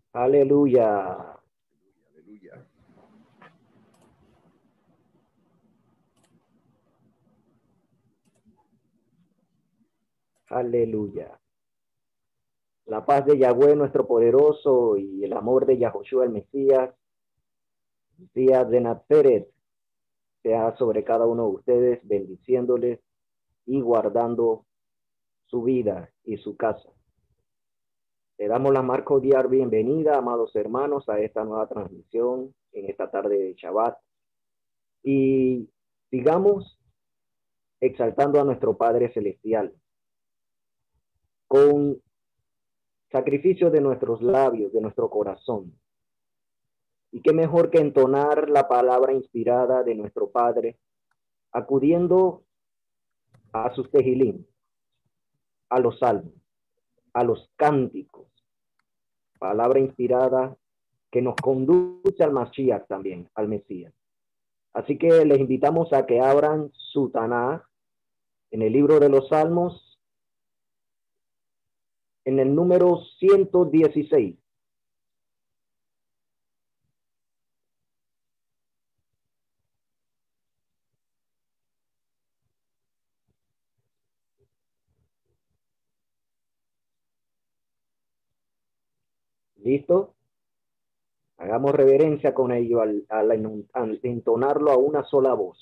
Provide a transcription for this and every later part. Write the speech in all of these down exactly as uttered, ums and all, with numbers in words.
Aleluya. Aleluya. Aleluya. La paz de Yahweh, nuestro poderoso, y el amor de Yahushua, el Mesías, Mesías de Nazaret, sea sobre cada uno de ustedes, bendiciéndoles y guardando su vida y su casa. Le damos la más cordial bienvenida, amados hermanos, a esta nueva transmisión en esta tarde de Shabbat. Y sigamos exaltando a nuestro Padre Celestial con sacrificio de nuestros labios, de nuestro corazón. Y qué mejor que entonar la palabra inspirada de nuestro Padre, acudiendo a sus tejilín, a los salmos, a los cánticos, palabra inspirada que nos conduce al Mashiach también, al Mesías. Así que les invitamos a que abran su Tanaj en el libro de los Salmos, en el número ciento dieciséis. ¿Listo? Hagamos reverencia con ello al, al, al entonarlo a una sola voz.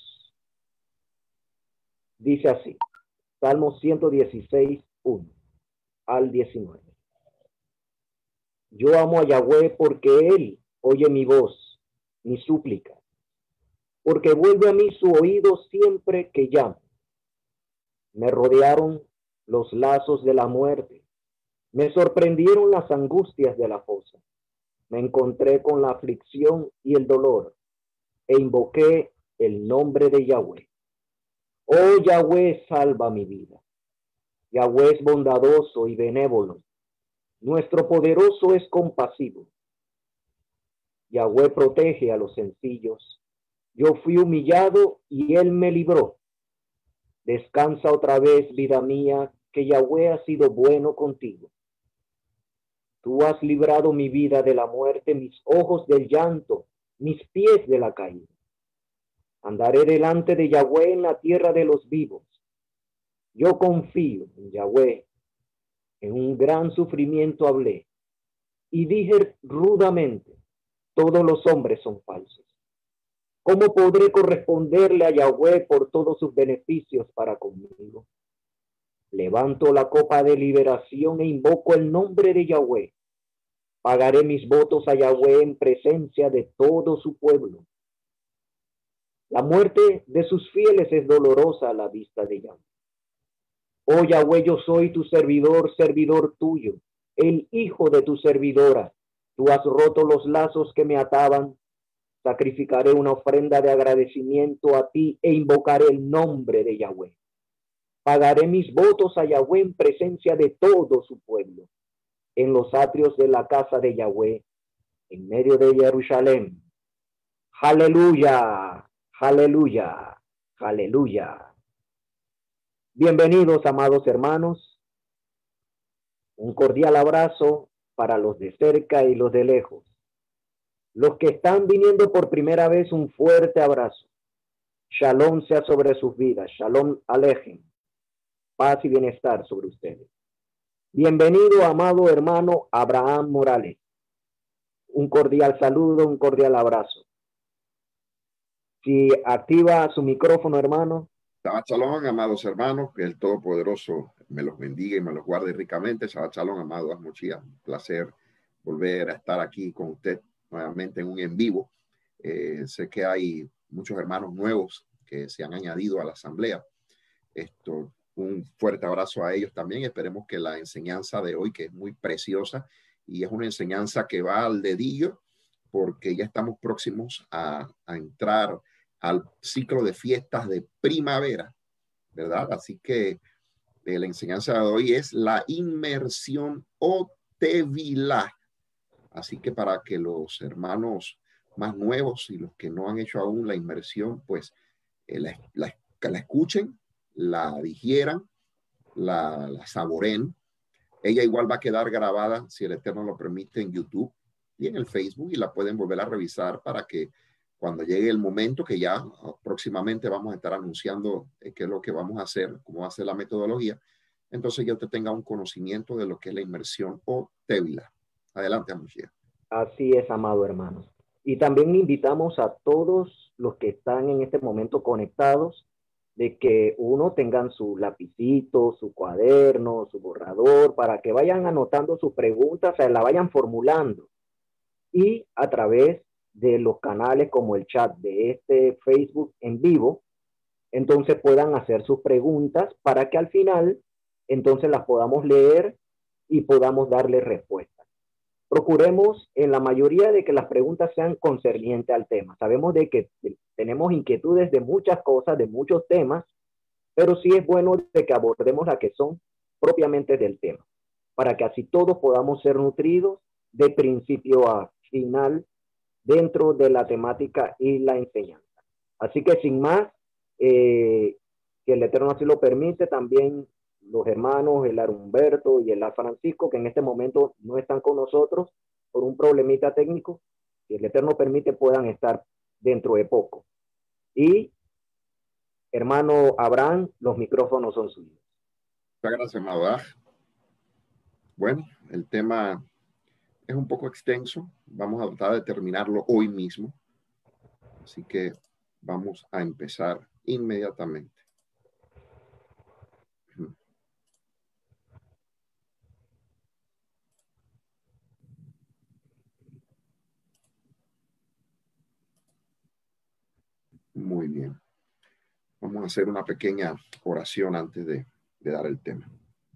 Dice así, Salmo ciento dieciséis, uno al diecinueve. Yo amo a Yahweh porque Él oye mi voz, mi súplica, porque vuelve a mí su oído siempre que llamo. Me rodearon los lazos de la muerte, me sorprendieron las angustias de la fosa. Me encontré con la aflicción y el dolor, e invoqué el nombre de Yahweh. Oh Yahweh, salva mi vida. Yahweh es bondadoso y benévolo. Nuestro poderoso es compasivo. Yahweh protege a los sencillos. Yo fui humillado y él me libró. Descansa otra vez, vida mía, que Yahweh ha sido bueno contigo. Tú has librado mi vida de la muerte, mis ojos del llanto, mis pies de la caída. Andaré delante de Yahweh en la tierra de los vivos. Yo confío en Yahweh. En un gran sufrimiento hablé y dije rudamente, todos los hombres son falsos. ¿Cómo podré corresponderle a Yahweh por todos sus beneficios para conmigo? Levanto la copa de liberación e invoco el nombre de Yahweh. Pagaré mis votos a Yahweh en presencia de todo su pueblo. La muerte de sus fieles es dolorosa a la vista de Yahweh. Oh Yahweh, yo soy tu servidor, servidor tuyo, el hijo de tu servidora. Tú has roto los lazos que me ataban. Sacrificaré una ofrenda de agradecimiento a ti e invocaré el nombre de Yahweh. Pagaré mis votos a Yahweh en presencia de todo su pueblo, en los atrios de la casa de Yahweh, en medio de Jerusalén. Aleluya, aleluya, aleluya. Bienvenidos, amados hermanos. Un cordial abrazo para los de cerca y los de lejos. Los que están viniendo por primera vez, un fuerte abrazo. Shalom sea sobre sus vidas. Shalom alejen. Paz y bienestar sobre ustedes. Bienvenido, amado hermano Abraham Morales. Un cordial saludo, un cordial abrazo. Si activa su micrófono, hermano. Shabbat Shalom, amados hermanos, que el Todopoderoso me los bendiga y me los guarde ricamente. Shabbat Shalom, amado Asmochía. Un placer volver a estar aquí con usted nuevamente en un en vivo. Eh, sé que hay muchos hermanos nuevos que se han añadido a la asamblea. Esto, un fuerte abrazo a ellos también. Esperemos que la enseñanza de hoy, que es muy preciosa y es una enseñanza que va al dedillo, porque ya estamos próximos a, a entrar al ciclo de fiestas de primavera, ¿verdad? Así que eh, la enseñanza de hoy es la inmersión o tevilá. Así que para que los hermanos más nuevos y los que no han hecho aún la inmersión, pues eh, la, la, la escuchen, la digieran, la, la saboren. Ella igual va a quedar grabada, si el Eterno lo permite, en YouTube. y en el Facebook, y la pueden volver a revisar para que cuando llegue el momento, que ya próximamente vamos a estar anunciando eh, qué es lo que vamos a hacer, cómo va a ser la metodología, entonces ya usted tenga un conocimiento de lo que es la inmersión o Tevila. Adelante, Amushia. Así es, amado hermano. Y también invitamos a todos los que están en este momento conectados de que uno tengan su lapicito, su cuaderno, su borrador, para que vayan anotando sus preguntas, o sea, la vayan formulando. Y a través de los canales como el chat de este Facebook en vivo, entonces puedan hacer sus preguntas para que al final entonces las podamos leer y podamos darle respuesta. Procuremos en la mayoría de que las preguntas sean concernientes al tema. Sabemos de que tenemos inquietudes de muchas cosas, de muchos temas, pero sí es bueno de que abordemos las que son propiamente del tema, para que así todos podamos ser nutridos de principio a final dentro de la temática y la enseñanza. Así que sin más, eh, que el Eterno así lo permite, también los hermanos, el Humberto y el Francisco, que en este momento no están con nosotros por un problemita técnico, que el Eterno permite puedan estar dentro de poco. Y hermano Abraham, los micrófonos son suyos. Muchas gracias, amado. Bueno, el tema es un poco extenso. Vamos a tratar de terminarlo hoy mismo. Así que vamos a empezar inmediatamente. Muy bien. Vamos a hacer una pequeña oración antes de, de dar el tema.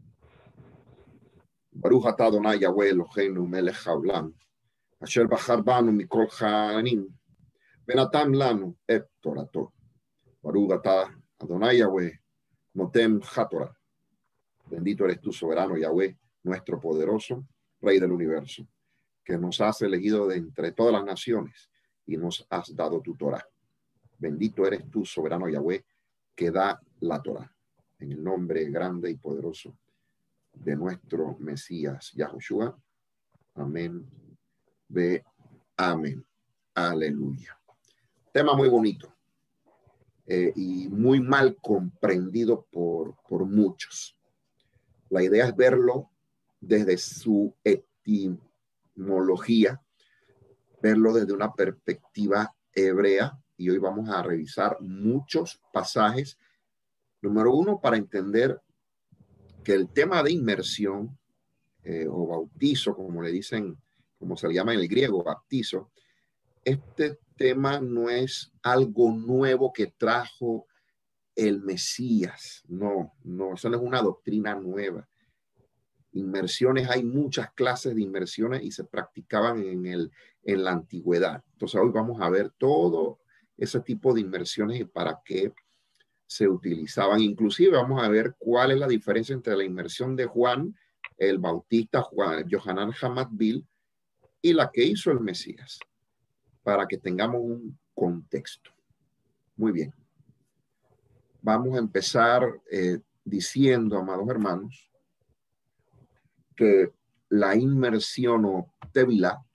Baruch atah Adonai Yahweh Eloheinu melech haolam, asher bachar banu mikol ha'anim, venatam lanu et torato. Baruch atah Adonai Yahweh noten hatorah. Bendito eres tú, soberano Yahweh, nuestro poderoso Rey del universo, que nos has elegido de entre todas las naciones y nos has dado tu Torah. Bendito eres tú, soberano Yahweh, que da la Torah. En el nombre grande y poderoso de nuestro Mesías, Yahushua. Amén. Ve, amén. Aleluya. Tema muy bonito eh, y muy mal comprendido por, por muchos. La idea es verlo desde su etimología, verlo desde una perspectiva hebrea, y hoy vamos a revisar muchos pasajes. Número uno, para entender que el tema de inmersión eh, o bautizo, como le dicen, como se le llama en el griego, baptizo, este tema no es algo nuevo que trajo el Mesías. No, no, eso no es una doctrina nueva. Inmersiones, hay muchas clases de inmersiones y se practicaban en, el, en la antigüedad. Entonces hoy vamos a ver todo ese tipo de inmersiones y para qué se utilizaban. Inclusive vamos a ver cuál es la diferencia entre la inmersión de Juan el Bautista, Juan, Yohanan Hamadbil, y la que hizo el Mesías, para que tengamos un contexto. Muy bien. Vamos a empezar eh, diciendo, amados hermanos, que la inmersión o Tevila,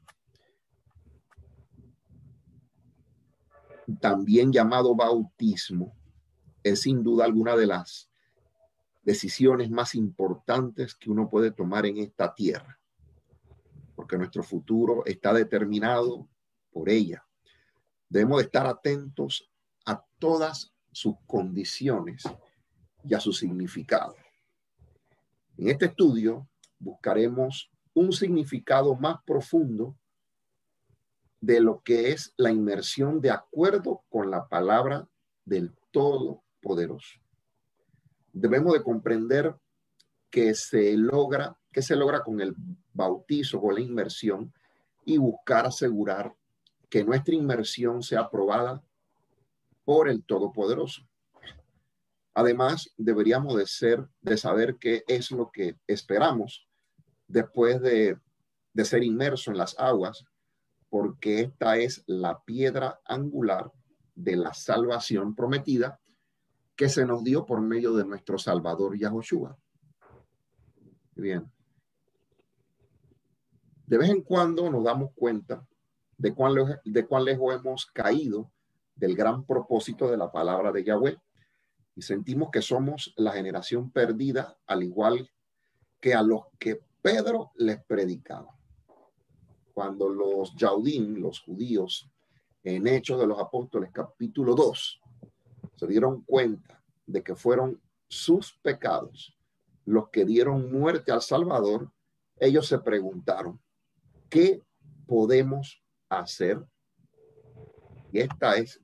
también llamado bautismo, es sin duda alguna de las decisiones más importantes que uno puede tomar en esta tierra, porque nuestro futuro está determinado por ella. Debemos de estar atentos a todas sus condiciones y a su significado. En este estudio buscaremos un significado más profundo de lo que es la inmersión de acuerdo con la palabra del Todopoderoso. Debemos de comprender que se logra, que se logra con el bautizo o la inmersión y buscar asegurar que nuestra inmersión sea aprobada por el Todopoderoso. Además, deberíamos de ser, de saber qué es lo que esperamos después de, de ser inmerso en las aguas, porque esta es la piedra angular de la salvación prometida que se nos dio por medio de nuestro Salvador Yahushua. Bien. De vez en cuando nos damos cuenta de cuán, lejos, de cuán lejos hemos caído del gran propósito de la palabra de Yahweh y sentimos que somos la generación perdida, al igual que a los que Pedro les predicaba. Cuando los Yaudim, los judíos, en Hechos de los Apóstoles, capítulo dos, se dieron cuenta de que fueron sus pecados los que dieron muerte al Salvador, ellos se preguntaron, ¿qué podemos hacer? Y esta es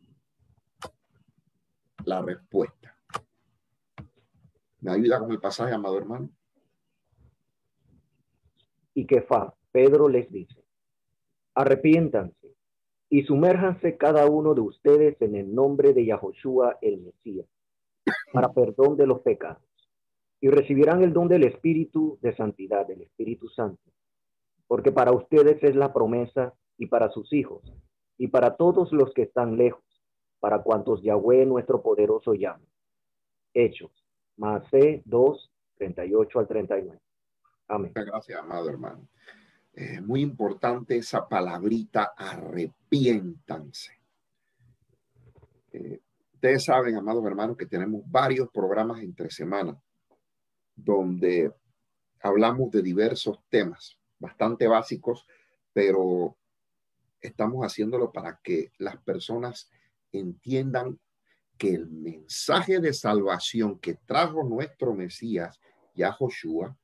la respuesta. ¿Me ayuda con el pasaje, amado hermano? Y Kefas, Pedro les dice, arrepiéntanse y sumérjanse cada uno de ustedes en el nombre de Yahoshua el Mesías, para perdón de los pecados, y recibirán el don del Espíritu de Santidad, del Espíritu Santo, porque para ustedes es la promesa y para sus hijos, y para todos los que están lejos, para cuantos Yahweh nuestro poderoso llama. Hechos, Maaseh dos, treinta y ocho al treinta y nueve. Amén. Muchas gracias, amado hermano. Es eh, muy importante esa palabrita, arrepiéntanse. Eh, ustedes saben, amados hermanos, que tenemos varios programas entre semanas donde hablamos de diversos temas bastante básicos, pero estamos haciéndolo para que las personas entiendan que el mensaje de salvación que trajo nuestro Mesías, Yahoshua,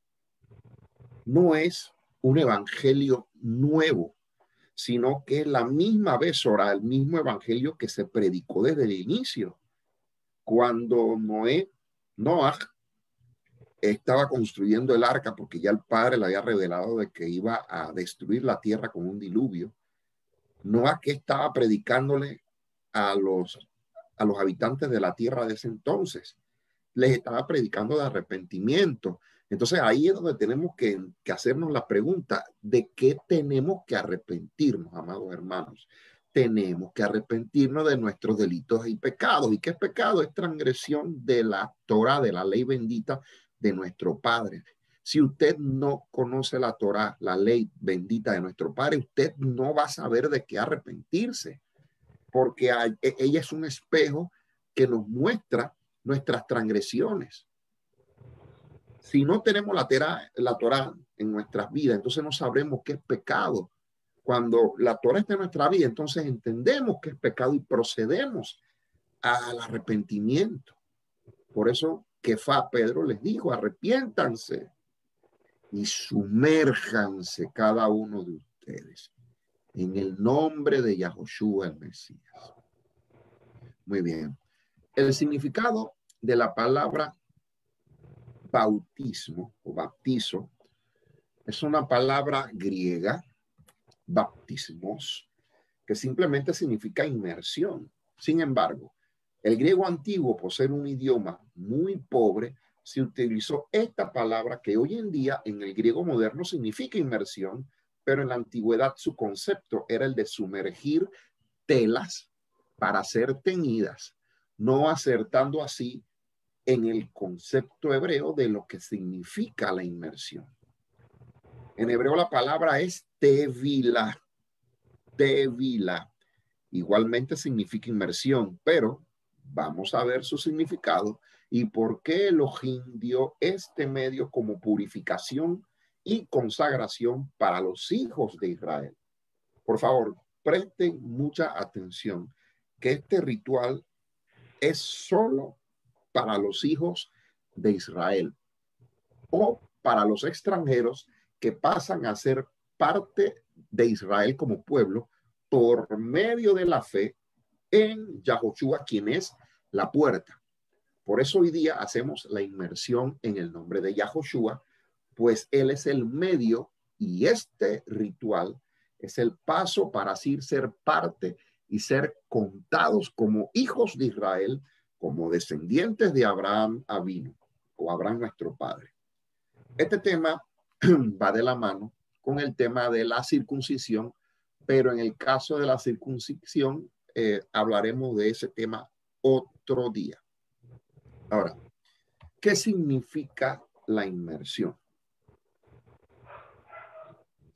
no es un evangelio nuevo, sino que es la misma Besora, el mismo evangelio que se predicó desde el inicio. Cuando Noé, Noah, estaba construyendo el arca, porque ya el Padre le había revelado de que iba a destruir la tierra con un diluvio, Noah, que estaba predicándole a los, a los habitantes de la tierra de ese entonces, les estaba predicando de arrepentimiento. Entonces ahí es donde tenemos que, que hacernos la pregunta de qué tenemos que arrepentirnos, amados hermanos. Tenemos que arrepentirnos de nuestros delitos y pecados. ¿Y qué es pecado? Es transgresión de la Torah, de la ley bendita de nuestro Padre. Si usted no conoce la Torah, la ley bendita de nuestro Padre, usted no va a saber de qué arrepentirse, porque hay, ella es un espejo que nos muestra nuestras transgresiones. Si no tenemos la, tera, la Torah en nuestras vidas, entonces no sabremos qué es pecado. Cuando la Torah está en nuestra vida, entonces entendemos qué es pecado y procedemos al arrepentimiento. Por eso Kefas, Pedro les dijo, arrepiéntanse y sumérjanse cada uno de ustedes en el nombre de Yahoshua el Mesías. Muy bien. El significado de la palabra bautismo o bautizo es una palabra griega, baptismos, que simplemente significa inmersión. Sin embargo, el griego antiguo, por ser un idioma muy pobre, se utilizó esta palabra que hoy en día en el griego moderno significa inmersión, pero en la antigüedad su concepto era el de sumergir telas para ser teñidas, no acertando así en el concepto hebreo de lo que significa la inmersión. En hebreo la palabra es tevila, tevila. Igualmente significa inmersión, pero vamos a ver su significado y por qué Elohim dio este medio como purificación y consagración para los hijos de Israel. Por favor, presten mucha atención que este ritual es solo para los hijos de Israel o para los extranjeros que pasan a ser parte de Israel como pueblo por medio de la fe en Yahoshua, quien es la puerta. Por eso hoy día hacemos la inmersión en el nombre de Yahoshua, pues él es el medio y este ritual es el paso para así ser parte y ser contados como hijos de Israel, como descendientes de Abraham Avinu o Abraham nuestro padre. Este tema va de la mano con el tema de la circuncisión, pero en el caso de la circuncisión eh, hablaremos de ese tema otro día. Ahora, ¿qué significa la inmersión?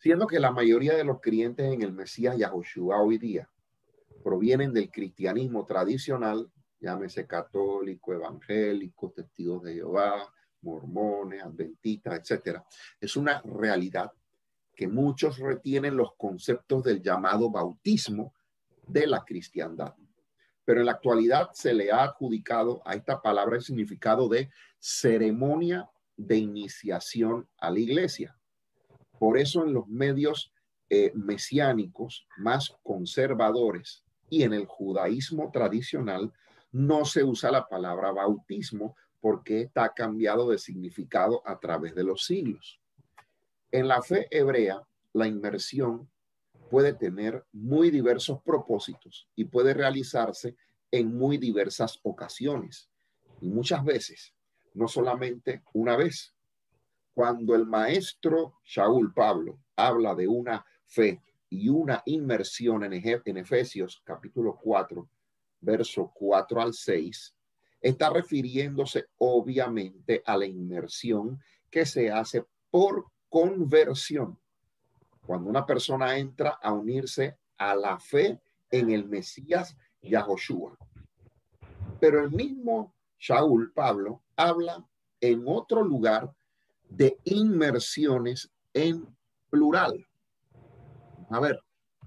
Siendo que la mayoría de los creyentes en el Mesías Yahushua hoy día provienen del cristianismo tradicional, llámese católico, evangélico, testigos de Jehová, mormones, adventistas, etcétera. Es una realidad que muchos retienen los conceptos del llamado bautismo de la cristiandad. Pero en la actualidad se le ha adjudicado a esta palabra el significado de ceremonia de iniciación a la iglesia. Por eso en los medios eh, mesiánicos más conservadores y en el judaísmo tradicional no se usa la palabra bautismo porque está ha cambiado de significado a través de los siglos. En la fe hebrea, la inmersión puede tener muy diversos propósitos y puede realizarse en muy diversas ocasiones. Y muchas veces, no solamente una vez. Cuando el maestro Shaul Pablo habla de una fe y una inmersión en, en Efesios capítulo cuatro, verso cuatro al seis, está refiriéndose obviamente a la inmersión que se hace por conversión. Cuando una persona entra a unirse a la fe en el Mesías Yahushua. Pero el mismo Shaul Pablo habla en otro lugar de inmersiones en plural. A ver.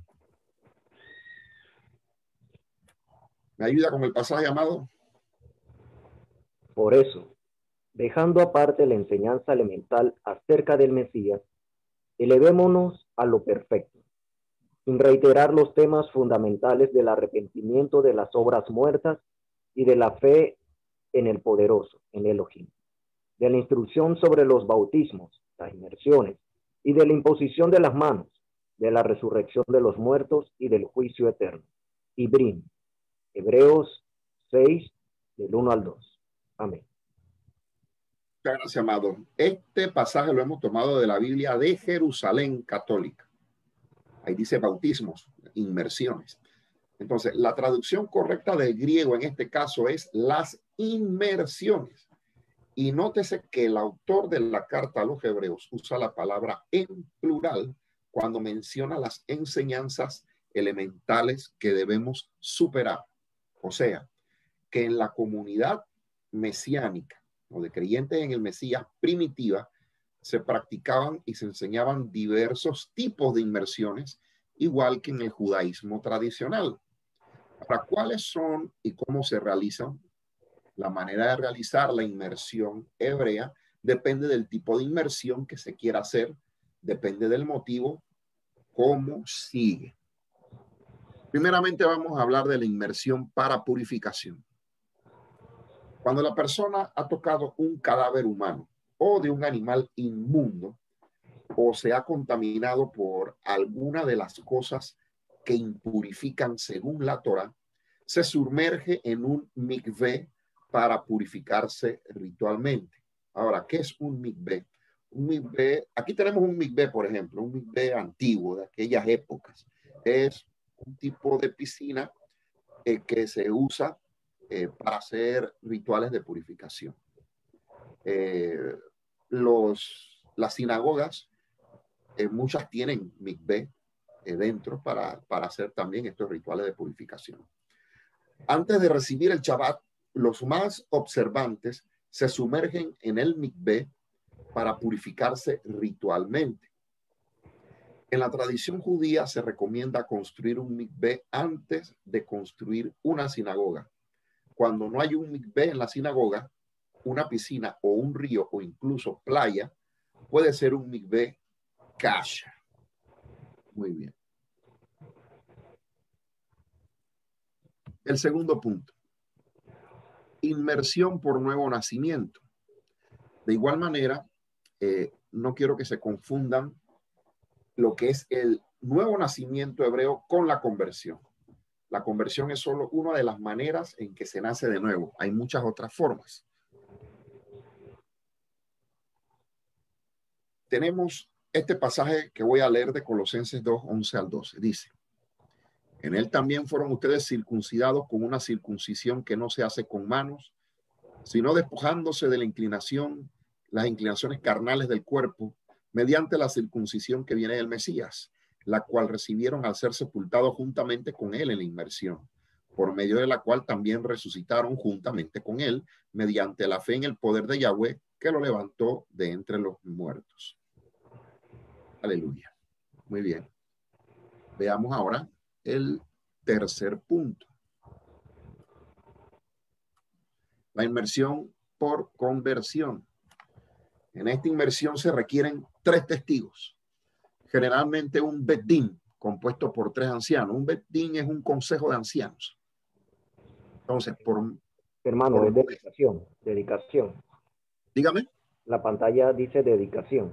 ¿Me ayuda con el pasaje, amado? Por eso, dejando aparte la enseñanza elemental acerca del Mesías, elevémonos a lo perfecto, sin reiterar los temas fundamentales del arrepentimiento de las obras muertas y de la fe en el poderoso, en Elohim, de la instrucción sobre los bautismos, las inmersiones, y de la imposición de las manos, de la resurrección de los muertos y del juicio eterno. Ibrim, Hebreos seis, del uno al dos. Amén. Muchas gracias, amado. Este pasaje lo hemos tomado de la Biblia de Jerusalén católica. Ahí dice bautismos, inmersiones. Entonces, la traducción correcta del griego en este caso es las inmersiones. Y nótese que el autor de la carta a los hebreos usa la palabra en plural cuando menciona las enseñanzas elementales que debemos superar. O sea, que en la comunidad mesiánica o de creyentes en el Mesías primitiva se practicaban y se enseñaban diversos tipos de inmersiones, igual que en el judaísmo tradicional. Ahora, ¿cuáles son y cómo se realizan? La manera de realizar la inmersión hebrea depende del tipo de inmersión que se quiera hacer, depende del motivo, cómo sigue. Primeramente vamos a hablar de la inmersión para purificación. Cuando la persona ha tocado un cadáver humano o de un animal inmundo o se ha contaminado por alguna de las cosas que impurifican según la Torá, se sumerge en un mikvé para purificarse ritualmente. Ahora, ¿qué es un mikvé? Un mikvé, aquí tenemos un mikvé, por ejemplo, un mikvé antiguo de aquellas épocas. Es un tipo de piscina eh, que se usa eh, para hacer rituales de purificación. Eh, los, las sinagogas, eh, muchas tienen mikvé eh, dentro para, para hacer también estos rituales de purificación. Antes de recibir el Shabbat, los más observantes se sumergen en el mikvé para purificarse ritualmente. En la tradición judía se recomienda construir un mikvé antes de construir una sinagoga. Cuando no hay un mikvé en la sinagoga, una piscina o un río o incluso playa puede ser un mikvé kasher. Muy bien. El segundo punto. Inmersión por nuevo nacimiento. De igual manera, eh, no quiero que se confundan lo que es el nuevo nacimiento hebreo con la conversión. La conversión es solo una de las maneras en que se nace de nuevo. Hay muchas otras formas. Tenemos este pasaje que voy a leer de Colosenses dos, once al doce. Dice, en él también fueron ustedes circuncidados con una circuncisión que no se hace con manos, sino despojándose de la inclinación, las inclinaciones carnales del cuerpo, mediante la circuncisión que viene del Mesías, la cual recibieron al ser sepultados juntamente con él en la inmersión, por medio de la cual también resucitaron juntamente con él, mediante la fe en el poder de Yahweh, que lo levantó de entre los muertos. Aleluya. Muy bien. Veamos ahora el tercer punto. La inmersión por conversión. En esta inmersión se requieren tres testigos. Generalmente un Bedín, compuesto por tres ancianos. Un Bedín es un consejo de ancianos. Entonces, por... Hermano, por, es dedicación, dedicación. Dígame. La pantalla dice dedicación.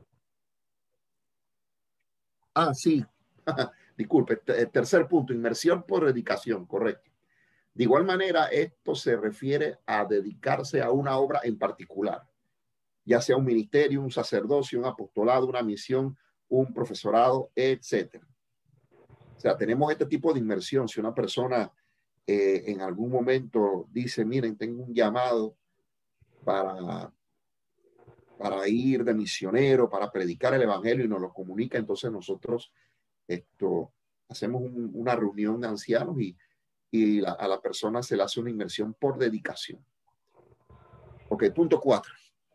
Ah, sí. Disculpe. El tercer punto, inmersión por dedicación, correcto. De igual manera, esto se refiere a dedicarse a una obra en particular, ya sea un ministerio, un sacerdocio, un apostolado, una misión, un profesorado, etcétera. O sea, tenemos este tipo de inmersión. Si una persona eh, en algún momento dice, miren, tengo un llamado para, para ir de misionero, para predicar el evangelio y nos lo comunica, entonces nosotros esto, hacemos un, una reunión de ancianos y, y la, a la persona se le hace una inmersión por dedicación. Ok, punto cuatro.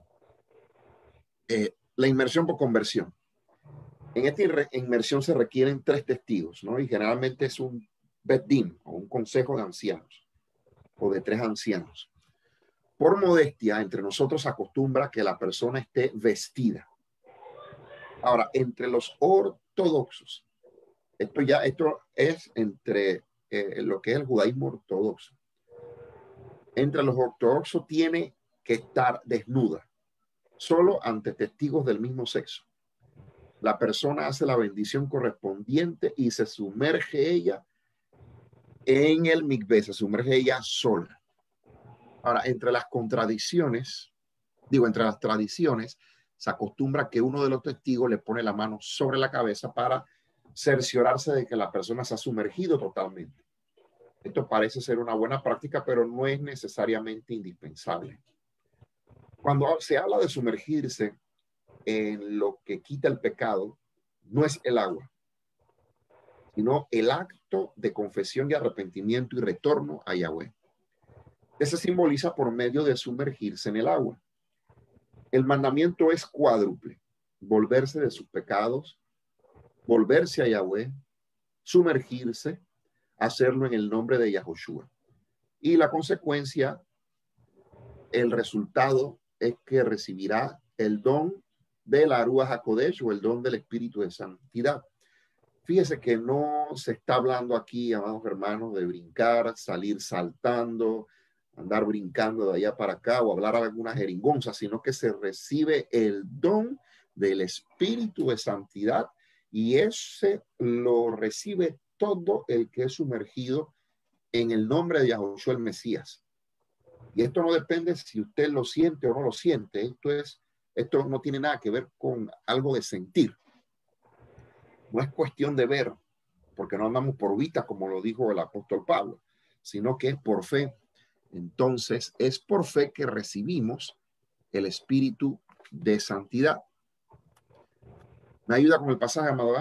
Eh, la inmersión por conversión. En esta inmersión se requieren tres testigos, ¿no? Y generalmente es un bedín o un consejo de ancianos o de tres ancianos. Por modestia, entre nosotros se acostumbra que la persona esté vestida. Ahora, entre los ortodoxos, esto ya esto es entre eh, lo que es el judaísmo ortodoxo. Entre los ortodoxos tiene que estar desnuda, solo ante testigos del mismo sexo. La persona hace la bendición correspondiente y se sumerge ella en el mikvé, se sumerge ella sola. Ahora, entre las contradicciones, digo, entre las tradiciones, se acostumbra que uno de los testigos le pone la mano sobre la cabeza para cerciorarse de que la persona se ha sumergido totalmente. Esto parece ser una buena práctica, pero no es necesariamente indispensable. Cuando se habla de sumergirse en lo que quita el pecado, no es el agua, sino el acto de confesión y arrepentimiento y retorno a Yahweh, que se simboliza por medio de sumergirse en el agua. El mandamiento es cuádruple: volverse de sus pecados, volverse a Yahweh, sumergirse, hacerlo en el nombre de Yahoshua. Y la consecuencia, el resultado es que recibirá el don de la Ruach HaKodesh o el don del Espíritu de Santidad. Fíjese que no se está hablando aquí, amados hermanos, de brincar, salir saltando, andar brincando de allá para acá o hablar alguna jeringonza, sino que se recibe el don del Espíritu de Santidad y ese lo recibe todo el que es sumergido en el nombre de Yahoshua el Mesías. Y esto no depende si usted lo siente o no lo siente. Esto es, esto no tiene nada que ver con algo de sentir. No es cuestión de ver, porque no andamos por vista, como lo dijo el apóstol Pablo, sino que es por fe. Entonces, es por fe que recibimos el Espíritu de Santidad. ¿Me ayuda con el pasaje, amado?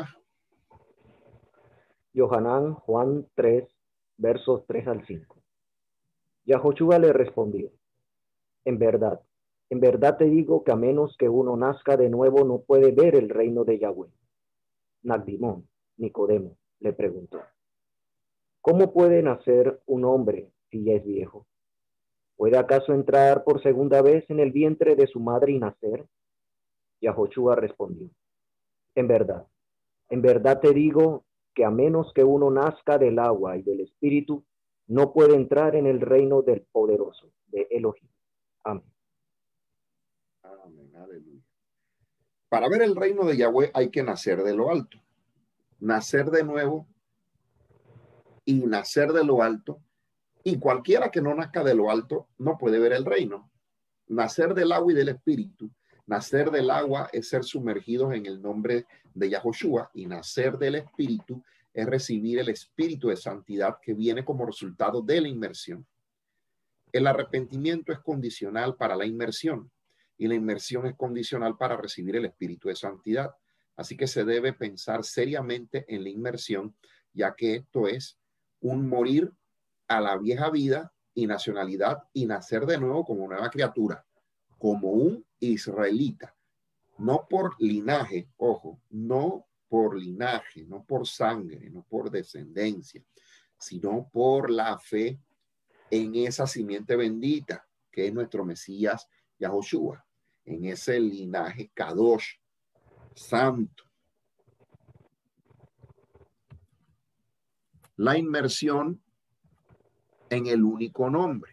Yohanan, Juan tres, versos tres al cinco. Yahoshua le respondió: En verdad, en verdad te digo que a menos que uno nazca de nuevo no puede ver el reino de Yahweh. Nagdimón, Nicodemo, le preguntó: ¿Cómo puede nacer un hombre si ya es viejo? ¿Puede acaso entrar por segunda vez en el vientre de su madre y nacer? Yahoshua respondió: En verdad, en verdad te digo que a menos que uno nazca del agua y del espíritu, no puede entrar en el reino del poderoso, de Elohim. Amén. Amén, aleluya. Para ver el reino de Yahweh hay que nacer de lo alto. Nacer de nuevo y nacer de lo alto. Y cualquiera que no nazca de lo alto no puede ver el reino. Nacer del agua y del espíritu. Nacer del agua es ser sumergidos en el nombre de Yahoshua y nacer del espíritu es recibir el espíritu de santidad que viene como resultado de la inmersión. El arrepentimiento es condicional para la inmersión y la inmersión es condicional para recibir el espíritu de santidad. Así que se debe pensar seriamente en la inmersión, ya que esto es un morir a la vieja vida y nacionalidad y nacer de nuevo como nueva criatura, como un israelita, no por linaje, ojo, no por linaje, no por sangre, no por descendencia, sino por la fe en esa simiente bendita que es nuestro Mesías Yahoshua, en ese linaje Kadosh, santo. La inmersión en el único nombre.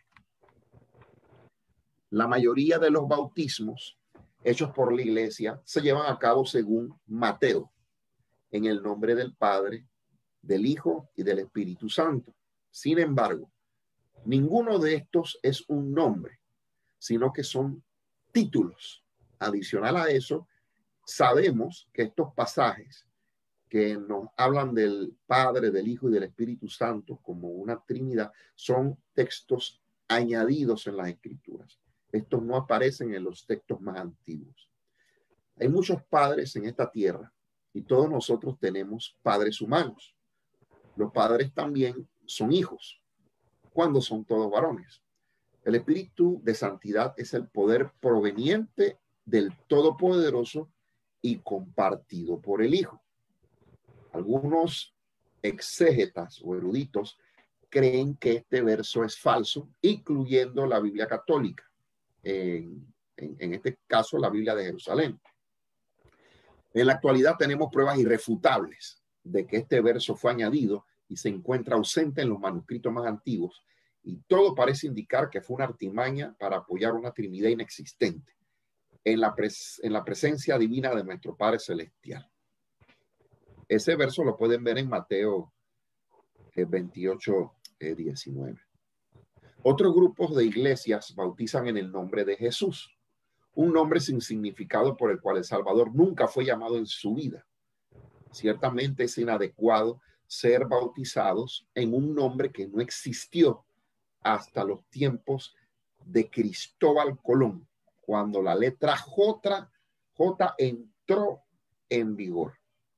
La mayoría de los bautismos hechos por la iglesia se llevan a cabo según Mateo, en el nombre del Padre, del Hijo y del Espíritu Santo. Sin embargo, ninguno de estos es un nombre, sino que son títulos. Adicional a eso, sabemos que estos pasajes que nos hablan del Padre, del Hijo y del Espíritu Santo como una Trinidad son textos añadidos en las Escrituras. Estos no aparecen en los textos más antiguos. Hay muchos padres en esta tierra y todos nosotros tenemos padres humanos. Los padres también son hijos, cuando son todos varones. El espíritu de santidad es el poder proveniente del Todopoderoso y compartido por el Hijo. Algunos exégetas o eruditos creen que este verso es falso, incluyendo la Biblia católica, en, en, en este caso la Biblia de Jerusalén. En la actualidad tenemos pruebas irrefutables de que este verso fue añadido y se encuentra ausente en los manuscritos más antiguos, y todo parece indicar que fue una artimaña para apoyar una Trinidad inexistente en la, pres en la presencia divina de nuestro Padre Celestial. Ese verso lo pueden ver en Mateo eh, veintiocho, diecinueve. Otros grupos de iglesias bautizan en el nombre de Jesús, un nombre sin significado por el cual el Salvador nunca fue llamado en su vida. Ciertamente es inadecuado ser bautizados en un nombre que no existió hasta los tiempos de Cristóbal Colón, cuando la letra J, J entró en vigor.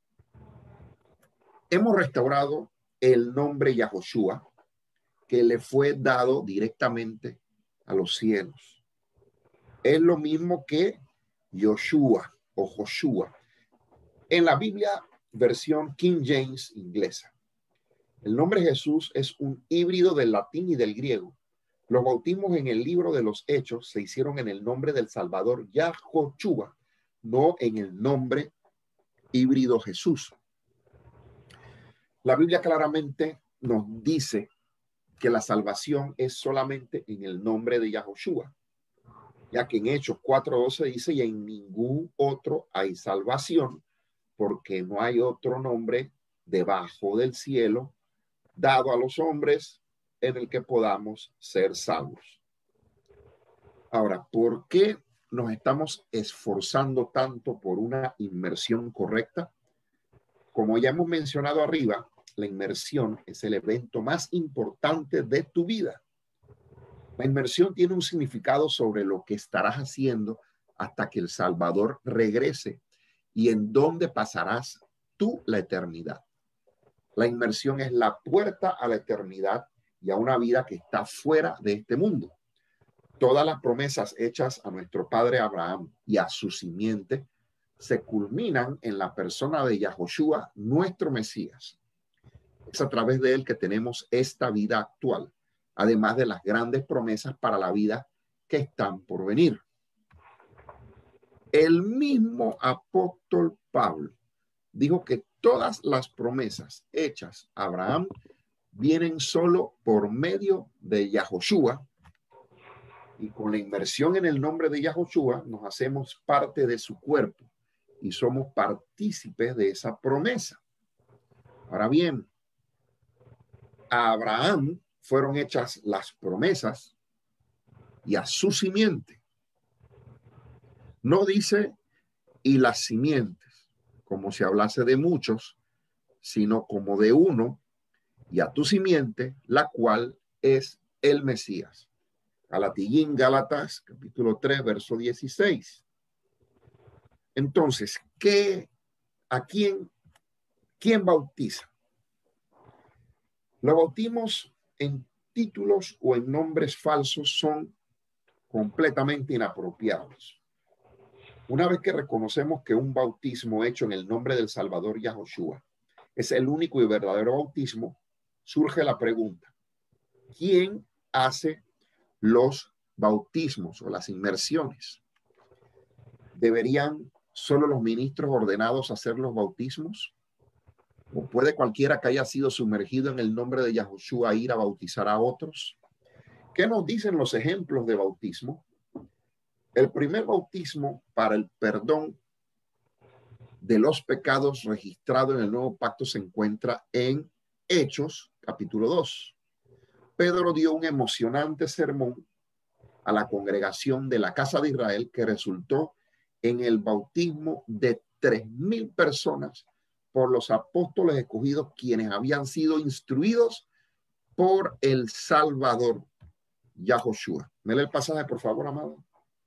Hemos restaurado el nombre Yahoshua, que le fue dado directamente a los cielos. Es lo mismo que Yoshua o Joshua en la Biblia versión King James inglesa. El nombre Jesús es un híbrido del latín y del griego. Los bautismos en el libro de los Hechos se hicieron en el nombre del Salvador Yahoshua, no en el nombre híbrido Jesús. La Biblia claramente nos dice que la salvación es solamente en el nombre de Yahoshua, ya que en Hechos cuatro doce dice: y en ningún otro hay salvación, porque no hay otro nombre debajo del cielo dado a los hombres en el que podamos ser salvos. Ahora, ¿por qué nos estamos esforzando tanto por una inmersión correcta? Como ya hemos mencionado arriba, la inmersión es el evento más importante de tu vida. La inmersión tiene un significado sobre lo que estarás haciendo hasta que el Salvador regrese y en dónde pasarás tú la eternidad. La inmersión es la puerta a la eternidad y a una vida que está fuera de este mundo. Todas las promesas hechas a nuestro padre Abraham y a su simiente se culminan en la persona de Yahoshua, nuestro Mesías. Es a través de él que tenemos esta vida actual, además de las grandes promesas para la vida que están por venir. El mismo apóstol Pablo dijo que todas las promesas hechas a Abraham vienen solo por medio de Yahoshua, y con la inmersión en el nombre de Yahoshua nos hacemos parte de su cuerpo y somos partícipes de esa promesa. Ahora bien, a Abraham fueron hechas las promesas y a su simiente. No dice y las simientes, como si hablase de muchos, sino como de uno, y a tu simiente, la cual es el Mesías. Galatillín, Gálatas, capítulo tres, verso dieciséis. Entonces, ¿qué, a quién, quién bautiza? Los bautismos en títulos o en nombres falsos son completamente inapropiados. Una vez que reconocemos que un bautismo hecho en el nombre del Salvador Yahoshua es el único y verdadero bautismo, surge la pregunta: ¿quién hace los bautismos o las inmersiones? ¿Deberían solo los ministros ordenados hacer los bautismos? ¿O puede cualquiera que haya sido sumergido en el nombre de Yahoshua ir a bautizar a otros? ¿Qué nos dicen los ejemplos de bautismo? El primer bautismo para el perdón de los pecados registrado en el nuevo pacto se encuentra en Hechos, capítulo dos. Pedro dio un emocionante sermón a la congregación de la casa de Israel que resultó en el bautismo de tres mil personas por los apóstoles escogidos, quienes habían sido instruidos por el Salvador Yahoshua. ¿Me lee el pasaje, por favor, amado?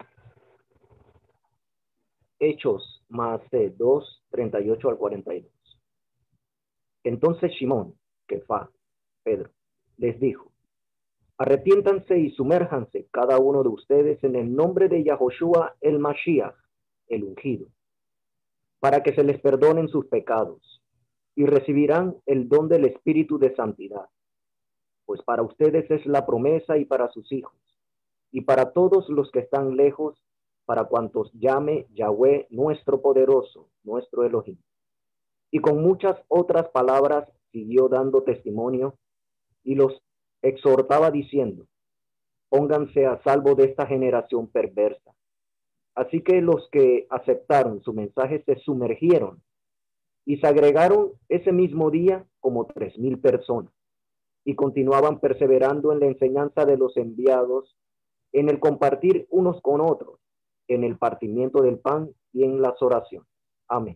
Hechos más dos, treinta y ocho al cuarenta y dos. Entonces Simón, Kefá, Pedro, les dijo: arrepiéntanse y sumérjanse cada uno de ustedes en el nombre de Yahoshua el Mashiach, el ungido, para que se les perdonen sus pecados, y recibirán el don del Espíritu de santidad, pues para ustedes es la promesa y para sus hijos, y para todos los que están lejos, para cuantos llame Yahweh nuestro poderoso, nuestro Elohim. Y con muchas otras palabras siguió dando testimonio y los exhortaba diciendo: pónganse a salvo de esta generación perversa. Así que los que aceptaron su mensaje se sumergieron y se agregaron ese mismo día como tres mil personas y continuaban perseverando en la enseñanza de los enviados, en el compartir unos con otros, en el partimiento del pan y en las oraciones. Amén.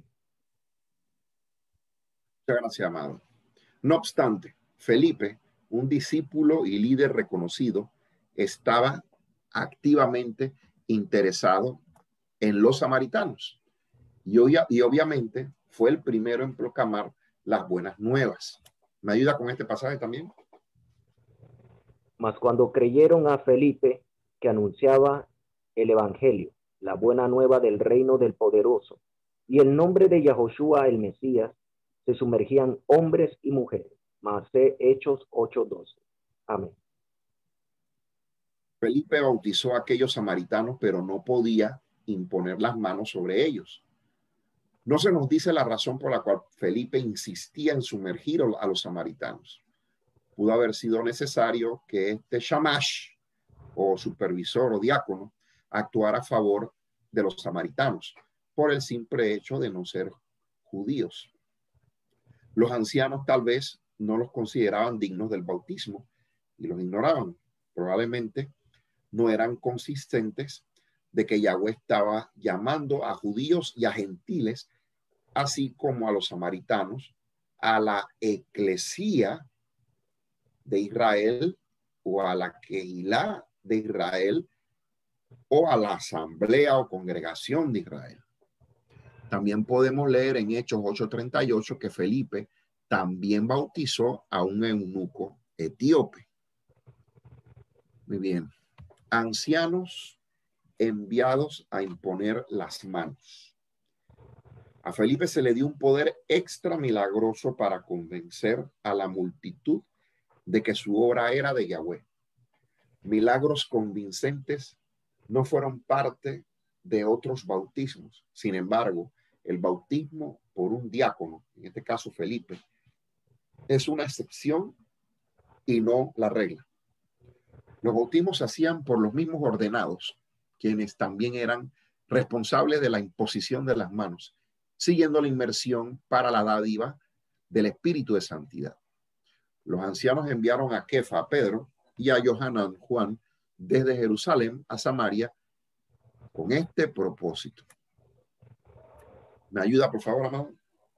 Muchas gracias, amado. No obstante, Felipe, un discípulo y líder reconocido, estaba activamente interesado en los samaritanos y, obvia, y obviamente fue el primero en proclamar las buenas nuevas. ¿Me ayuda con este pasaje también? Mas cuando creyeron a Felipe, que anunciaba el evangelio, la buena nueva del reino del poderoso, y el nombre de Yahoshua el Mesías, se sumergían hombres y mujeres. Masé Hechos ocho doce. Amén. Felipe bautizó a aquellos samaritanos, pero no podía imponer las manos sobre ellos. No se nos dice la razón por la cual Felipe insistía en sumergir a los samaritanos. Pudo haber sido necesario que este shamash, o supervisor o diácono, actuara a favor de los samaritanos por el simple hecho de no ser judíos. Los ancianos tal vez no los consideraban dignos del bautismo y los ignoraban. Probablemente no eran consistentes de que Yahweh estaba llamando a judíos y a gentiles, así como a los samaritanos, a la eclesía de Israel o a la Kehilá de Israel o a la asamblea o congregación de Israel. También podemos leer en Hechos ocho treinta y ocho que Felipe también bautizó a un eunuco etíope. Muy bien. Ancianos enviados a imponer las manos. A Felipe se le dio un poder extra milagroso para convencer a la multitud de que su obra era de Yahweh. Milagros convincentes no fueron parte de otros bautismos. Sin embargo, el bautismo por un diácono, en este caso Felipe, es una excepción y no la regla. Los bautismos se hacían por los mismos ordenados, quienes también eran responsables de la imposición de las manos, siguiendo la inmersión para la dádiva del Espíritu de Santidad. Los ancianos enviaron a Kefa, a Pedro, y a Yohanan, Juan, desde Jerusalén a Samaria con este propósito. ¿Me ayuda, por favor, amado?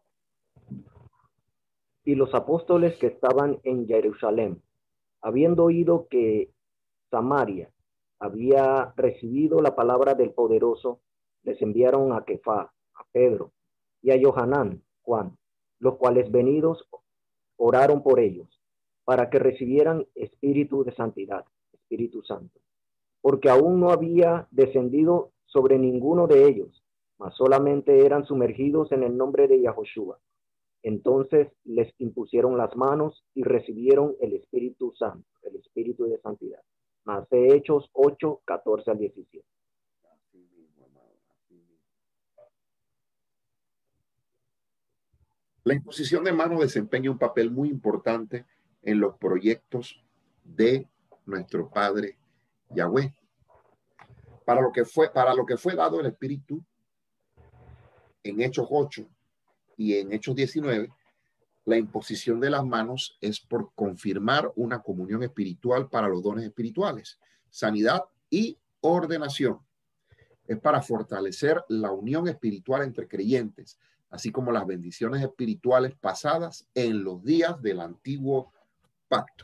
Y los apóstoles que estaban en Jerusalén, habiendo oído que Samaria había recibido la palabra del poderoso, les enviaron a Kefá, a Pedro y a Johanán, Juan, los cuales venidos oraron por ellos, para que recibieran espíritu de santidad, Espíritu Santo, porque aún no había descendido sobre ninguno de ellos, mas solamente eran sumergidos en el nombre de Yahoshua. Entonces les impusieron las manos y recibieron el Espíritu Santo, el Espíritu de santidad. Más de Hechos ocho, catorce al diecisiete. La imposición de manos desempeña un papel muy importante en los proyectos de nuestro Padre Yahweh. Para lo que fue, para lo que fue dado el Espíritu en Hechos ocho y en Hechos diecinueve, la imposición de las manos es por confirmar una comunión espiritual para los dones espirituales, sanidad y ordenación. Es para fortalecer la unión espiritual entre creyentes, así como las bendiciones espirituales pasadas en los días del antiguo pacto.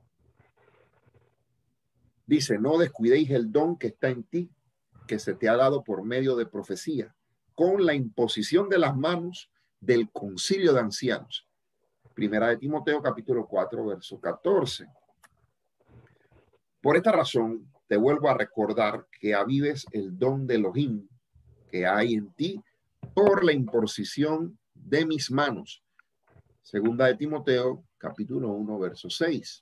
Dice, no descuidéis el don que está en ti, que se te ha dado por medio de profecía, con la imposición de las manos del concilio de ancianos. Primera de Timoteo, capítulo cuatro, verso catorce. Por esta razón, te vuelvo a recordar que avives el don de Elohim que hay en ti por la imposición de mis manos. Segunda de Timoteo, capítulo uno, verso seis.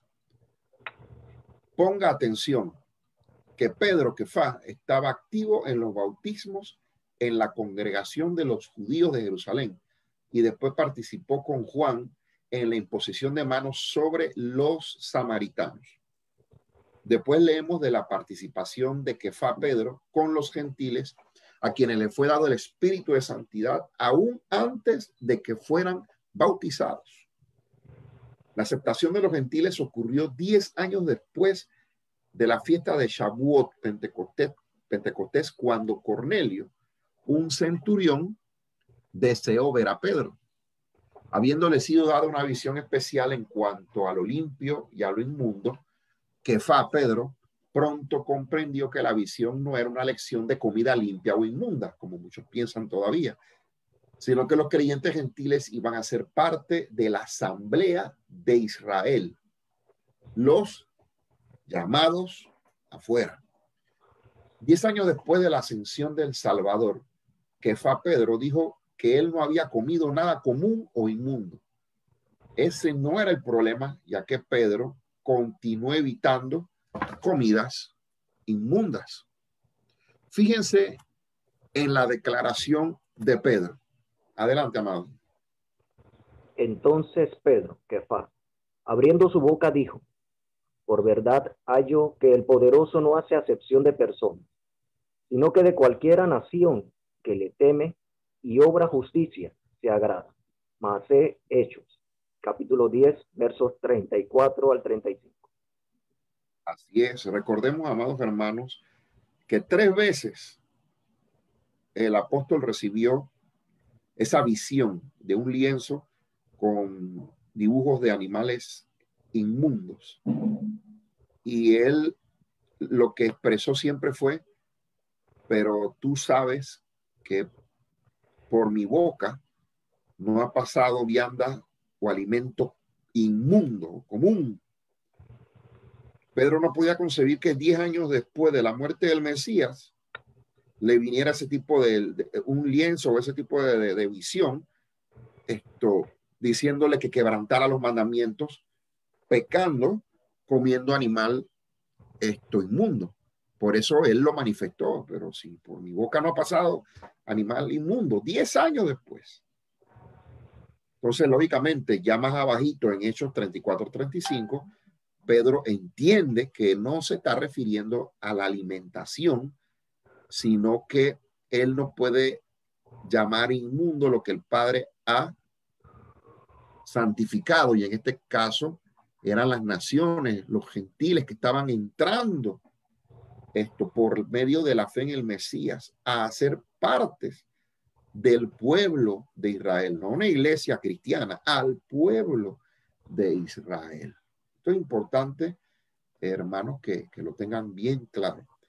Ponga atención que Pedro, Kefá, estaba activo en los bautismos en la congregación de los judíos de Jerusalén y después participó con Juan en la imposición de manos sobre los samaritanos. Después leemos de la participación de Kefá Pedro con los gentiles, a quienes le fue dado el espíritu de santidad aún antes de que fueran bautizados. La aceptación de los gentiles ocurrió diez años después de la fiesta de Shavuot, Pentecostés, Pentecostés, cuando Cornelio, un centurión, deseó ver a Pedro. Habiéndole sido dada una visión especial en cuanto a lo limpio y a lo inmundo, Kefá Pedro pronto comprendió que la visión no era una lección de comida limpia o inmunda, como muchos piensan todavía, sino que los creyentes gentiles iban a ser parte de la asamblea de Israel, los llamados afuera. Diez años después de la ascensión del Salvador, Kefá Pedro dijo que él no había comido nada común o inmundo. Ese no era el problema, ya que Pedro continuó evitando comidas inmundas. Fíjense en la declaración de Pedro. Adelante, amado. Entonces Pedro, Kefá, abriendo su boca, dijo: por verdad hallo que el poderoso no hace acepción de personas, sino que de cualquiera nación que le teme y obra justicia se agrada. Mas he Hechos, capítulo diez, versos treinta y cuatro al treinta y cinco. Así es. Recordemos, amados hermanos, que tres veces el apóstol recibió esa visión de un lienzo con dibujos de animales inmundos. Y él lo que expresó siempre fue: pero tú sabes que por mi boca no ha pasado vianda o alimento inmundo, común. Pedro no podía concebir que diez años después de la muerte del Mesías le viniera ese tipo de, de un lienzo o ese tipo de, de, de visión, esto, diciéndole que quebrantara los mandamientos, pecando, comiendo animal esto inmundo. Por eso él lo manifestó. Pero si por mi boca no ha pasado animal inmundo, diez años después. Entonces, lógicamente, ya más abajito en Hechos treinta y cuatro, treinta y cinco, Pedro entiende que no se está refiriendo a la alimentación, sino que él no puede llamar inmundo lo que el Padre ha santificado, y en este caso eran las naciones, los gentiles que estaban entrando esto por medio de la fe en el Mesías a hacer partes del pueblo de Israel, no una iglesia cristiana, al pueblo de Israel. Esto es importante, hermanos, que, que lo tengan bien claro.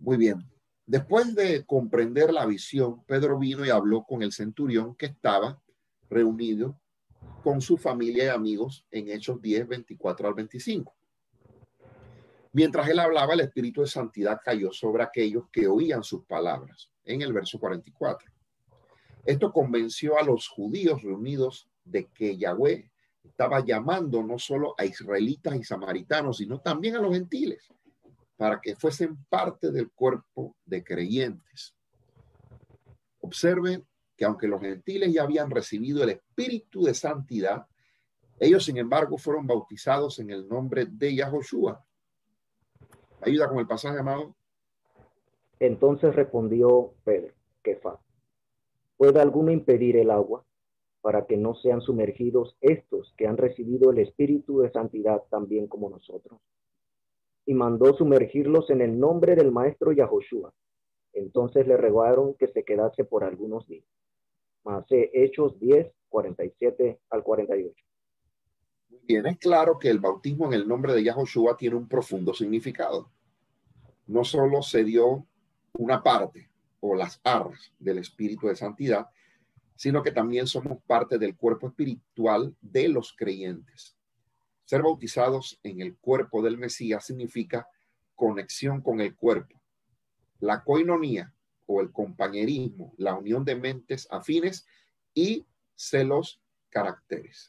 Muy bien. Después de comprender la visión, Pedro vino y habló con el centurión que estaba reunido con su familia y amigos en Hechos diez, veinticuatro al veinticinco. Mientras él hablaba, el Espíritu de Santidad cayó sobre aquellos que oían sus palabras, en el verso cuarenta y cuatro. Esto convenció a los judíos reunidos de que Yahweh estaba llamando no solo a israelitas y samaritanos, sino también a los gentiles, para que fuesen parte del cuerpo de creyentes. Observen que aunque los gentiles ya habían recibido el Espíritu de Santidad, ellos, sin embargo, fueron bautizados en el nombre de Yahoshua. ¿Ayuda con el pasaje, amado? Entonces respondió Pedro, Kefas, ¿puede alguno impedir el agua para que no sean sumergidos estos que han recibido el Espíritu de Santidad también como nosotros? Y mandó sumergirlos en el nombre del maestro Yahoshua. Entonces le rogaron que se quedase por algunos días. Mas Hechos diez, cuarenta y siete al cuarenta y ocho. Bien, es claro que el bautismo en el nombre de Yahoshua tiene un profundo significado. No solo se dio una parte o las arras del Espíritu de Santidad, sino que también somos parte del cuerpo espiritual de los creyentes. Ser bautizados en el cuerpo del Mesías significa conexión con el cuerpo, la koinonía o el compañerismo, la unión de mentes afines y celos caracteres.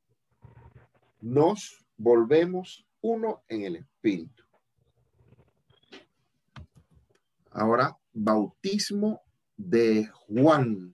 Nos volvemos uno en el espíritu. Ahora, bautismo de Juan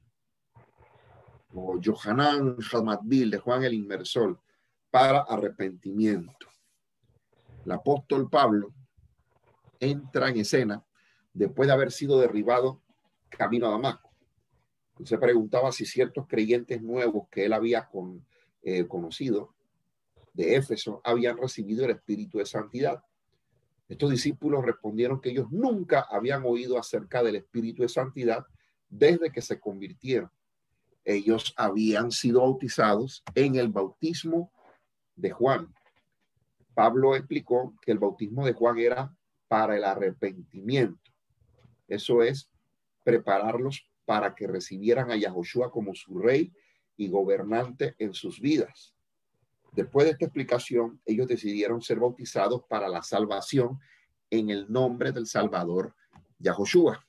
o Yohanan Hamadbil, de Juan el Inmersor, para arrepentimiento. El apóstol Pablo entra en escena después de haber sido derribado camino a Damasco. Se preguntaba si ciertos creyentes nuevos que él había con, eh, conocido de Éfeso habían recibido el Espíritu de Santidad. Estos discípulos respondieron que ellos nunca habían oído acerca del Espíritu de Santidad desde que se convirtieron. Ellos habían sido bautizados en el bautismo de Juan. Pablo explicó que el bautismo de Juan era para el arrepentimiento. Eso es, prepararlos para que recibieran a Yahoshua como su rey y gobernante en sus vidas. Después de esta explicación, ellos decidieron ser bautizados para la salvación en el nombre del Salvador Yahoshua.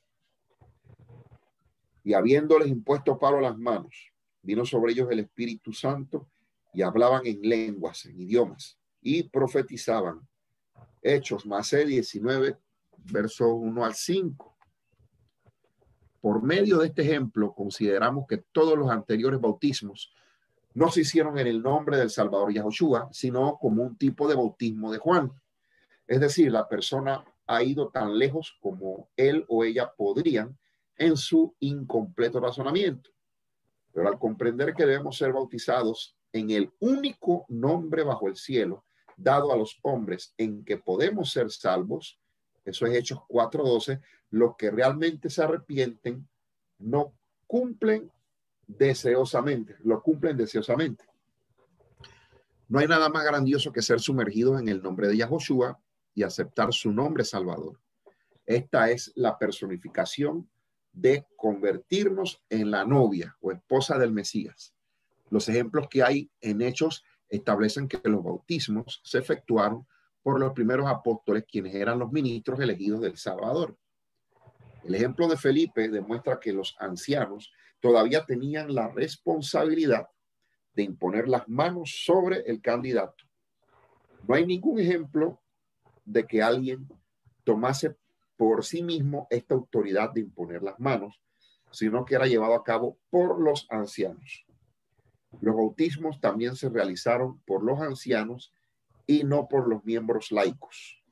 Y habiéndoles impuesto Pablo las manos, vino sobre ellos el Espíritu Santo y hablaban en lenguas, en idiomas, y profetizaban. Hechos, Masé diecinueve, versos uno al cinco. Por medio de este ejemplo, consideramos que todos los anteriores bautismos no se hicieron en el nombre del Salvador Yahoshua, sino como un tipo de bautismo de Juan. Es decir, la persona ha ido tan lejos como él o ella podrían en su incompleto razonamiento. Pero al comprender que debemos ser bautizados en el único nombre bajo el cielo dado a los hombres en que podemos ser salvos, eso es Hechos cuatro doce, los que realmente se arrepienten no cumplen deseosamente, lo cumplen deseosamente. No hay nada más grandioso que ser sumergidos en el nombre de Yahoshua y aceptar su nombre salvador. Esta es la personificación de convertirnos en la novia o esposa del Mesías. Los ejemplos que hay en Hechos establecen que los bautismos se efectuaron por los primeros apóstoles, quienes eran los ministros elegidos del Salvador. El ejemplo de Felipe demuestra que los ancianos todavía tenían la responsabilidad de imponer las manos sobre el candidato. No hay ningún ejemplo de que alguien tomase por sí mismo esta autoridad de imponer las manos, sino que era llevado a cabo por los ancianos. Los bautismos también se realizaron por los ancianos y no por los miembros laicos.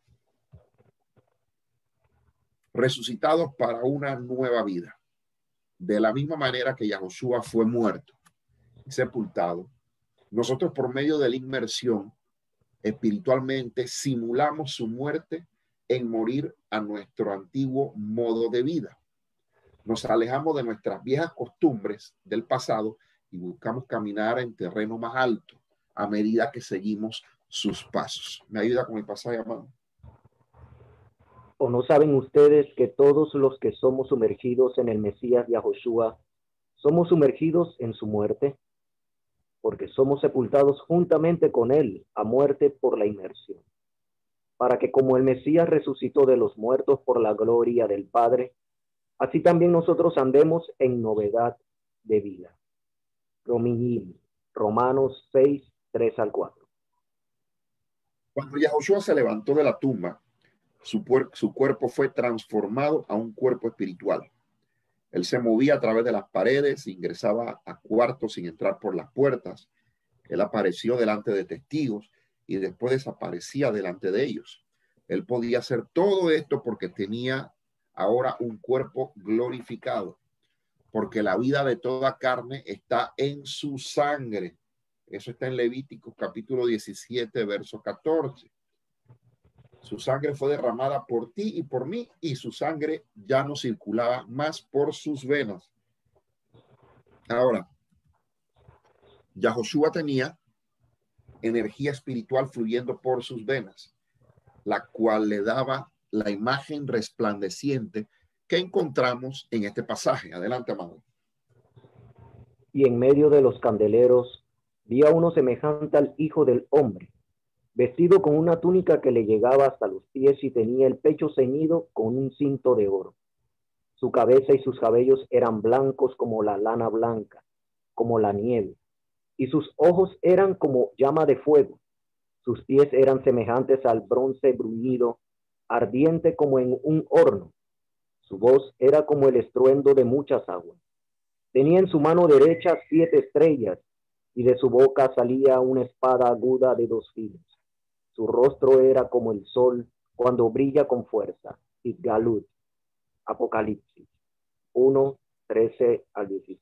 Resucitados para una nueva vida. De la misma manera que Yahoshua fue muerto y sepultado, nosotros por medio de la inmersión espiritualmente simulamos su muerte en morir a nuestro antiguo modo de vida. Nos alejamos de nuestras viejas costumbres del pasado y buscamos caminar en terreno más alto a medida que seguimos sus pasos. ¿Me ayuda con el pasaje, hermano? ¿O no saben ustedes que todos los que somos sumergidos en el Mesías Yahoshua somos sumergidos en su muerte? Porque somos sepultados juntamente con él a muerte por la inmersión, para que como el Mesías resucitó de los muertos por la gloria del Padre, así también nosotros andemos en novedad de vida. Romanos seis, tres al cuatro. Cuando Yahoshua se levantó de la tumba, su, su cuerpo fue transformado a un cuerpo espiritual. Él se movía a través de las paredes, ingresaba a cuartos sin entrar por las puertas. Él apareció delante de testigos y después desaparecía delante de ellos. Él podía hacer todo esto porque tenía ahora un cuerpo glorificado, porque la vida de toda carne está en su sangre. Eso está en Levíticos capítulo diecisiete, verso catorce. Su sangre fue derramada por ti y por mí, y su sangre ya no circulaba más por sus venas. Ahora, Yahoshua tenía energía espiritual fluyendo por sus venas, la cual le daba la imagen resplandeciente que encontramos en este pasaje. Adelante, amado. Y en medio de los candeleros vi a uno semejante al Hijo del Hombre, vestido con una túnica que le llegaba hasta los pies y tenía el pecho ceñido con un cinto de oro. Su cabeza y sus cabellos eran blancos como la lana blanca, como la nieve, y sus ojos eran como llama de fuego. Sus pies eran semejantes al bronce bruñido, ardiente como en un horno. Su voz era como el estruendo de muchas aguas. Tenía en su mano derecha siete estrellas, y de su boca salía una espada aguda de dos filos. Su rostro era como el sol cuando brilla con fuerza. Y Galut, Apocalipsis uno, trece al dieciséis.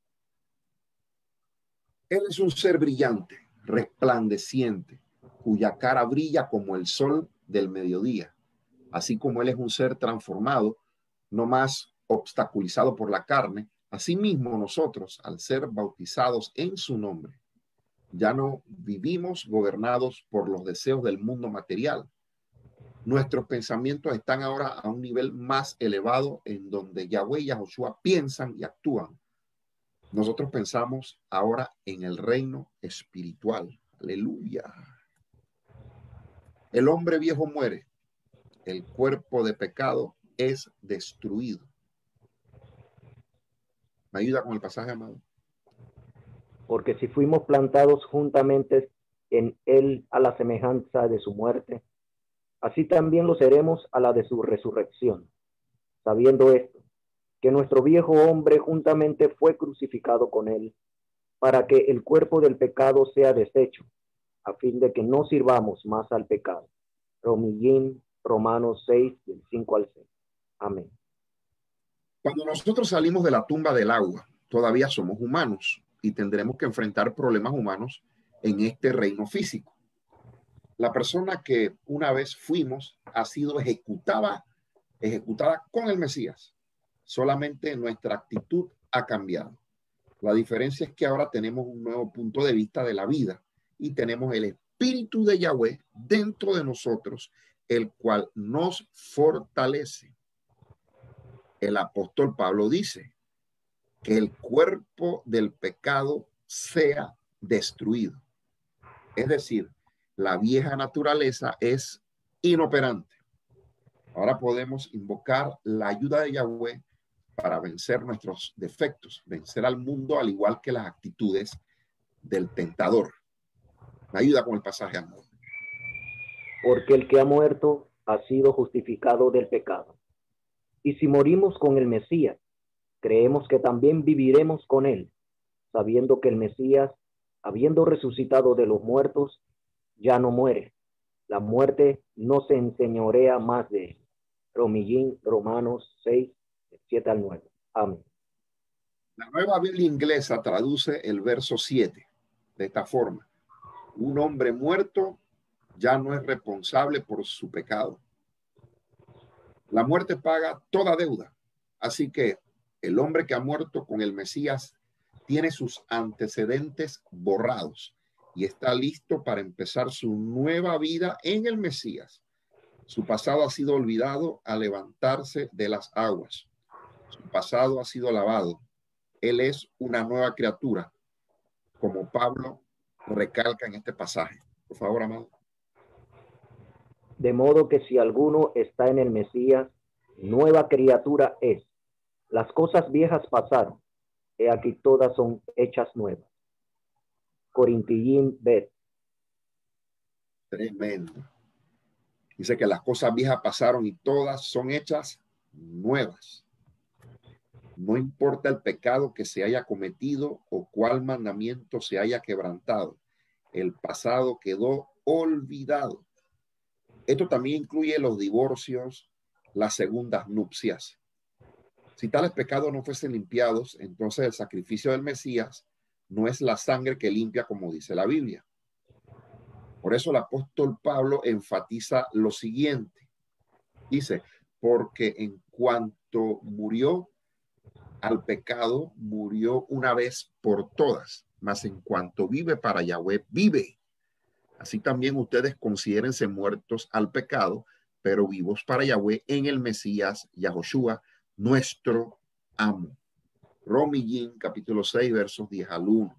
Él es un ser brillante, resplandeciente, cuya cara brilla como el sol del mediodía. Así como él es un ser transformado, no más obstaculizado por la carne, asimismo nosotros, al ser bautizados en su nombre, ya no vivimos gobernados por los deseos del mundo material. Nuestros pensamientos están ahora a un nivel más elevado en donde Yahweh y Yahoshua piensan y actúan. Nosotros pensamos ahora en el reino espiritual. Aleluya. El hombre viejo muere. El cuerpo de pecado es destruido. ¿Me ayuda con el pasaje, amado? Porque si fuimos plantados juntamente en él a la semejanza de su muerte, así también lo seremos a la de su resurrección, sabiendo esto, que nuestro viejo hombre juntamente fue crucificado con él, para que el cuerpo del pecado sea deshecho, a fin de que no sirvamos más al pecado. Romillín, Romanos seis, del cinco al seis. Amén. Cuando nosotros salimos de la tumba del agua, todavía somos humanos y tendremos que enfrentar problemas humanos en este reino físico. La persona que una vez fuimos ha sido ejecutada, ejecutada con el Mesías. Solamente nuestra actitud ha cambiado. La diferencia es que ahora tenemos un nuevo punto de vista de la vida y tenemos el Espíritu de Yahweh dentro de nosotros, el cual nos fortalece. El apóstol Pablo dice que el cuerpo del pecado sea destruido. Es decir, la vieja naturaleza es inoperante. Ahora podemos invocar la ayuda de Yahweh para vencer nuestros defectos, vencer al mundo al igual que las actitudes del tentador. Me ayuda con el pasaje, amor. Porque el que ha muerto ha sido justificado del pecado. Y si morimos con el Mesías, creemos que también viviremos con él, sabiendo que el Mesías, habiendo resucitado de los muertos, ya no muere. La muerte no se enseñorea más de él. Romillín, Romanos seis, siete al nueve. Amén. La Nueva Biblia Inglesa traduce el verso siete de esta forma: un hombre muerto ya no es responsable por su pecado. La muerte paga toda deuda. Así que el hombre que ha muerto con el Mesías tiene sus antecedentes borrados y está listo para empezar su nueva vida en el Mesías. Su pasado ha sido olvidado al levantarse de las aguas. Su pasado ha sido lavado. Él es una nueva criatura, como Pablo recalca en este pasaje. Por favor, amado. De modo que si alguno está en el Mesías, nueva criatura es. Las cosas viejas pasaron, he aquí todas son hechas nuevas. Corintillín Bet. Tremendo. Dice que las cosas viejas pasaron y todas son hechas nuevas. No importa el pecado que se haya cometido o cuál mandamiento se haya quebrantado. El pasado quedó olvidado. Esto también incluye los divorcios, las segundas nupcias. Si tales pecados no fuesen limpiados, entonces el sacrificio del Mesías no es la sangre que limpia, como dice la Biblia. Por eso el apóstol Pablo enfatiza lo siguiente. Dice, porque en cuanto murió al pecado, murió una vez por todas, mas en cuanto vive para Yahweh, vive. Así también ustedes considérense muertos al pecado, pero vivos para Yahweh en el Mesías, Yahoshua, nuestro amo. Romillín, capítulo seis, versos diez al uno.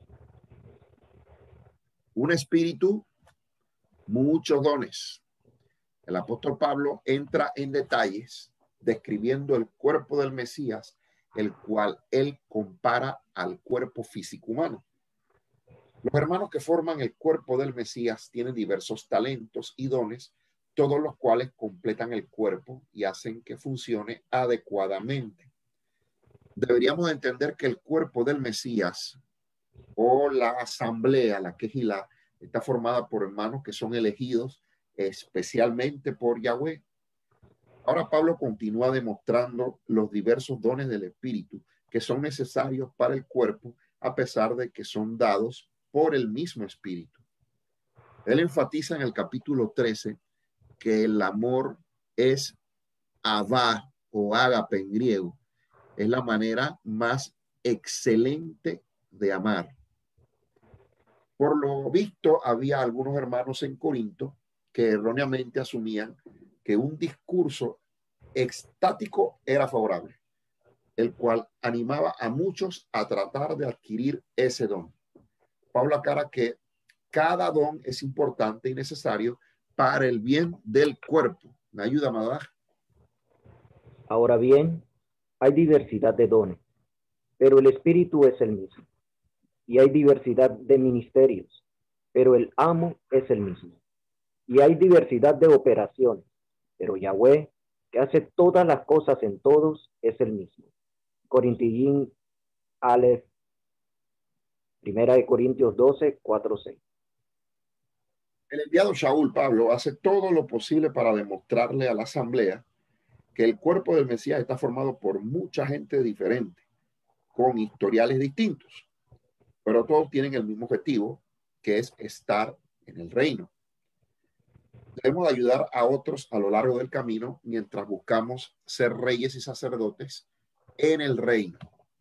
Un espíritu, muchos dones. El apóstol Pablo entra en detalles describiendo el cuerpo del Mesías, el cual él compara al cuerpo físico humano. Los hermanos que forman el cuerpo del Mesías tienen diversos talentos y dones, todos los cuales completan el cuerpo y hacen que funcione adecuadamente. Deberíamos entender que el cuerpo del Mesías o la asamblea, la quejilá, está formada por hermanos que son elegidos especialmente por Yahweh. Ahora Pablo continúa demostrando los diversos dones del Espíritu que son necesarios para el cuerpo, a pesar de que son dados por el mismo Espíritu. Él enfatiza en el capítulo trece que el amor es avá o ágape en griego. Es la manera más excelente de amar. Por lo visto, había algunos hermanos en Corinto que erróneamente asumían que un discurso extático era favorable, el cual animaba a muchos a tratar de adquirir ese don. Pablo aclara que cada don es importante y necesario para el bien del cuerpo. ¿Me ayuda, Madaj? Ahora bien, hay diversidad de dones, pero el Espíritu es el mismo. Y hay diversidad de ministerios, pero el amo es el mismo. Y hay diversidad de operaciones, pero Yahweh, que hace todas las cosas en todos, es el mismo. Corintillín Aleph, Primera de Corintios doce, cuatro, seis. El enviado Shaul, Pablo, hace todo lo posible para demostrarle a la asamblea que el cuerpo del Mesías está formado por mucha gente diferente, con historiales distintos, pero todos tienen el mismo objetivo, que es estar en el reino. Debemos ayudar a otros a lo largo del camino mientras buscamos ser reyes y sacerdotes en el reino.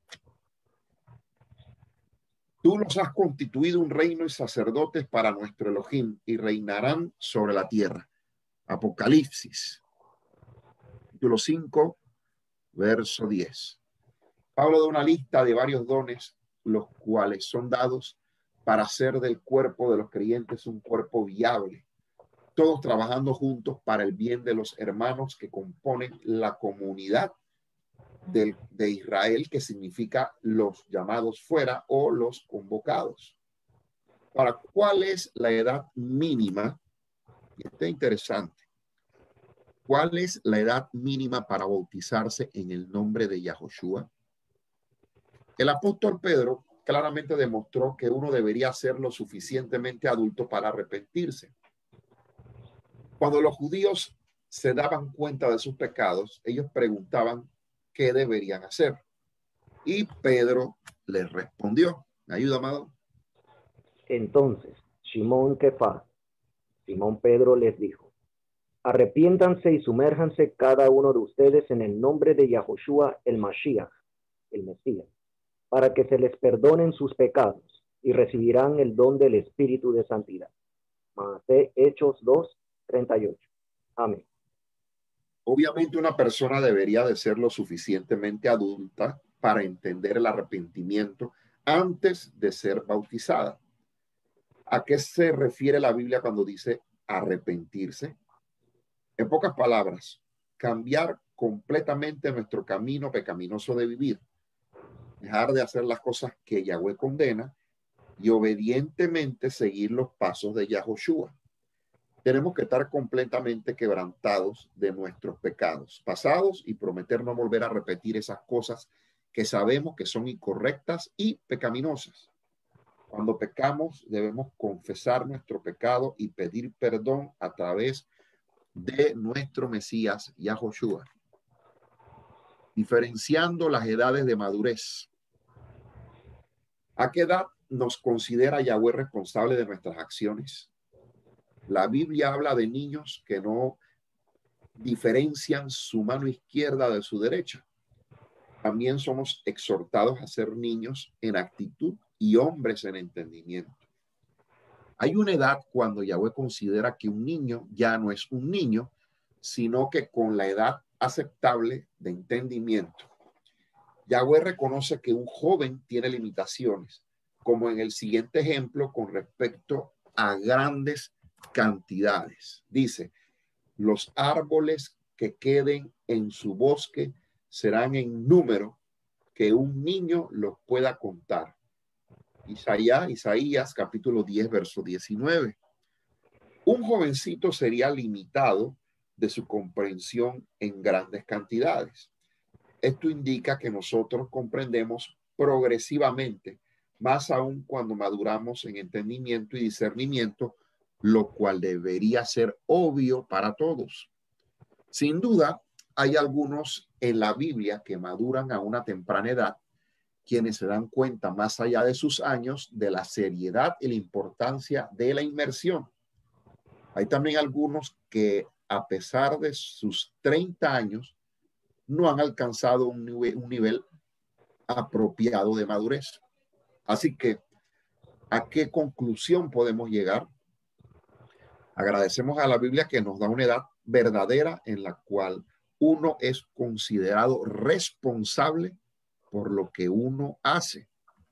Tú los has constituido un reino y sacerdotes para nuestro Elohim y reinarán sobre la tierra. Apocalipsis, capítulo cinco, verso diez. Pablo da una lista de varios dones, los cuales son dados para hacer del cuerpo de los creyentes un cuerpo viable, todos trabajando juntos para el bien de los hermanos que componen la comunidad de, de Israel, que significa los llamados fuera o los convocados. Para ¿cuál es la edad mínima? Y esto es interesante. ¿Cuál es la edad mínima para bautizarse en el nombre de Yahoshua? El apóstol Pedro claramente demostró que uno debería ser lo suficientemente adulto para arrepentirse. Cuando los judíos se daban cuenta de sus pecados, ellos preguntaban qué deberían hacer. Y Pedro les respondió. ¿Me ayuda, amado? Entonces, Simón Kefas, Simón Pedro les dijo: arrepiéntanse y sumérjanse cada uno de ustedes en el nombre de Yahoshua el Mashiach, el Mesías, para que se les perdonen sus pecados y recibirán el don del Espíritu de Santidad. Hechos dos, treinta y ocho. Amén. Obviamente una persona debería de ser lo suficientemente adulta para entender el arrepentimiento antes de ser bautizada. ¿A qué se refiere la Biblia cuando dice arrepentirse? En pocas palabras, cambiar completamente nuestro camino pecaminoso de vivir, dejar de hacer las cosas que Yahweh condena y obedientemente seguir los pasos de Yahoshua. Tenemos que estar completamente quebrantados de nuestros pecados pasados y prometer no volver a repetir esas cosas que sabemos que son incorrectas y pecaminosas. Cuando pecamos, debemos confesar nuestro pecado y pedir perdón a través de nuestro Mesías, Yahoshua. Diferenciando las edades de madurez. ¿A qué edad nos considera Yahweh responsable de nuestras acciones? La Biblia habla de niños que no diferencian su mano izquierda de su derecha. También somos exhortados a ser niños en actitud y hombres en entendimiento. Hay una edad cuando Yahweh considera que un niño ya no es un niño, sino que con la edad aceptable de entendimiento. Yahweh reconoce que un joven tiene limitaciones, como en el siguiente ejemplo con respecto a grandes cantidades. Dice, los árboles que queden en su bosque serán en número que un niño los pueda contar. Isaías, Isaías capítulo diez, verso diecinueve. Un jovencito sería limitado de su comprensión en grandes cantidades. Esto indica que nosotros comprendemos progresivamente, más aún cuando maduramos en entendimiento y discernimiento, lo cual debería ser obvio para todos. Sin duda, hay algunos en la Biblia que maduran a una temprana edad, quienes se dan cuenta más allá de sus años de la seriedad y la importancia de la inmersión. Hay también algunos que a pesar de sus treinta años no han alcanzado un nivel, un nivel apropiado de madurez. Así que, ¿a qué conclusión podemos llegar? Agradecemos a la Biblia que nos da una edad verdadera en la cual uno es considerado responsable por lo que uno hace.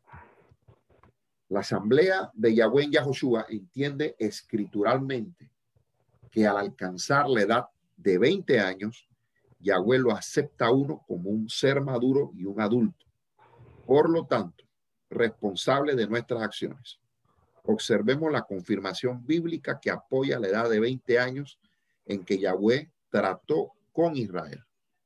La asamblea de Yahweh en Yahoshua entiende escrituralmente que al alcanzar la edad de veinte años, Yahweh lo acepta a uno como un ser maduro y un adulto. Por lo tanto, responsable de nuestras acciones. Observemos la confirmación bíblica que apoya la edad de veinte años en que Yahweh trató con Israel.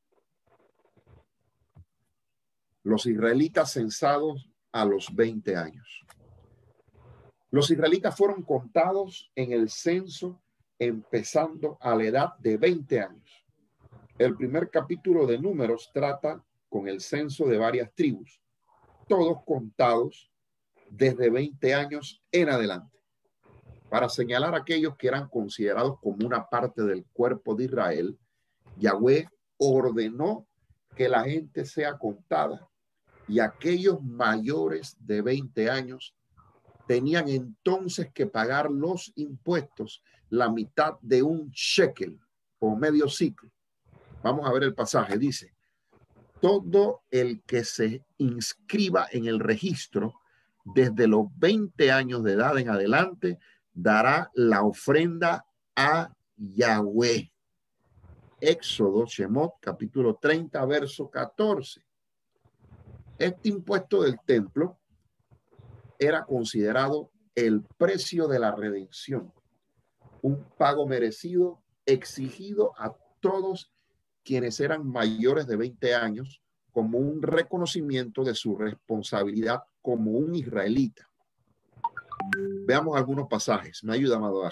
Los israelitas censados a los veinte años. Los israelitas fueron contados en el censo empezando a la edad de veinte años. El primer capítulo de Números trata con el censo de varias tribus, todos contados desde veinte años en adelante, para señalar a aquellos que eran considerados como una parte del cuerpo de Israel. Yahweh ordenó que la gente sea contada y aquellos mayores de veinte años tenían entonces que pagar los impuestos, la mitad de un shekel o medio ciclo. Vamos a ver el pasaje, dice, todo el que se inscriba en el registro desde los veinte años de edad en adelante dará la ofrenda a Yahweh. Éxodo, Shemot, capítulo treinta, verso catorce. Este impuesto del templo era considerado el precio de la redención, un pago merecido exigido a todos quienes eran mayores de veinte años como un reconocimiento de su responsabilidad como un israelita. Veamos algunos pasajes. Me ayuda, Amador.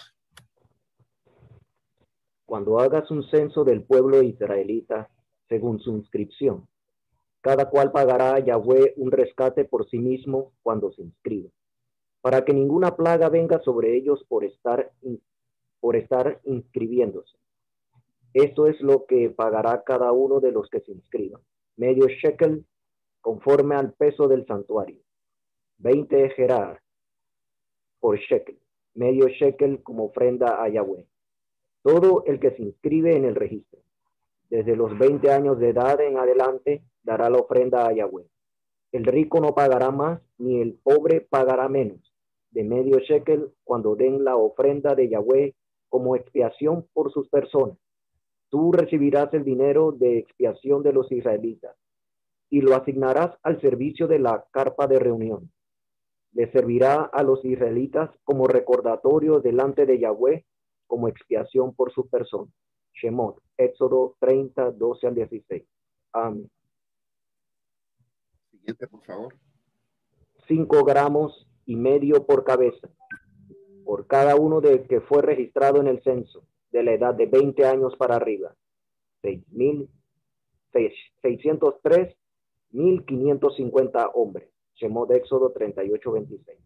Cuando hagas un censo del pueblo israelita según su inscripción, cada cual pagará a Yahweh un rescate por sí mismo cuando se inscriba, para que ninguna plaga venga sobre ellos por estar, por estar inscribiéndose. Esto es lo que pagará cada uno de los que se inscriban. Medio shekel conforme al peso del santuario. veinte gerar por shekel. Medio shekel como ofrenda a Yahweh. Todo el que se inscribe en el registro, desde los veinte años de edad en adelante, dará la ofrenda a Yahweh. El rico no pagará más, ni el pobre pagará menos de medio shekel cuando den la ofrenda de Yahweh como expiación por sus personas. Tú recibirás el dinero de expiación de los israelitas y lo asignarás al servicio de la carpa de reunión. Le servirá a los israelitas como recordatorio delante de Yahweh, como expiación por su persona. Shemot, Éxodo treinta, doce al dieciséis. Amén. Siguiente, por favor. Cinco gramos y medio por cabeza, por cada uno de que fue registrado en el censo, de la edad de veinte años para arriba. seiscientos tres mil quinientos cincuenta hombres. Shemot, Éxodo treinta y ocho, veintiséis.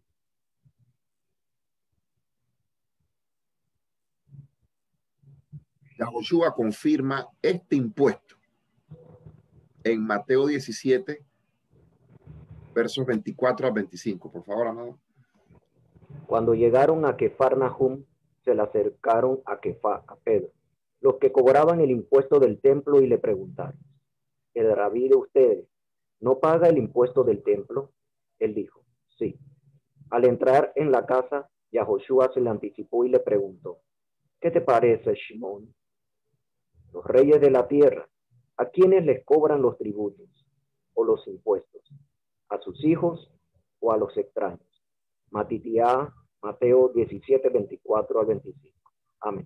Yahoshua confirma este impuesto en Mateo diecisiete, versos veinticuatro a veinticinco. Por favor, amado. Cuando llegaron a Kefar Nahum, se le acercaron a Kefa, a Pedro, los que cobraban el impuesto del templo, y le preguntaron: ¿el rabí de ustedes no paga el impuesto del templo? Él dijo: sí. Al entrar en la casa, Yahoshua se le anticipó y le preguntó: ¿qué te parece, Shimón? Los reyes de la tierra, ¿a quiénes les cobran los tributos o los impuestos? ¿A sus hijos o a los extraños? Matitiá, Mateo diecisiete, veinticuatro al veinticinco. Amén.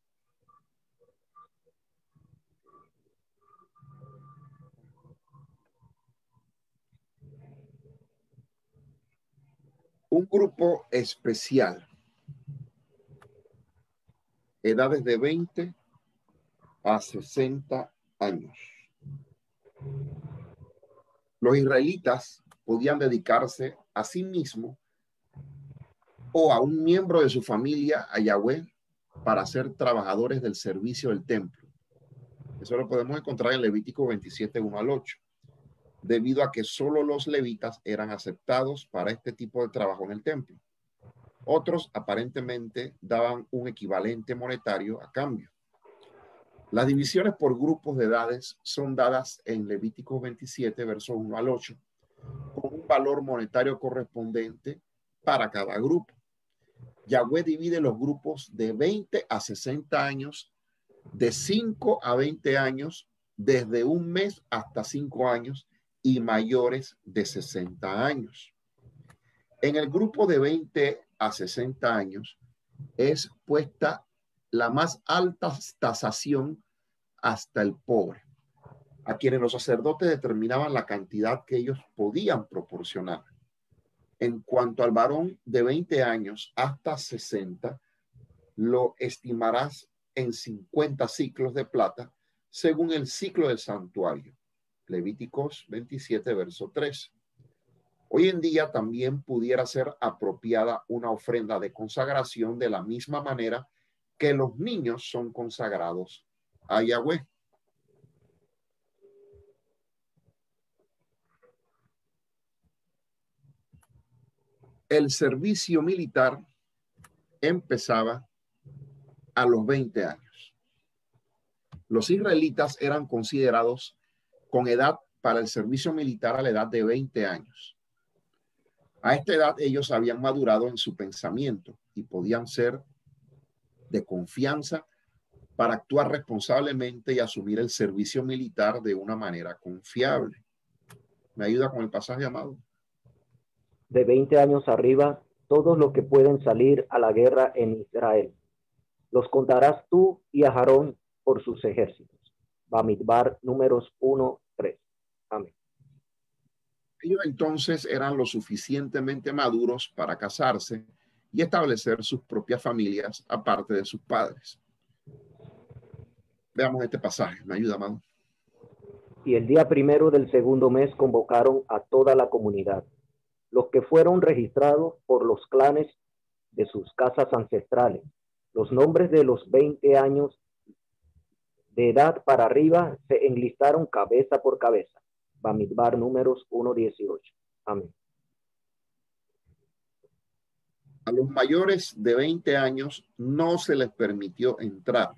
Un grupo especial, edades de veinte a sesenta años. Los israelitas podían dedicarse a sí mismos o a un miembro de su familia a Yahweh para ser trabajadores del servicio del templo. Eso lo podemos encontrar en Levítico veintisiete, uno al ocho, debido a que solo los levitas eran aceptados para este tipo de trabajo en el templo. Otros aparentemente daban un equivalente monetario a cambio. Las divisiones por grupos de edades son dadas en Levítico veintisiete, versos uno al ocho, con un valor monetario correspondiente para cada grupo. Yahweh divide los grupos de veinte a sesenta años, de cinco a veinte años, desde un mes hasta cinco años y mayores de sesenta años. En el grupo de veinte a sesenta años es puesta la más alta tasación hasta el pobre, a quienes los sacerdotes determinaban la cantidad que ellos podían proporcionar. En cuanto al varón de veinte años hasta sesenta, lo estimarás en cincuenta ciclos de plata, según el ciclo del santuario. Levíticos veintisiete, verso tres. Hoy en día también pudiera ser apropiada una ofrenda de consagración de la misma manera que los niños son consagrados a Yahweh. El servicio militar empezaba a los veinte años. Los israelitas eran considerados con edad para el servicio militar a la edad de veinte años. A esta edad ellos habían madurado en su pensamiento y podían ser de confianza para actuar responsablemente y asumir el servicio militar de una manera confiable. ¿Me ayuda con el pasaje, amado? De veinte años arriba, todos los que pueden salir a la guerra en Israel. Los contarás tú y a Aarón por sus ejércitos. Bamidbar, números uno, tres. Amén. Ellos entonces eran lo suficientemente maduros para casarse y establecer sus propias familias aparte de sus padres. Veamos este pasaje. ¿Me ayuda, amado? Y el día primero del segundo mes convocaron a toda la comunidad, los que fueron registrados por los clanes de sus casas ancestrales. Los nombres de los veinte años de edad para arriba se enlistaron cabeza por cabeza. Bamidbar, números uno, dieciocho. Amén. A los mayores de veinte años no se les permitió entrar.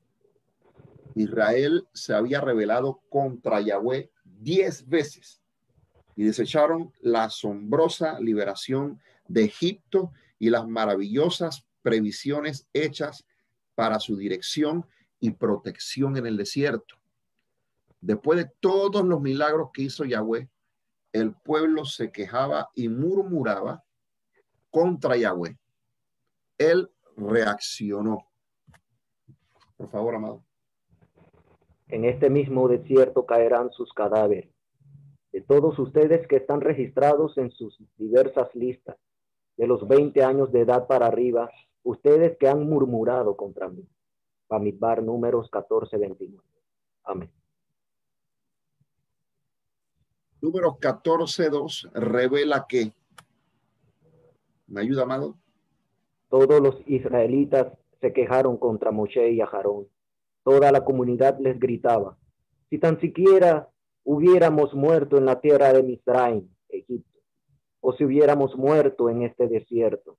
Israel se había rebelado contra Yahweh diez veces y desecharon la asombrosa liberación de Egipto y las maravillosas previsiones hechas para su dirección y protección en el desierto. Después de todos los milagros que hizo Yahweh, el pueblo se quejaba y murmuraba contra Yahweh. Él reaccionó. Por favor, amado. En este mismo desierto caerán sus cadáveres, de todos ustedes que están registrados en sus diversas listas, de los veinte años de edad para arriba, ustedes que han murmurado contra mí. Bamidbar, Números catorce, veintinueve. Amén. Números catorce, dos revela que, ¿me ayuda, amado? Todos los israelitas se quejaron contra Moshe y Aarón. Toda la comunidad les gritaba: si tan siquiera hubiéramos muerto en la tierra de Misraim, Egipto, o si hubiéramos muerto en este desierto.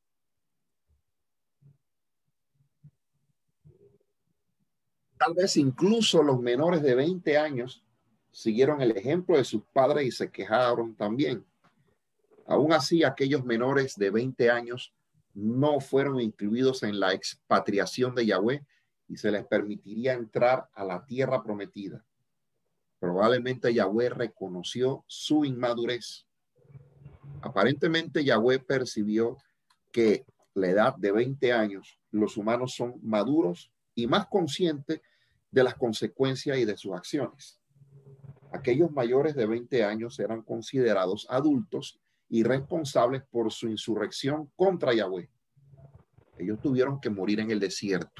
Tal vez incluso los menores de veinte años siguieron el ejemplo de sus padres y se quejaron también. Aún así, aquellos menores de veinte años no fueron incluidos en la expatriación de Yahweh y se les permitiría entrar a la tierra prometida. Probablemente Yahweh reconoció su inmadurez. Aparentemente Yahweh percibió que a la edad de veinte años los humanos son maduros y más conscientes de las consecuencias y de sus acciones. Aquellos mayores de veinte años eran considerados adultos y responsables por su insurrección contra Yahweh. Ellos tuvieron que morir en el desierto.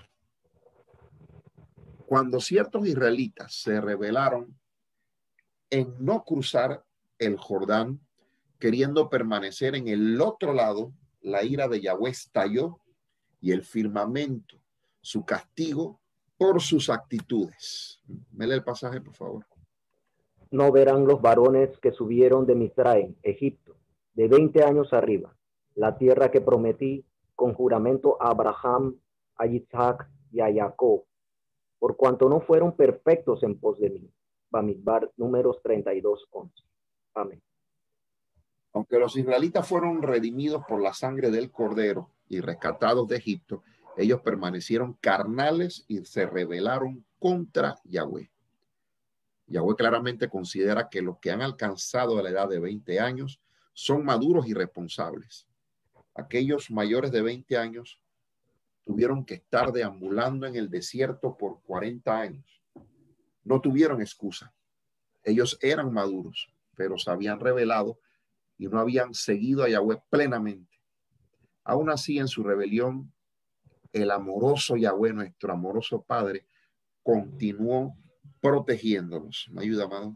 Cuando ciertos israelitas se rebelaron en no cruzar el Jordán, queriendo permanecer en el otro lado, la ira de Yahweh estalló y el firmamento, su castigo por sus actitudes. Me lee el pasaje, por favor. No verán los varones que subieron de Misraim, Egipto, de veinte años arriba, la tierra que prometí con juramento a Abraham, a Isaac y a Jacob, por cuanto no fueron perfectos en pos de mí. Bamidbar, Números treinta y dos, once. Amén. Aunque los israelitas fueron redimidos por la sangre del Cordero y rescatados de Egipto, ellos permanecieron carnales y se rebelaron contra Yahweh. Yahweh claramente considera que los que han alcanzado la edad de veinte años son maduros y responsables. Aquellos mayores de veinte años tuvieron que estar deambulando en el desierto por cuarenta años. No tuvieron excusa. Ellos eran maduros, pero se habían rebelado y no habían seguido a Yahweh plenamente. Aún así, en su rebelión, el amoroso Yahweh, nuestro amoroso Padre, continuó protegiéndolos. ¿Me ayuda, amado?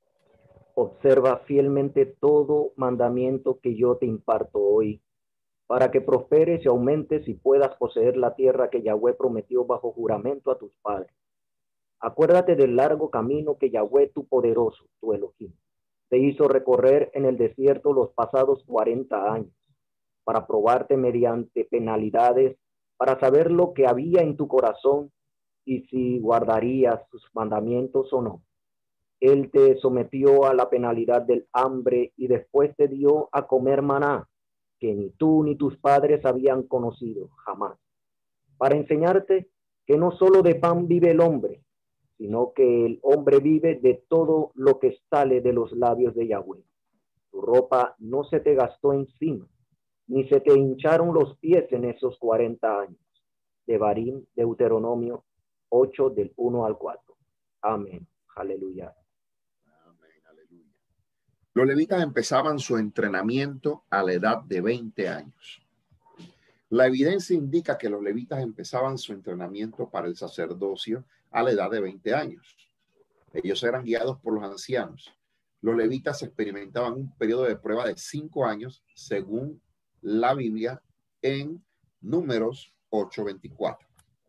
Observa fielmente todo mandamiento que yo te imparto hoy, para que prosperes y aumentes y puedas poseer la tierra que Yahweh prometió bajo juramento a tus padres. Acuérdate del largo camino que Yahweh, tu poderoso, tu Elohim, te hizo recorrer en el desierto los pasados cuarenta años, para probarte mediante penalidades, para saber lo que había en tu corazón y si guardarías sus mandamientos o no. Él te sometió a la penalidad del hambre y después te dio a comer maná, que ni tú ni tus padres habían conocido jamás, para enseñarte que no solo de pan vive el hombre, sino que el hombre vive de todo lo que sale de los labios de Yahweh. Tu ropa no se te gastó encima, ni se te hincharon los pies en esos cuarenta años. Devarim, Deuteronomio ocho, del uno al cuatro. Amén. Aleluya. Amén, aleluya. Los levitas empezaban su entrenamiento a la edad de veinte años. La evidencia indica que los levitas empezaban su entrenamiento para el sacerdocio a la edad de veinte años. Ellos eran guiados por los ancianos. Los levitas experimentaban un periodo de prueba de cinco años, según la Biblia, en Números ocho veinticuatro.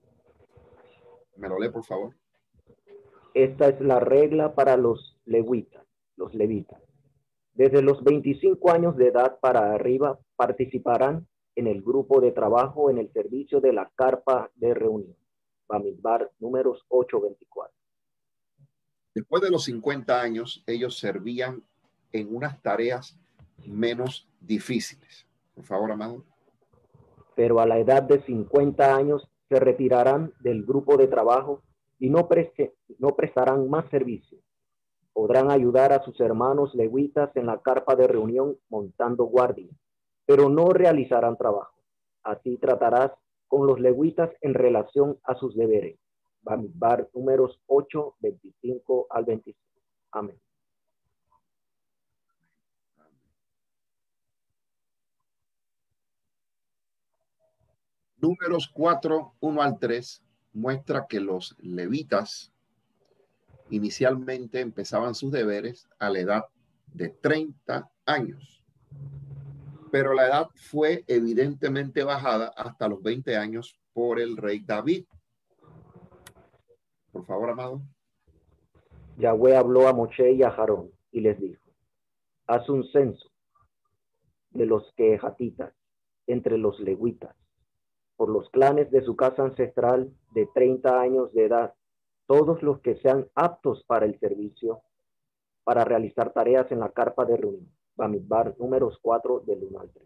¿Me lo lee, por favor? Esta es la regla para los levitas, los levitas. Desde los veinticinco años de edad para arriba participarán en el grupo de trabajo en el servicio de la carpa de reunión. Bamidbar, números ocho veinticuatro. Después de los cincuenta años, ellos servían en unas tareas menos difíciles. Por favor, amado. Pero a la edad de cincuenta años se retirarán del grupo de trabajo y no, preste, no prestarán más servicio. Podrán ayudar a sus hermanos levitas en la carpa de reunión montando guardia, pero no realizarán trabajo. Así tratarás con los levitas en relación a sus deberes. Bamidbar, números ocho, veinticinco al veintiséis. Amén. Números cuatro, uno al tres muestra que los levitas inicialmente empezaban sus deberes a la edad de treinta años, pero la edad fue evidentemente bajada hasta los veinte años por el rey David. Por favor, amado. Yahweh habló a Moshe y a Aarón y les dijo: haz un censo de los quehatitas entre los levitas, por los clanes de su casa ancestral de treinta años de edad, todos los que sean aptos para el servicio, para realizar tareas en la carpa de reunión. Bamidbar, números cuatro, del uno al tres.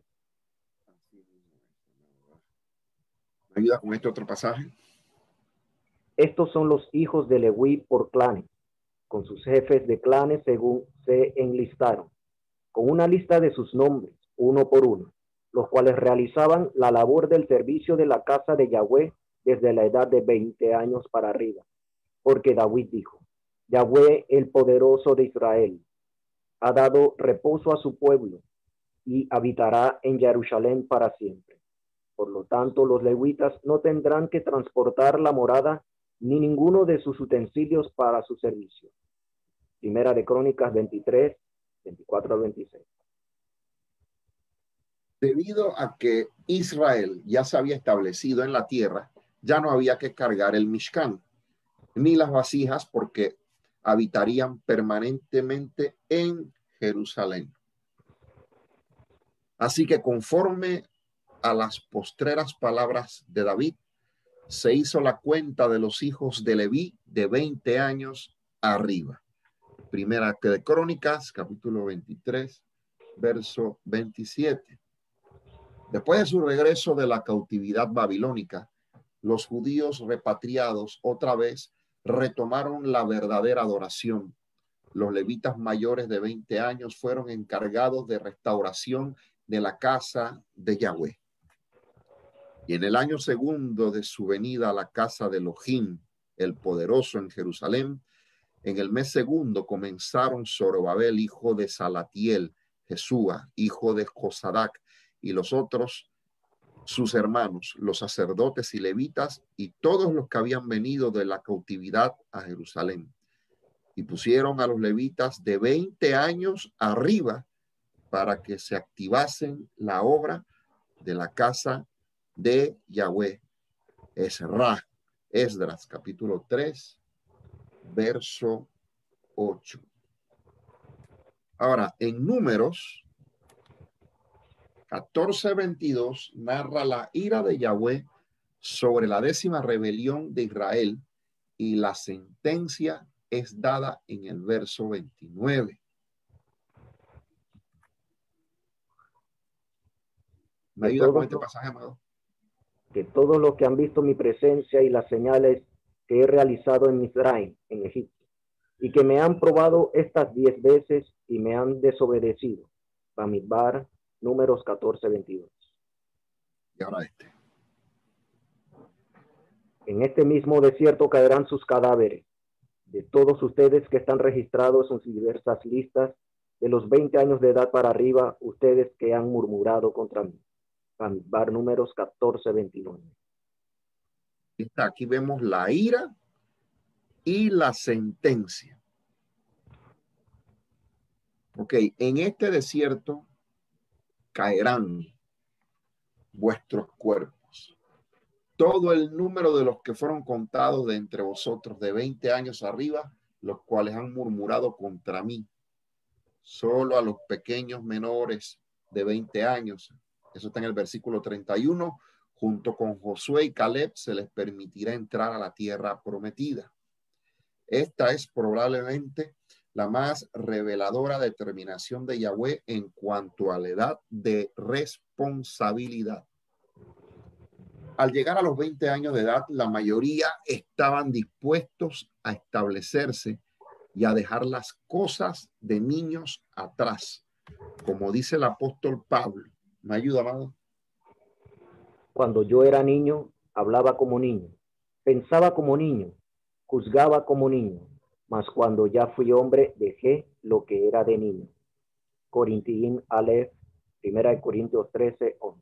¿Me ayuda con este otro pasaje? Estos son los hijos de Leví por clanes, con sus jefes de clanes según se enlistaron, con una lista de sus nombres, uno por uno, los cuales realizaban la labor del servicio de la casa de Yahweh desde la edad de veinte años para arriba. Porque David dijo: Yahweh, el poderoso de Israel, ha dado reposo a su pueblo y habitará en Jerusalén para siempre. Por lo tanto, los levitas no tendrán que transportar la morada ni ninguno de sus utensilios para su servicio. Primera de Crónicas veintitrés, veinticuatro al veintiséis. Debido a que Israel ya se había establecido en la tierra, ya no había que cargar el Mishkan, ni las vasijas, porque habitarían permanentemente en Jerusalén. Así que conforme a las postreras palabras de David, se hizo la cuenta de los hijos de Leví de veinte años arriba. Primera de Crónicas, capítulo veintitrés, verso veintisiete. Después de su regreso de la cautividad babilónica, los judíos repatriados otra vez retomaron la verdadera adoración. Los levitas mayores de veinte años fueron encargados de restauración de la casa de Yahweh. Y en el año segundo de su venida a la casa de Elohim, el poderoso en Jerusalén, en el mes segundo comenzaron Zorobabel, hijo de Salatiel, Jesúa, hijo de Josadac, y los otros, sus hermanos, los sacerdotes y levitas, y todos los que habían venido de la cautividad a Jerusalén. Y pusieron a los levitas de veinte años arriba para que se activasen la obra de la casa de Yahweh. Esra, Esdras, capítulo tres, verso ocho. Ahora, en Números catorce veintidós narra la ira de Yahweh sobre la décima rebelión de Israel y la sentencia es dada en el verso veintinueve. ¿Me ayuda con este pasaje, amado? Que todos los que han visto mi presencia y las señales que he realizado en Misraim, en Egipto, y que me han probado estas diez veces y me han desobedecido. Bamidbar, Números catorce veintidós. Y ahora este. En este mismo desierto caerán sus cadáveres, de todos ustedes que están registrados en sus diversas listas, de los veinte años de edad para arriba, ustedes que han murmurado contra mí. Bamidbar, Números catorce veintinueve. Aquí vemos la ira y la sentencia. Ok, en este desierto caerán vuestros cuerpos. Todo el número de los que fueron contados de entre vosotros de veinte años arriba, los cuales han murmurado contra mí. Solo a los pequeños menores de veinte años Eso está en el versículo treinta y uno. Junto con Josué y Caleb se les permitirá entrar a la tierra prometida. Esta es probablemente la más reveladora determinación de Yahweh en cuanto a la edad de responsabilidad. Al llegar a los veinte años de edad, la mayoría estaban dispuestos a establecerse y a dejar las cosas de niños atrás. Como dice el apóstol Pablo. ¿Me ayuda, amado? Cuando yo era niño, hablaba como niño, pensaba como niño, juzgaba como niño, mas cuando ya fui hombre, dejé lo que era de niño. Corintiín Aleph, Primera de Corintios trece, once.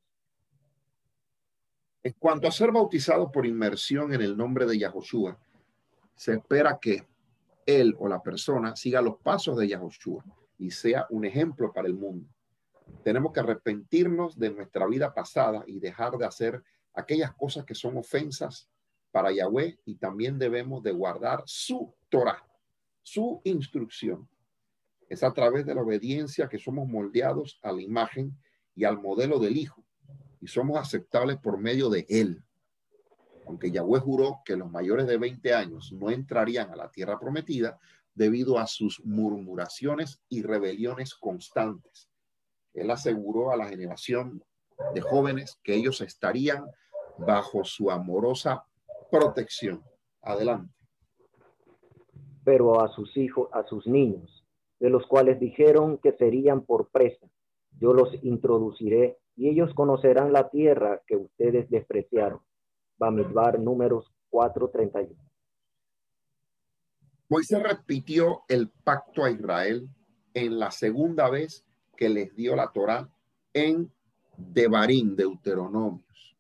En cuanto a ser bautizado por inmersión en el nombre de Yahoshua, se espera que él o la persona siga los pasos de Yahoshua y sea un ejemplo para el mundo. Tenemos que arrepentirnos de nuestra vida pasada y dejar de hacer aquellas cosas que son ofensas para Yahweh, y también debemos de guardar su Torah, su instrucción. Es a través de la obediencia que somos moldeados a la imagen y al modelo del Hijo, y somos aceptables por medio de él. Aunque Yahweh juró que los mayores de veinte años no entrarían a la tierra prometida debido a sus murmuraciones y rebeliones constantes, él aseguró a la generación de jóvenes que ellos estarían bajo su amorosa protección. Adelante. Pero a sus hijos, a sus niños, de los cuales dijeron que serían por presa, yo los introduciré y ellos conocerán la tierra que ustedes despreciaron. Bamidbar, Números cuatro, treinta y uno. Moisés repitió el pacto a Israel en la segunda vez que les dio la Torá en Devarim, Deuteronomios.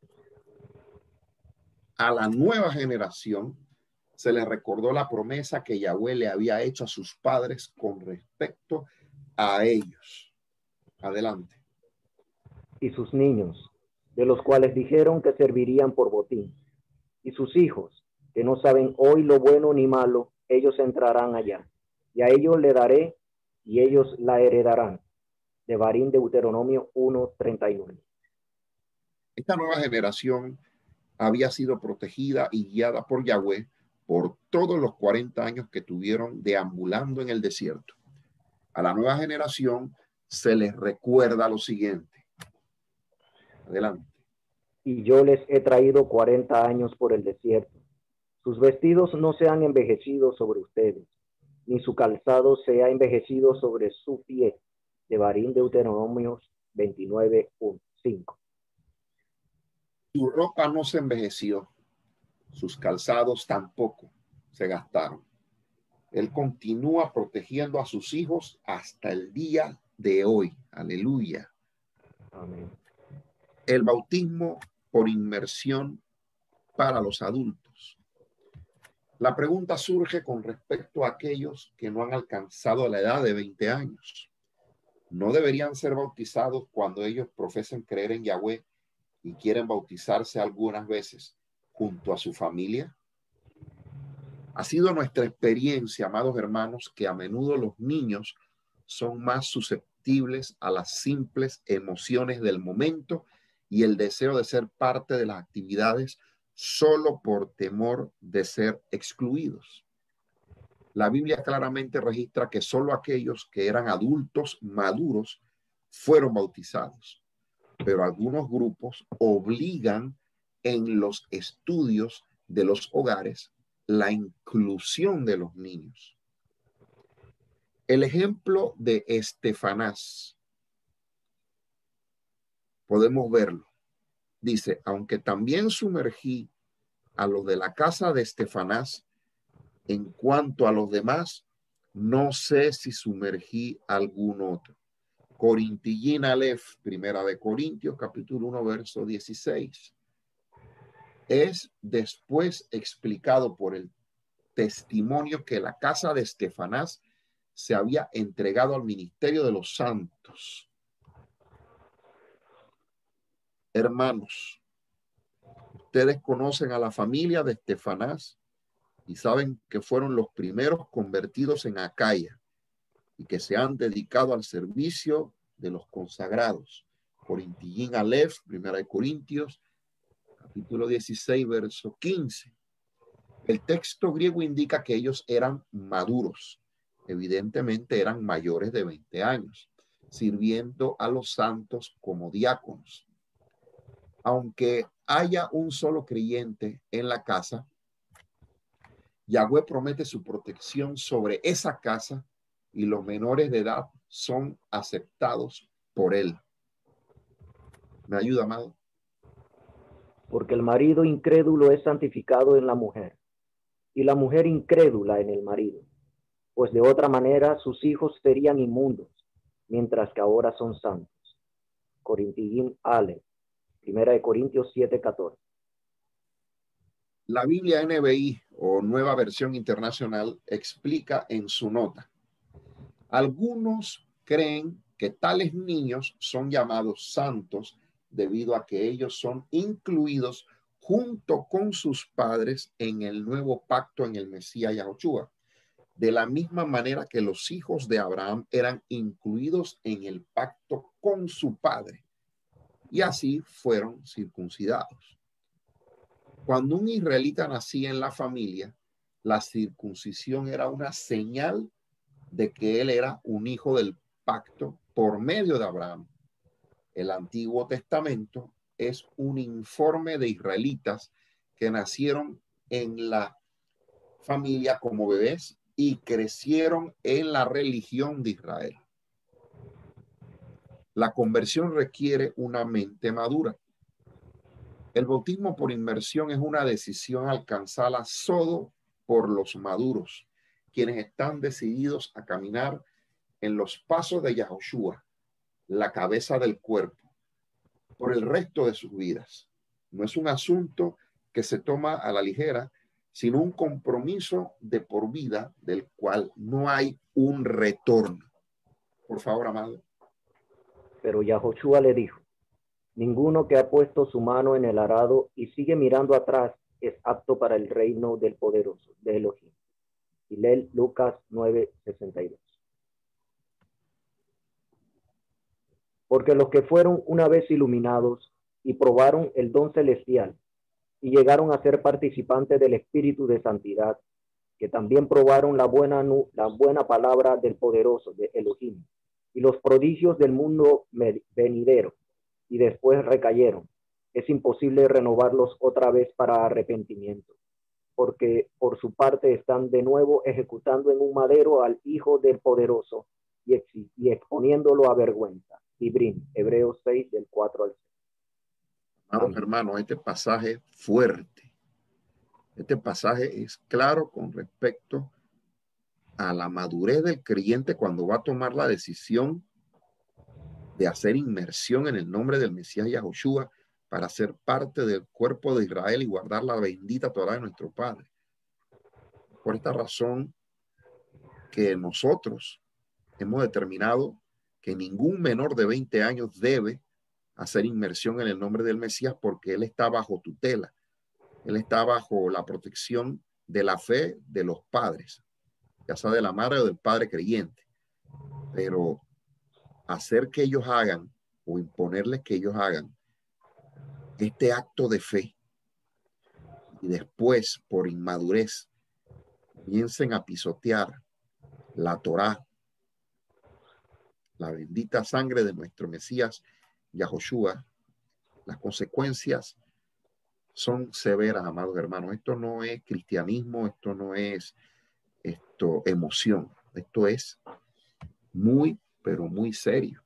A la nueva generación se les recordó la promesa que Yahweh le había hecho a sus padres con respecto a ellos. Adelante. Y sus niños, de los cuales dijeron que servirían por botín, y sus hijos, que no saben hoy lo bueno ni malo, ellos entrarán allá, y a ellos le daré, y ellos la heredarán. Devarim, Deuteronomio uno, treinta y nueve. Esta nueva generación había sido protegida y guiada por Yahweh por todos los cuarenta años que tuvieron deambulando en el desierto. A la nueva generación se les recuerda lo siguiente. Adelante. Y yo les he traído cuarenta años por el desierto. Sus vestidos no se han envejecido sobre ustedes, ni su calzado se ha envejecido sobre su pie. Devarim, Deuteronomios veintinueve, cinco. Su ropa no se envejeció, sus calzados tampoco se gastaron. Él continúa protegiendo a sus hijos hasta el día de hoy. Aleluya. Amén. El bautismo por inmersión para los adultos. La pregunta surge con respecto a aquellos que no han alcanzado la edad de veinte años. ¿No deberían ser bautizados cuando ellos profesan creer en Yahweh y quieren bautizarse algunas veces junto a su familia? Ha sido nuestra experiencia, amados hermanos, que a menudo los niños son más susceptibles a las simples emociones del momento y el deseo de ser parte de las actividades solo por temor de ser excluidos. La Biblia claramente registra que solo aquellos que eran adultos maduros fueron bautizados, pero algunos grupos obligan en los estudios de los hogares la inclusión de los niños. El ejemplo de Estefanás, podemos verlo. Dice, aunque también sumergí a los de la casa de Estefanás, en cuanto a los demás, no sé si sumergí algún otro. Corintillín Aleph, Primera de Corintios, capítulo uno, verso dieciséis. Es después explicado por el testimonio que la casa de Estefanás se había entregado al ministerio de los santos. Hermanos, ustedes conocen a la familia de Estefanás y saben que fueron los primeros convertidos en Acaya y que se han dedicado al servicio de los consagrados. Corintillín Aleph, Primera de Corintios, capítulo dieciséis, verso quince. El texto griego indica que ellos eran maduros. Evidentemente eran mayores de veinte años, sirviendo a los santos como diáconos. Aunque haya un solo creyente en la casa, Yahweh promete su protección sobre esa casa y los menores de edad son aceptados por él. ¿Me ayuda, amado? Porque el marido incrédulo es santificado en la mujer, y la mujer incrédula en el marido, pues de otra manera sus hijos serían inmundos, mientras que ahora son santos. Corintillín Ale, Primera de Corintios siete, catorce. La Biblia N B I o Nueva Versión Internacional explica en su nota: algunos creen que tales niños son llamados santos debido a que ellos son incluidos junto con sus padres en el nuevo pacto en el Mesías Yahushua, de la misma manera que los hijos de Abraham eran incluidos en el pacto con su padre y así fueron circuncidados. Cuando un israelita nacía en la familia, la circuncisión era una señal de que él era un hijo del pacto por medio de Abraham. El Antiguo Testamento es un informe de israelitas que nacieron en la familia como bebés y crecieron en la religión de Israel. La conversión requiere una mente madura. El bautismo por inmersión es una decisión alcanzada solo por los maduros, quienes están decididos a caminar en los pasos de Yahushua, la cabeza del cuerpo, por el resto de sus vidas. No es un asunto que se toma a la ligera, sino un compromiso de por vida del cual no hay un retorno. Por favor, amado. Pero Yahushua le dijo: ninguno que ha puesto su mano en el arado y sigue mirando atrás es apto para el reino del poderoso, de Elohim. Y lee Lucas nueve, sesenta y dos. Porque los que fueron una vez iluminados y probaron el don celestial y llegaron a ser participantes del espíritu de santidad, que también probaron la buena, la buena palabra del poderoso, de Elohim, y los prodigios del mundo venidero, y después recayeron, es imposible renovarlos otra vez para arrepentimiento, porque por su parte están de nuevo ejecutando en un madero al Hijo del Poderoso y, ex y exponiéndolo a vergüenza. Ibrim, Hebreos seis, del cuatro al seis. Amados hermanos, este pasaje fuerte. Este pasaje es claro con respecto a la madurez del creyente cuando va a tomar la decisión de hacer inmersión en el nombre del Mesías Yahushua para ser parte del cuerpo de Israel y guardar la bendita Torá de nuestro Padre. Por esta razón que nosotros hemos determinado que ningún menor de veinte años debe hacer inmersión en el nombre del Mesías, porque él está bajo tutela, él está bajo la protección de la fe de los padres, ya sea de la madre o del padre creyente. Pero hacer que ellos hagan o imponerles que ellos hagan este acto de fe y después por inmadurez comiencen a pisotear la Torá, la bendita sangre de nuestro Mesías Yahushua, las consecuencias son severas, amados hermanos. Esto no es cristianismo, esto no es esto emoción, esto es muy, pero muy serio.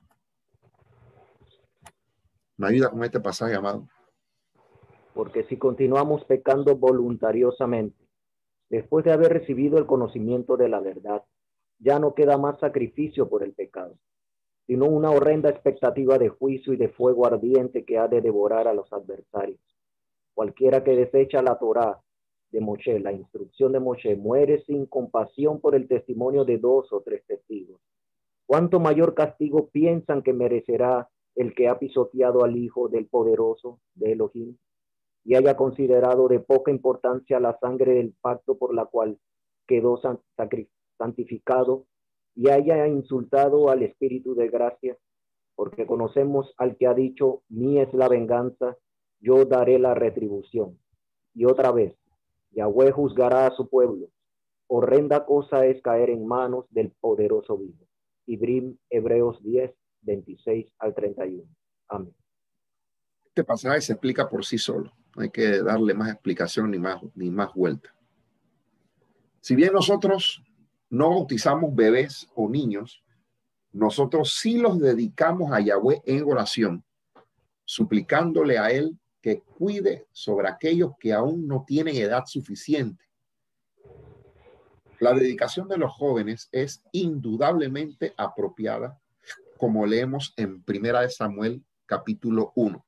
¿Me ayuda con este pasaje, amado? Porque si continuamos pecando voluntariosamente, después de haber recibido el conocimiento de la verdad, ya no queda más sacrificio por el pecado, sino una horrenda expectativa de juicio y de fuego ardiente que ha de devorar a los adversarios. Cualquiera que desecha la Torá de Moshe, la instrucción de Moshe, muere sin compasión por el testimonio de dos o tres testigos. ¿Cuánto mayor castigo piensan que merecerá el que ha pisoteado al Hijo del Poderoso, de Elohim, y haya considerado de poca importancia la sangre del pacto por la cual quedó santificado, y haya insultado al Espíritu de gracia? porque conocemos al que ha dicho, mía es la venganza, yo daré la retribución. Y otra vez, Yahweh juzgará a su pueblo. Horrenda cosa es caer en manos del poderoso vivo. Ibrim, Hebreos diez, veintiséis al treinta y uno. Amén. Este pasaje se explica por sí solo. No hay que darle más explicación ni más, ni más vuelta. Si bien nosotros no bautizamos bebés o niños, nosotros sí los dedicamos a Yahweh en oración, suplicándole a Él que cuide sobre aquellos que aún no tienen edad suficiente. La dedicación de los jóvenes es indudablemente apropiada, como leemos en Primera de Samuel, capítulo uno.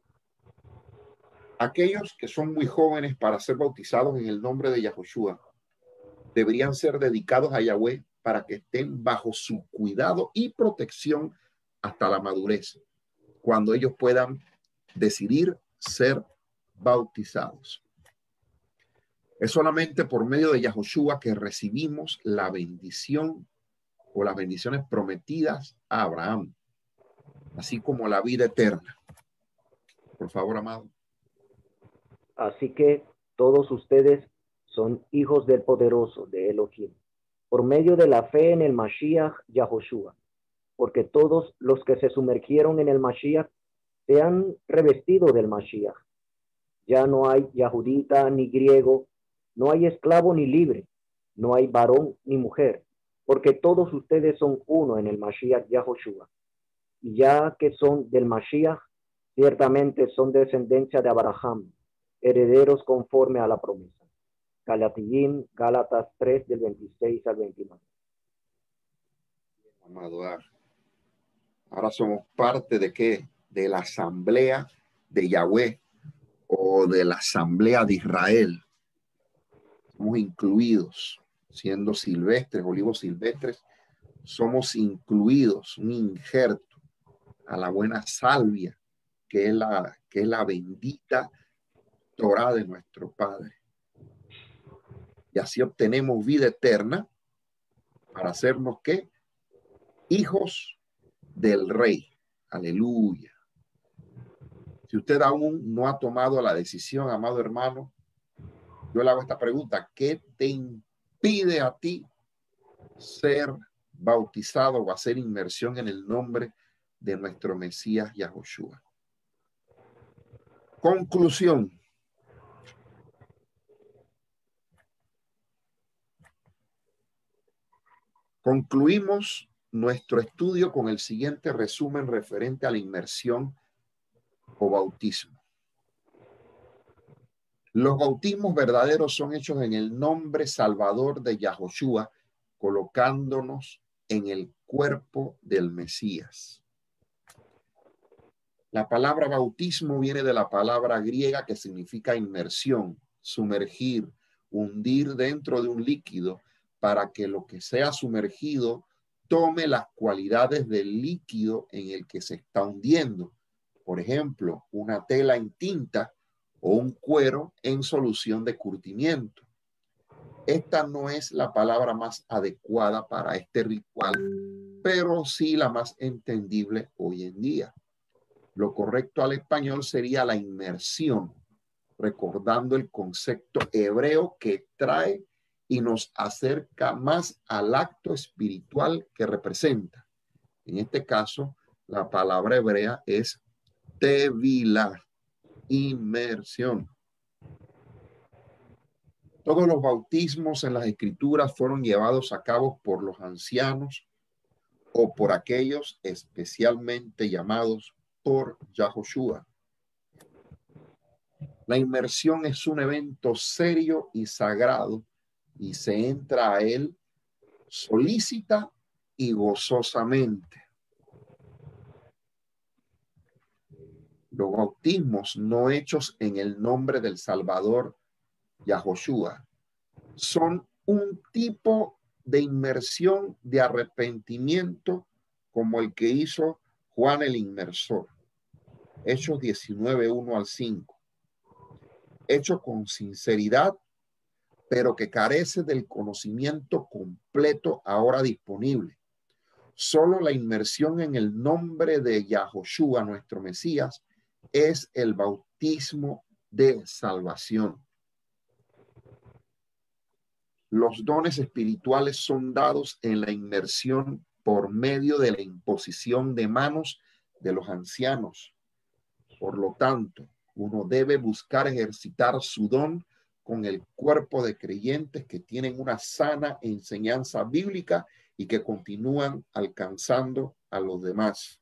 Aquellos que son muy jóvenes para ser bautizados en el nombre de Yahushua deberían ser dedicados a Yahweh para que estén bajo su cuidado y protección hasta la madurez, cuando ellos puedan decidir ser bautizados. Es solamente por medio de Yahushua que recibimos la bendición o las bendiciones prometidas a Abraham, así como la vida eterna. Por favor, amado. Así que todos ustedes son hijos del poderoso, de Elohim, por medio de la fe en el Mashiach Yahushua, porque todos los que se sumergieron en el Mashiach se han revestido del Mashiach. Ya no hay yahudita ni griego, no hay esclavo ni libre, no hay varón ni mujer, porque todos ustedes son uno en el Mashiach Yahushua. Y ya que son del Mashiach, ciertamente son descendencia de Abraham, herederos conforme a la promesa. Galatiyim, Gálatas tres, del veintiséis al veintinueve. Amado, ahora somos parte de qué? De la asamblea de Yahweh o de la asamblea de Israel. Somos incluidos, siendo silvestres, olivos silvestres, somos incluidos, un injerto a la buena salvia, que es la, que es la bendita Torá de nuestro Padre. Y así obtenemos vida eterna para hacernos ¿qué? Hijos del Rey. Aleluya. Si usted aún no ha tomado la decisión, amado hermano, yo le hago esta pregunta: ¿qué te impide a ti ser bautizado o hacer inmersión en el nombre de nuestro Mesías Yahushua? Conclusión. Concluimos nuestro estudio con el siguiente resumen referente a la inmersión o bautismo. Los bautismos verdaderos son hechos en el nombre salvador de Yahushua, colocándonos en el cuerpo del Mesías. La palabra bautismo viene de la palabra griega que significa inmersión, sumergir, hundir dentro de un líquido para que lo que sea sumergido tome las cualidades del líquido en el que se está hundiendo. Por ejemplo, una tela en tinta o un cuero en solución de curtimiento. Esta no es la palabra más adecuada para este ritual, pero sí la más entendible hoy en día. Lo correcto al español sería la inmersión, recordando el concepto hebreo que trae y nos acerca más al acto espiritual que representa. En este caso, la palabra hebrea es tevilá, inmersión. Todos los bautismos en las escrituras fueron llevados a cabo por los ancianos o por aquellos especialmente llamados por Yahushua. La inmersión es un evento serio y sagrado y se entra a él solícita y gozosamente. Los bautismos no hechos en el nombre del Salvador Yahushua son un tipo de inmersión de arrepentimiento como el que hizo Juan el Inmersor. Hechos diecinueve, uno al cinco. Hecho con sinceridad, pero que carece del conocimiento completo ahora disponible. Solo la inmersión en el nombre de Yahoshua, nuestro Mesías, es el bautismo de salvación. Los dones espirituales son dados en la inmersión por medio de la imposición de manos de los ancianos. Por lo tanto, uno debe buscar ejercitar su don con el cuerpo de creyentes que tienen una sana enseñanza bíblica y que continúan alcanzando a los demás.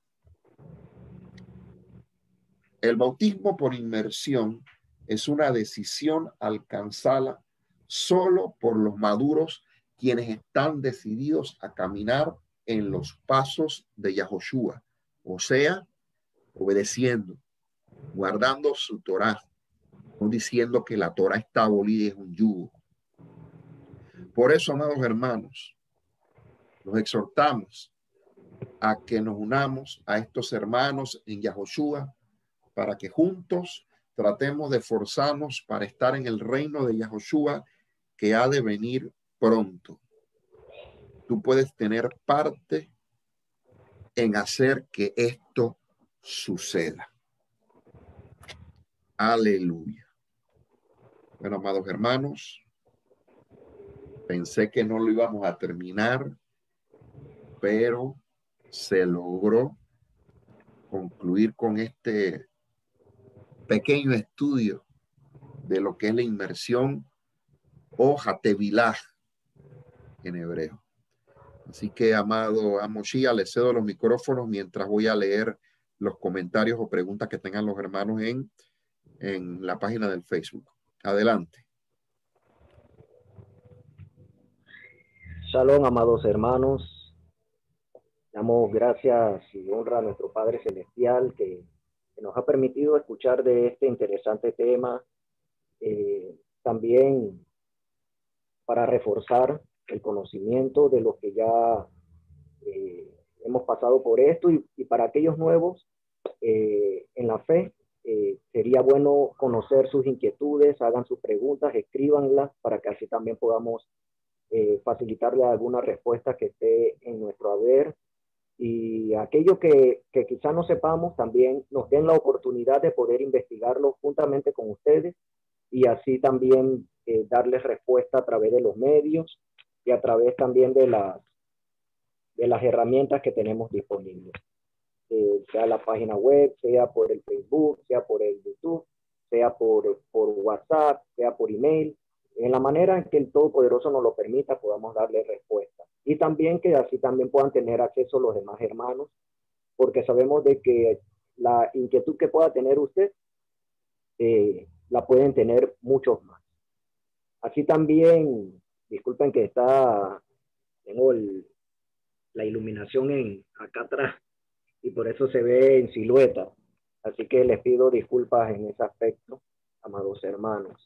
El bautismo por inmersión es una decisión alcanzada solo por los maduros, quienes están decididos a caminar en los pasos de Yahoshua, o sea, obedeciendo, guardando su Torá, no diciendo que la Torá está abolida y es un yugo. Por eso, amados hermanos, los exhortamos a que nos unamos a estos hermanos en Yahoshua para que juntos tratemos de esforzarnos para estar en el reino de Yahoshua que ha de venir pronto. Tú puedes tener parte en hacer que esto suceda. Aleluya. Bueno, amados hermanos, pensé que no lo íbamos a terminar, pero se logró concluir con este pequeño estudio de lo que es la inmersión o Hatevilah en hebreo. Así que, amado Amoshia, le cedo los micrófonos mientras voy a leer los comentarios o preguntas que tengan los hermanos en, en la página del Facebook. Adelante. Shalom, amados hermanos. Damos gracias y honra a nuestro Padre Celestial que, que nos ha permitido escuchar de este interesante tema. Eh, también para reforzar el conocimiento de los que ya eh, hemos pasado por esto y, y para aquellos nuevos eh, en la fe, eh, sería bueno conocer sus inquietudes, hagan sus preguntas, escríbanlas para que así también podamos eh, facilitarle alguna respuesta que esté en nuestro haber. Y aquello que, que quizá no sepamos, también nos den la oportunidad de poder investigarlo juntamente con ustedes y así también eh, darles respuesta a través de los medios y a través también de las, de las herramientas que tenemos disponibles. Eh, sea la página web, sea por el Facebook, sea por el YouTube, sea por, por WhatsApp, sea por email. En la manera en que el Todopoderoso nos lo permita, podamos darle respuesta. Y también que así también puedan tener acceso los demás hermanos, porque sabemos de que la inquietud que pueda tener usted, eh, la pueden tener muchos más. Así también, disculpen que está, tengo el, la iluminación en, acá atrás y por eso se ve en silueta. Así que les pido disculpas en ese aspecto, amados hermanos.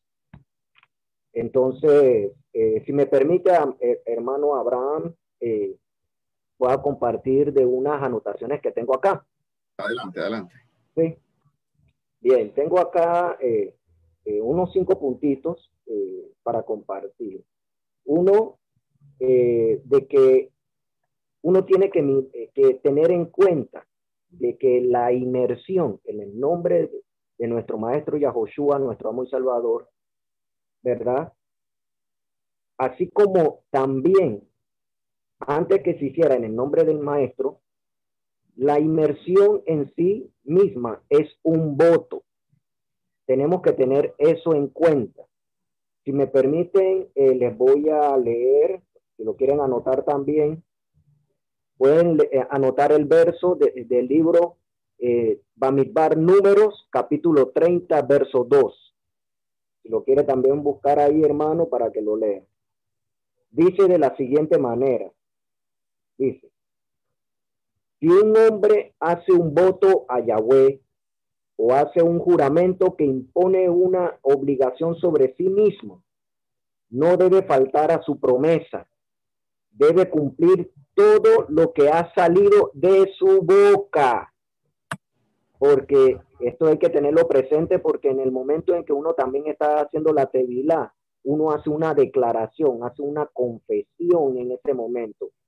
Entonces, eh, si me permite, eh, hermano Abraham, eh, voy a compartir de unas anotaciones que tengo acá. Adelante, adelante. Sí. Bien, tengo acá eh, eh, unos cinco puntitos eh, para compartir. Uno, eh, de que uno tiene que, eh, que tener en cuenta de que la inmersión en el nombre de, de nuestro Maestro Yahoshua, nuestro amo y Salvador, ¿verdad? Así como también, antes que se hiciera en el nombre del Maestro, la inmersión en sí misma es un voto. Tenemos que tener eso en cuenta. Si me permiten, eh, les voy a leer, si lo quieren anotar también, pueden eh, anotar el verso de, del libro eh, Bamidbar Números, capítulo treinta, verso dos. Si lo quiere también buscar ahí, hermano, para que lo lean. Dice de la siguiente manera, dice, si un hombre hace un voto a Yahweh o hace un juramento que impone una obligación sobre sí mismo, no debe faltar a su promesa, debe cumplir todo lo que ha salido de su boca, porque esto hay que tenerlo presente, porque en el momento en que uno también está haciendo la tevilá, uno hace una declaración, hace una confesión en ese momento.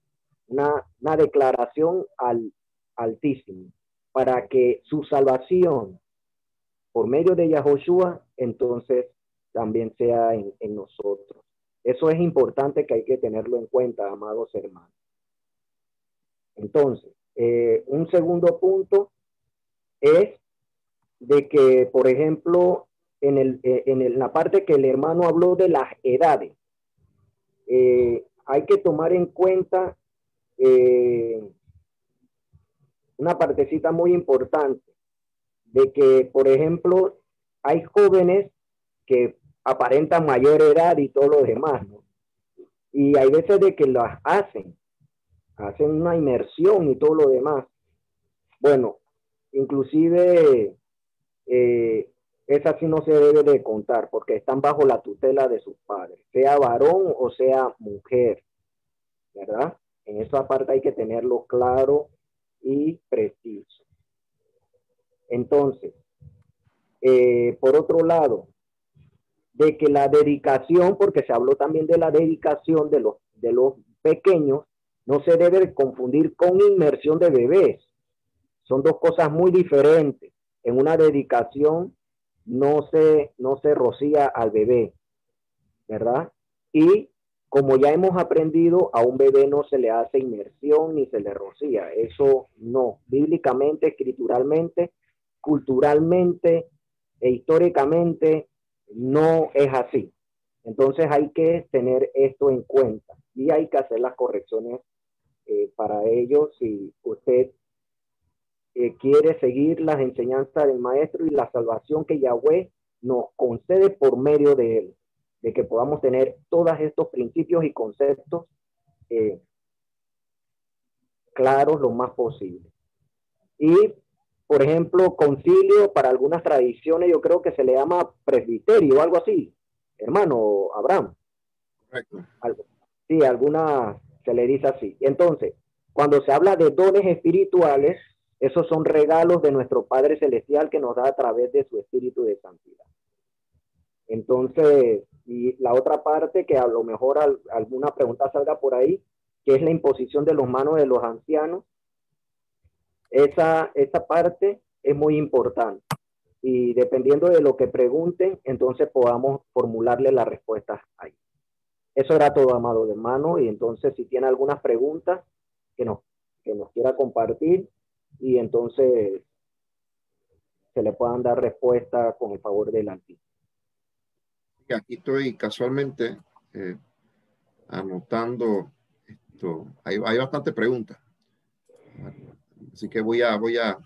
una, una declaración al Altísimo, para que su salvación por medio de Yahoshua, entonces también sea en, en nosotros. Eso es importante que hay que tenerlo en cuenta, amados hermanos. Entonces, eh, un segundo punto es de que, por ejemplo, en, el, eh, en, el, en la parte que el hermano habló de las edades, eh, hay que tomar en cuenta eh, una partecita muy importante, de que, por ejemplo, hay jóvenes que aparentan mayor edad y todo lo demás, ¿no? Y hay veces de que las hacen, hacen una inmersión y todo lo demás. Bueno, inclusive eh, esa sí no se debe de contar porque están bajo la tutela de sus padres, sea varón o sea mujer, ¿verdad? En esa parte hay que tenerlo claro y preciso. Entonces, eh, por otro lado, de que la dedicación, porque se habló también de la dedicación de los, de los pequeños, no se debe confundir con inmersión de bebés. Son dos cosas muy diferentes. En una dedicación no se, no se rocía al bebé, ¿verdad? Y como ya hemos aprendido, a un bebé no se le hace inmersión ni se le rocía. Eso no. Bíblicamente, escrituralmente, culturalmente e históricamente no es así. Entonces hay que tener esto en cuenta y hay que hacer las correcciones eh, para ello si usted eh, quiere seguir las enseñanzas del maestro y la salvación que Yahweh nos concede por medio de él, de que podamos tener todos estos principios y conceptos eh, claros lo más posible. Y, por ejemplo, concilio para algunas tradiciones, yo creo que se le llama presbiterio o algo así, hermano Abraham. Correcto. Algo. Sí, alguna se le dice así. Entonces, cuando se habla de dones espirituales, esos son regalos de nuestro Padre Celestial que nos da a través de su Espíritu de Santidad. Entonces, y la otra parte que a lo mejor al, alguna pregunta salga por ahí, que es la imposición de los manos de los ancianos, esa, esa parte es muy importante. Y dependiendo de lo que pregunten, entonces podamos formularle las respuestas ahí. Eso era todo, amado hermano, y entonces si tiene algunas preguntas que nos, que nos quiera compartir, y entonces se le puedan dar respuesta con el favor del Altísimo. Aquí estoy casualmente eh, anotando esto. Hay, hay bastante preguntas. Así que voy a, voy a,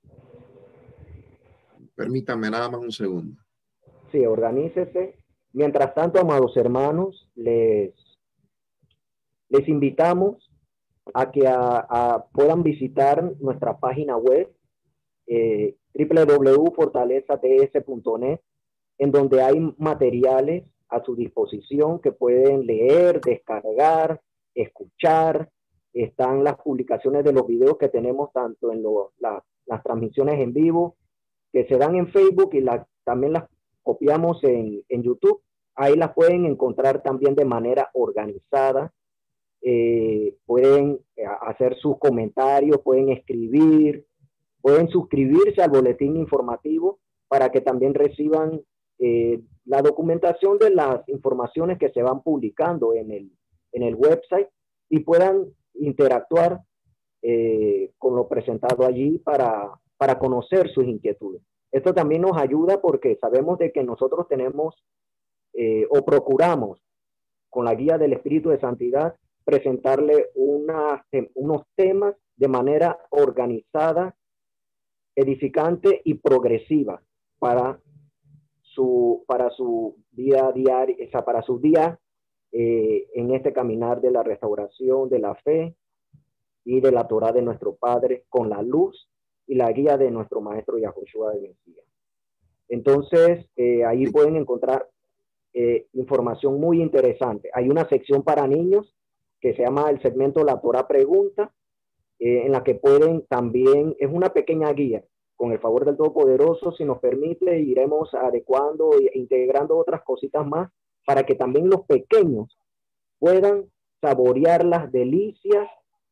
permítanme nada más un segundo. Sí, organícese. Mientras tanto, amados hermanos, les, les invitamos a que a, a puedan visitar nuestra página web eh, doble u doble u doble u punto fortaleza t s punto net, en donde hay materiales a su disposición que pueden leer, descargar, escuchar. Están las publicaciones de los videos que tenemos tanto en lo, la, las transmisiones en vivo que se dan en Facebook y la, también las copiamos en, en YouTube. Ahí las pueden encontrar también de manera organizada. Eh, pueden hacer sus comentarios, pueden escribir, pueden suscribirse al boletín informativo para que también reciban eh, la documentación de las informaciones que se van publicando en el, en el website y puedan interactuar eh, con lo presentado allí para, para conocer sus inquietudes. Esto también nos ayuda porque sabemos de que nosotros tenemos eh, o procuramos con la guía del Espíritu de Santidad presentarle una, unos temas de manera organizada, edificante y progresiva para su, para su vida diaria, o sea, para sus días eh, en este caminar de la restauración de la fe y de la Torah de nuestro Padre con la luz y la guía de nuestro Maestro Yahoshua de Mesías. Entonces, eh, ahí pueden encontrar eh, información muy interesante. Hay una sección para niños que se llama el segmento La Torah Pregunta, eh, en la que pueden también, es una pequeña guía, con el favor del Todopoderoso, si nos permite, iremos adecuando e integrando otras cositas más para que también los pequeños puedan saborear las delicias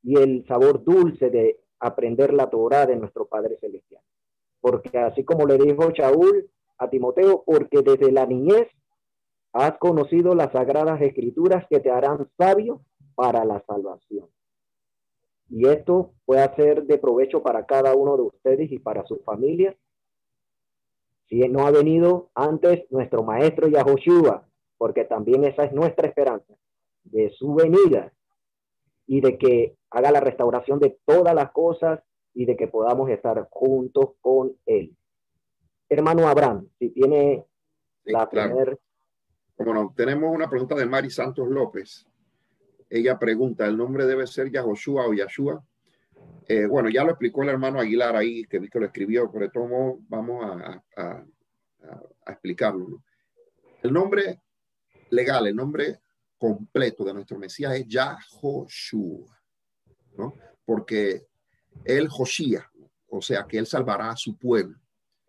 y el sabor dulce de aprender la Torá de nuestro Padre Celestial. Porque así como le dijo Shaul a Timoteo, porque desde la niñez has conocido las sagradas escrituras que te harán sabio para la salvación. Y esto puede ser de provecho para cada uno de ustedes y para sus familias. Si no ha venido antes nuestro maestro Yahoshua, porque también esa es nuestra esperanza, de su venida y de que haga la restauración de todas las cosas y de que podamos estar juntos con él. Hermano Abraham, si tiene Sí, la claro. primera. Como no, tenemos una pregunta de Mari Santos López. Ella pregunta, ¿el nombre debe ser Yahoshua o Yahshua? Eh, bueno, ya lo explicó el hermano Aguilar ahí, que vi que lo escribió, pero de todo modo vamos a, a, a, a explicarlo, ¿no? El nombre legal, el nombre completo de nuestro Mesías es Yahoshua, ¿no? Porque él Joshía, o sea, que él salvará a su pueblo.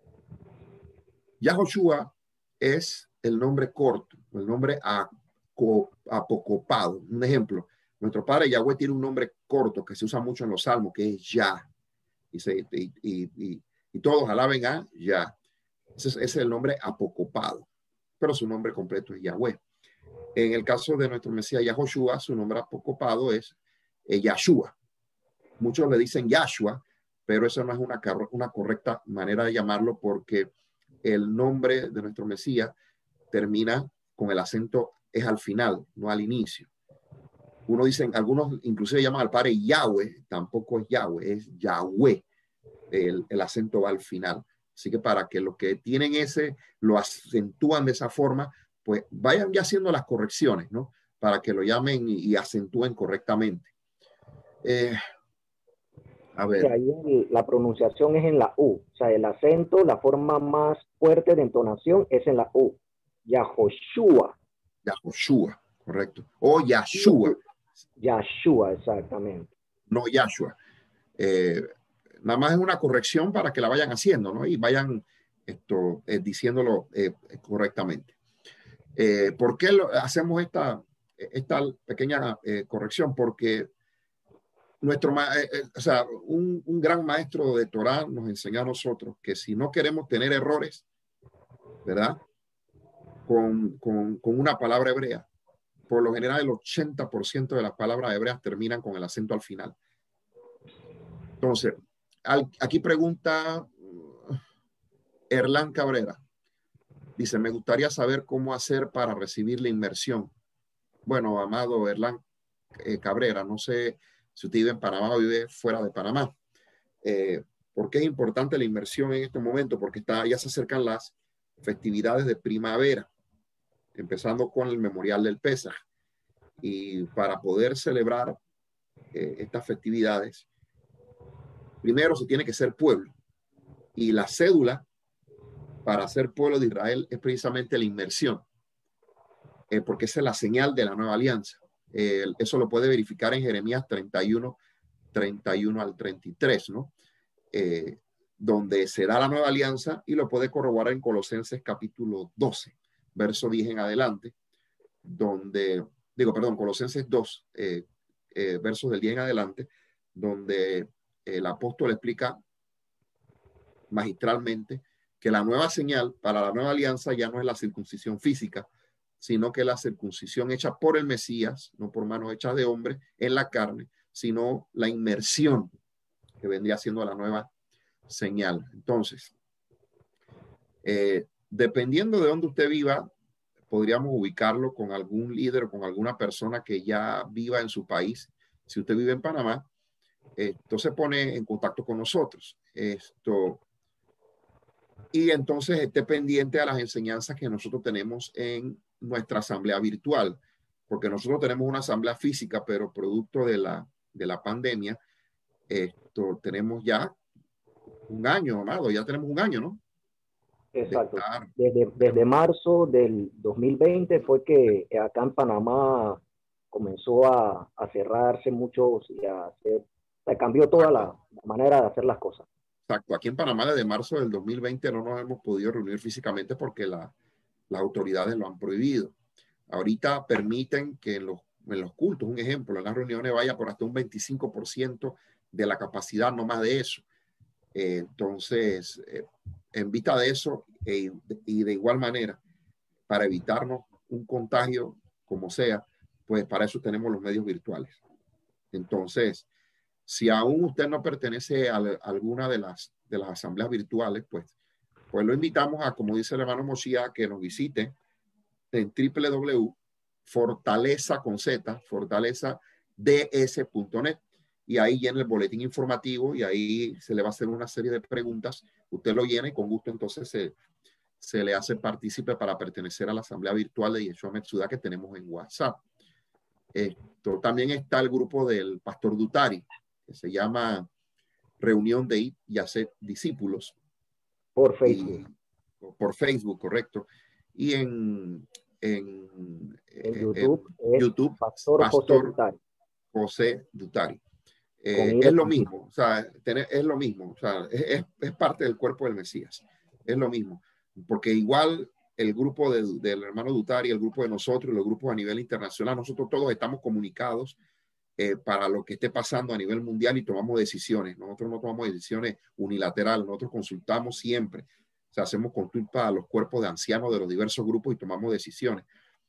Yahoshua es el nombre corto, el nombre apocopado. Un ejemplo, nuestro padre Yahweh tiene un nombre corto que se usa mucho en los salmos, que es Yah. Y, se, y, y, y, y todos alaben a Yah. Ese es, ese es el nombre apocopado, pero su nombre completo es Yahweh. En el caso de nuestro Mesías Yahoshua, su nombre apocopado es eh, Yahshua. Muchos le dicen Yahshua, pero esa no es una, una correcta manera de llamarlo, porque el nombre de nuestro Mesías termina con el acento, es al final, no al inicio. Uno dicen, algunos inclusive llaman al padre Yahweh, tampoco es Yahweh, es Yahweh. El, el acento va al final. Así que para que los que tienen ese, lo acentúan de esa forma, pues vayan ya haciendo las correcciones, ¿no? Para que lo llamen y, y acentúen correctamente. Eh, a ver. O sea, ahí el, la pronunciación es en la U. O sea, el acento, la forma más fuerte de entonación es en la U. Yahoshua. Yahoshua, correcto. O Yahshua. Yahshua, exactamente. No Yahshua. Eh, nada más es una corrección para que la vayan haciendo, ¿no? Y vayan esto, eh, diciéndolo eh, correctamente. Eh, ¿Por qué lo, hacemos esta, esta pequeña eh, corrección? Porque nuestro, eh, eh, o sea, un, un gran maestro de Torah nos enseñó a nosotros que si no queremos tener errores, ¿verdad? Con, con, con una palabra hebrea, por lo general el ochenta por ciento de las palabras hebreas terminan con el acento al final. Entonces, al, aquí pregunta uh, Erlán Cabrera. Dice, me gustaría saber cómo hacer para recibir la inmersión. Bueno, amado Erlán eh, Cabrera, no sé si usted vive en Panamá o vive fuera de Panamá. Eh, ¿Por qué es importante la inmersión en este momento? Porque está, ya se acercan las festividades de primavera, empezando con el Memorial del Pesaj. Y para poder celebrar eh, estas festividades, primero se tiene que ser pueblo. Y la cédula para ser pueblo de Israel es precisamente la inmersión, eh, porque esa es la señal de la nueva alianza. Eh, eso lo puede verificar en Jeremías treinta y uno, treinta y uno al treinta y tres, ¿no? Eh, donde se da la nueva alianza, y lo puede corroborar en Colosenses capítulo doce, verso diez en adelante, donde, digo, perdón, Colosenses dos, eh, eh, versos del diez en adelante, donde el apóstol explica magistralmente que la nueva señal para la nueva alianza ya no es la circuncisión física, sino que la circuncisión hecha por el Mesías, no por manos hechas de hombre en la carne, sino la inmersión que vendría siendo la nueva señal. Entonces, eh, dependiendo de dónde usted viva, podríamos ubicarlo con algún líder o con alguna persona que ya viva en su país. Si usted vive en Panamá, esto se pone en contacto con nosotros. Esto, y entonces esté pendiente a las enseñanzas que nosotros tenemos en nuestra asamblea virtual, porque nosotros tenemos una asamblea física, pero producto de la, de la pandemia, esto tenemos ya un año, amado, ya tenemos un año, ¿no? Exacto. De desde, desde marzo del dos mil veinte fue que acá en Panamá comenzó a, a cerrarse muchos y a hacer, se cambió toda la, la manera de hacer las cosas. Exacto. Aquí en Panamá desde marzo del dos mil veinte no nos hemos podido reunir físicamente porque la, las autoridades lo han prohibido. Ahorita permiten que en los en los cultos, un ejemplo, en las reuniones vaya por hasta un veinticinco por ciento de la capacidad, no más de eso. Eh, entonces, eh, en vista de eso, eh, y de igual manera, para evitarnos un contagio, como sea, pues para eso tenemos los medios virtuales. Entonces, si aún usted no pertenece a, a alguna de las, de las asambleas virtuales, pues, pues lo invitamos a, como dice el hermano Moshiach, que nos visite en doble u doble u doble u punto fortaleza con Z, fortaleza d s punto net, y ahí llena el boletín informativo y ahí se le va a hacer una serie de preguntas. Usted lo llena y con gusto entonces se, se le hace partícipe para pertenecer a la asamblea virtual de Yeshua Metsuda que tenemos en WhatsApp. Esto, también está el grupo del pastor Dutari, que se llama Reunión de y hacer discípulos. Por Facebook. Y, por Facebook, correcto. Y en, en, en YouTube, en es YouTube Pastor, Pastor José Dutari. José Dutari. Con Eh, I es de lo Conquista. mismo, o sea, tener, es lo mismo, o sea, es, es, es parte del cuerpo del Mesías, es lo mismo, porque igual el grupo de, del hermano Dutari, el grupo de nosotros, los grupos a nivel internacional, nosotros todos estamos comunicados eh, para lo que esté pasando a nivel mundial y tomamos decisiones. Nosotros no tomamos decisiones unilaterales, nosotros consultamos siempre, o sea, hacemos consulta a los cuerpos de ancianos de los diversos grupos y tomamos decisiones.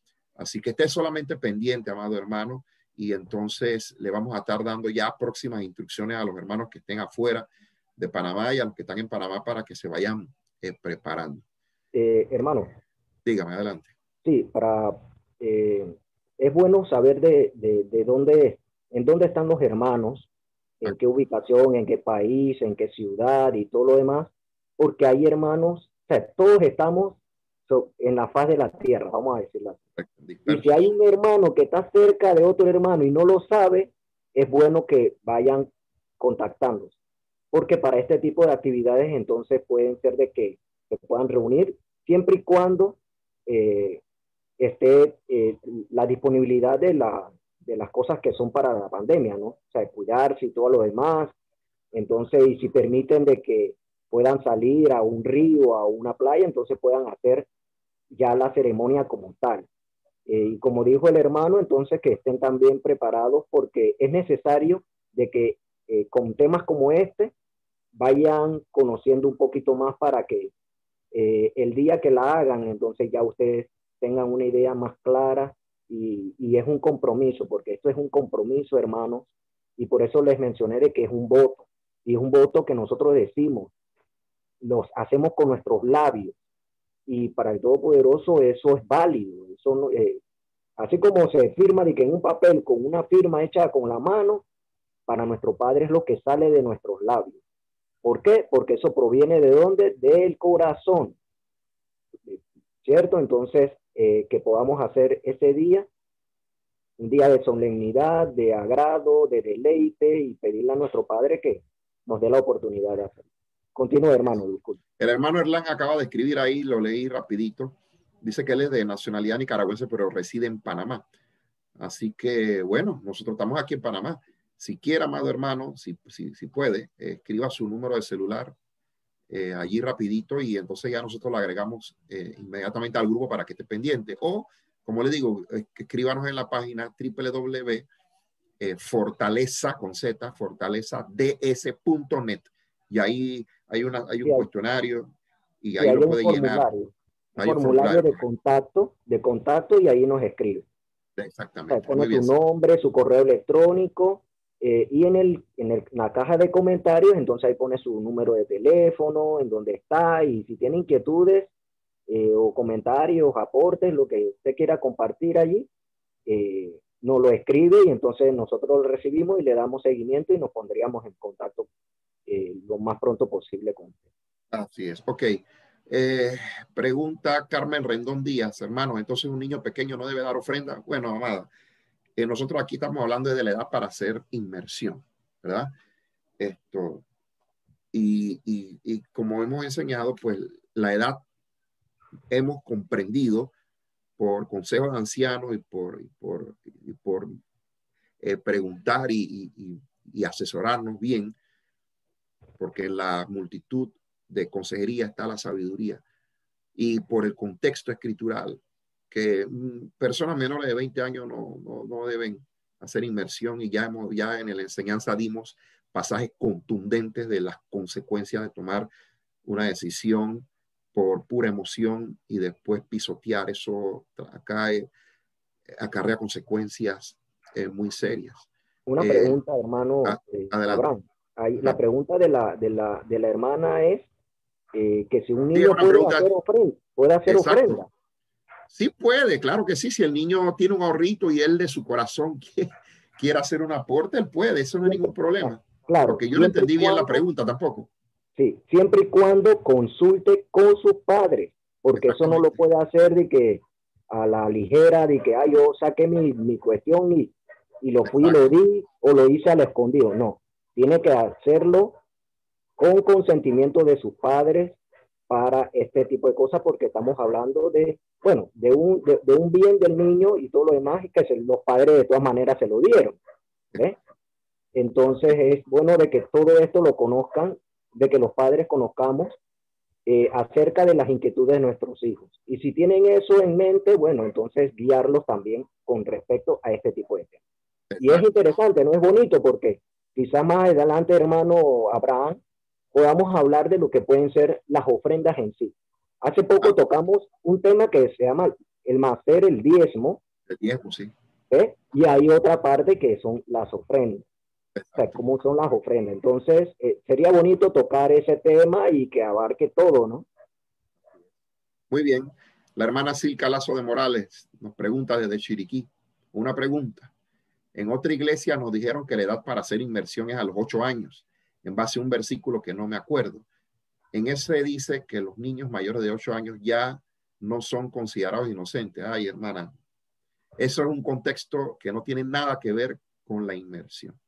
Así que esté solamente pendiente, amado hermano, y entonces le vamos a estar dando ya próximas instrucciones a los hermanos que estén afuera de Panamá y a los que están en Panamá para que se vayan eh, preparando. Eh, hermano. Dígame, adelante. Sí, para, eh, es bueno saber de, de, de dónde, en dónde están los hermanos, en qué ubicación, en qué país, en qué ciudad y todo lo demás, porque hay hermanos, o sea, todos estamos so, en la faz de la tierra, vamos a decirlo así. Y si hay un hermano que está cerca de otro hermano y no lo sabe, es bueno que vayan contactándose, porque para este tipo de actividades entonces pueden ser de que se puedan reunir siempre y cuando eh, esté eh, la disponibilidad de, la, de las cosas que son para la pandemia, ¿no? O sea, cuidarse y todo lo demás. Entonces, y si permiten de que puedan salir a un río, a una playa, entonces puedan hacer ya la ceremonia como tal. Eh, y como dijo el hermano, entonces que estén también preparados porque es necesario de que eh, con temas como este vayan conociendo un poquito más para que eh, el día que la hagan, entonces ya ustedes tengan una idea más clara y, y es un compromiso, porque esto es un compromiso, hermanos, y por eso les mencioné de que es un voto, y es un voto que nosotros decimos, los hacemos con nuestros labios, y para el Todopoderoso eso es válido, eso no, eh, así como se firma de que en un papel con una firma hecha con la mano, para nuestro Padre es lo que sale de nuestros labios. ¿Por qué? Porque eso proviene de dónde? Del corazón. ¿Cierto? Entonces, eh, que podamos hacer ese día un día de solemnidad, de agrado, de deleite y pedirle a nuestro Padre que nos dé la oportunidad de hacerlo. Continúe, hermano, disculpe. El hermano Erlán acaba de escribir ahí, lo leí rapidito. Dice que él es de nacionalidad nicaragüense, pero reside en Panamá. Así que, bueno, nosotros estamos aquí en Panamá. Si quiere, amado hermano, si, si, si puede, eh, escriba su número de celular eh, allí rapidito y entonces ya nosotros lo agregamos eh, inmediatamente al grupo para que esté pendiente. O, como le digo, eh, escríbanos en la página doble u doble u doble u punto eh, fortaleza con Z, fortaleza d s punto net. Y ahí hay, una, hay un sí, cuestionario y sí, ahí hay lo un puede llenar. Un hay formulario, un formulario de contacto, de contacto y ahí nos escribe. Exactamente. O sea, pone su nombre, su correo electrónico eh, y en, el, en, el, en la caja de comentarios, entonces ahí pone su número de teléfono, en dónde está y si tiene inquietudes eh, o comentarios, aportes, lo que usted quiera compartir allí, eh, nos lo escribe y entonces nosotros lo recibimos y le damos seguimiento y nos pondríamos en contacto eh, lo más pronto posible con usted. Así es. Ok. Eh, pregunta Carmen Rendón Díaz, hermano, entonces un niño pequeño no debe dar ofrenda. Bueno, amada, eh, nosotros aquí estamos hablando de la edad para hacer inmersión, ¿verdad? Esto, y, y, y como hemos enseñado, pues la edad hemos comprendido por consejos de ancianos y por, y por, y por eh, preguntar y, y, y asesorarnos bien, porque en la multitud de consejería está la sabiduría. Y por el contexto escritural, que mm, personas menores de veinte años no, no, no deben hacer inmersión, y ya, hemos, ya en la enseñanza dimos pasajes contundentes de las consecuencias de tomar una decisión por pura emoción y después pisotear. Eso acá eh, acarrea consecuencias eh, muy serias. Una Eh, pregunta, hermano a, eh, adelante. Abraham. Ahí, la Ajá. pregunta de la, de la, de la hermana es eh, que si un Sí, es niño una puede pregunta. hacer ofrenda, puede hacer Exacto. ofrenda. Sí puede, claro que sí. Si el niño tiene un ahorrito y él de su corazón quiere, quiere hacer un aporte, él puede. Eso no es ningún Siempre, ah, problema. claro, Porque yo no siempre y entendí bien la cuando, pregunta tampoco. sí, siempre y cuando consulte con sus padres, porque eso no lo Exactamente. puede hacer de que a la ligera, de que ah, yo saqué mi, mi cuestión y, y lo fui y lo Exacto. di o lo hice al escondido. No, tiene que hacerlo con consentimiento de sus padres para este tipo de cosas, porque estamos hablando de, bueno, de un, de, de un bien del niño y todo lo demás, y que se, los padres de todas maneras se lo dieron. ¿Ves? Entonces es bueno de que todo esto lo conozcan, de que los padres conozcamos eh, acerca de las inquietudes de nuestros hijos. Y si tienen eso en mente, bueno, entonces guiarlos también con respecto a este tipo de temas. Y es Exacto. interesante, ¿no? Es bonito porque quizás más adelante, hermano Abraham, podamos hablar de lo que pueden ser las ofrendas en sí. Hace poco Ah, tocamos un tema que se llama el macer, el diezmo, el tiempo, sí. ¿eh? Y hay otra parte que son las ofrendas. O sea, Exacto. cómo son las ofrendas. Entonces, eh, sería bonito tocar ese tema y que abarque todo, ¿no? Muy bien. La hermana Silca Lazo de Morales nos pregunta desde Chiriquí. Una pregunta. En otra iglesia nos dijeron que la edad para hacer inmersión es a los ocho años, en base a un versículo que no me acuerdo. En ese dice que los niños mayores de ocho años ya no son considerados inocentes. Ay, hermana, eso es un contexto que no tiene nada que ver con la inmersión.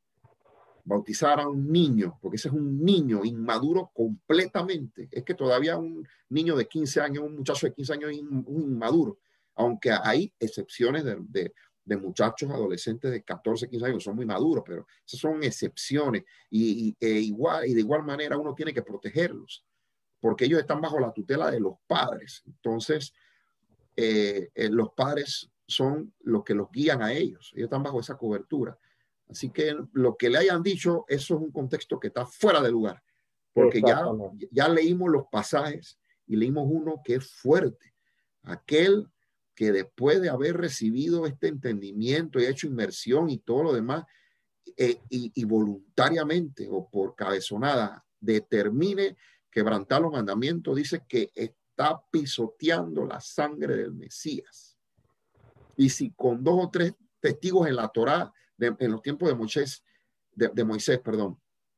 Bautizar a un niño, porque ese es un niño inmaduro completamente. Es que todavía un niño de quince años, un muchacho de quince años es un inmaduro, aunque hay excepciones de, de, de muchachos adolescentes de catorce, quince años que son muy maduros, pero esas son excepciones y, y, e igual, y de igual manera uno tiene que protegerlos, porque ellos están bajo la tutela de los padres. Entonces, eh, eh, los padres son los que los guían a ellos, ellos están bajo esa cobertura. Así que lo que le hayan dicho, eso es un contexto que está fuera de lugar, porque ya, Exactamente. ya leímos los pasajes y leímos uno que es fuerte. Aquel que después de haber recibido este entendimiento y hecho inmersión y todo lo demás, eh, y, y voluntariamente o por cabezonada determine quebrantar los mandamientos, dice que está pisoteando la sangre del Mesías. Y si con dos o tres testigos en la Torá, de, en los tiempos de Moisés, de, de Moisés, perdón,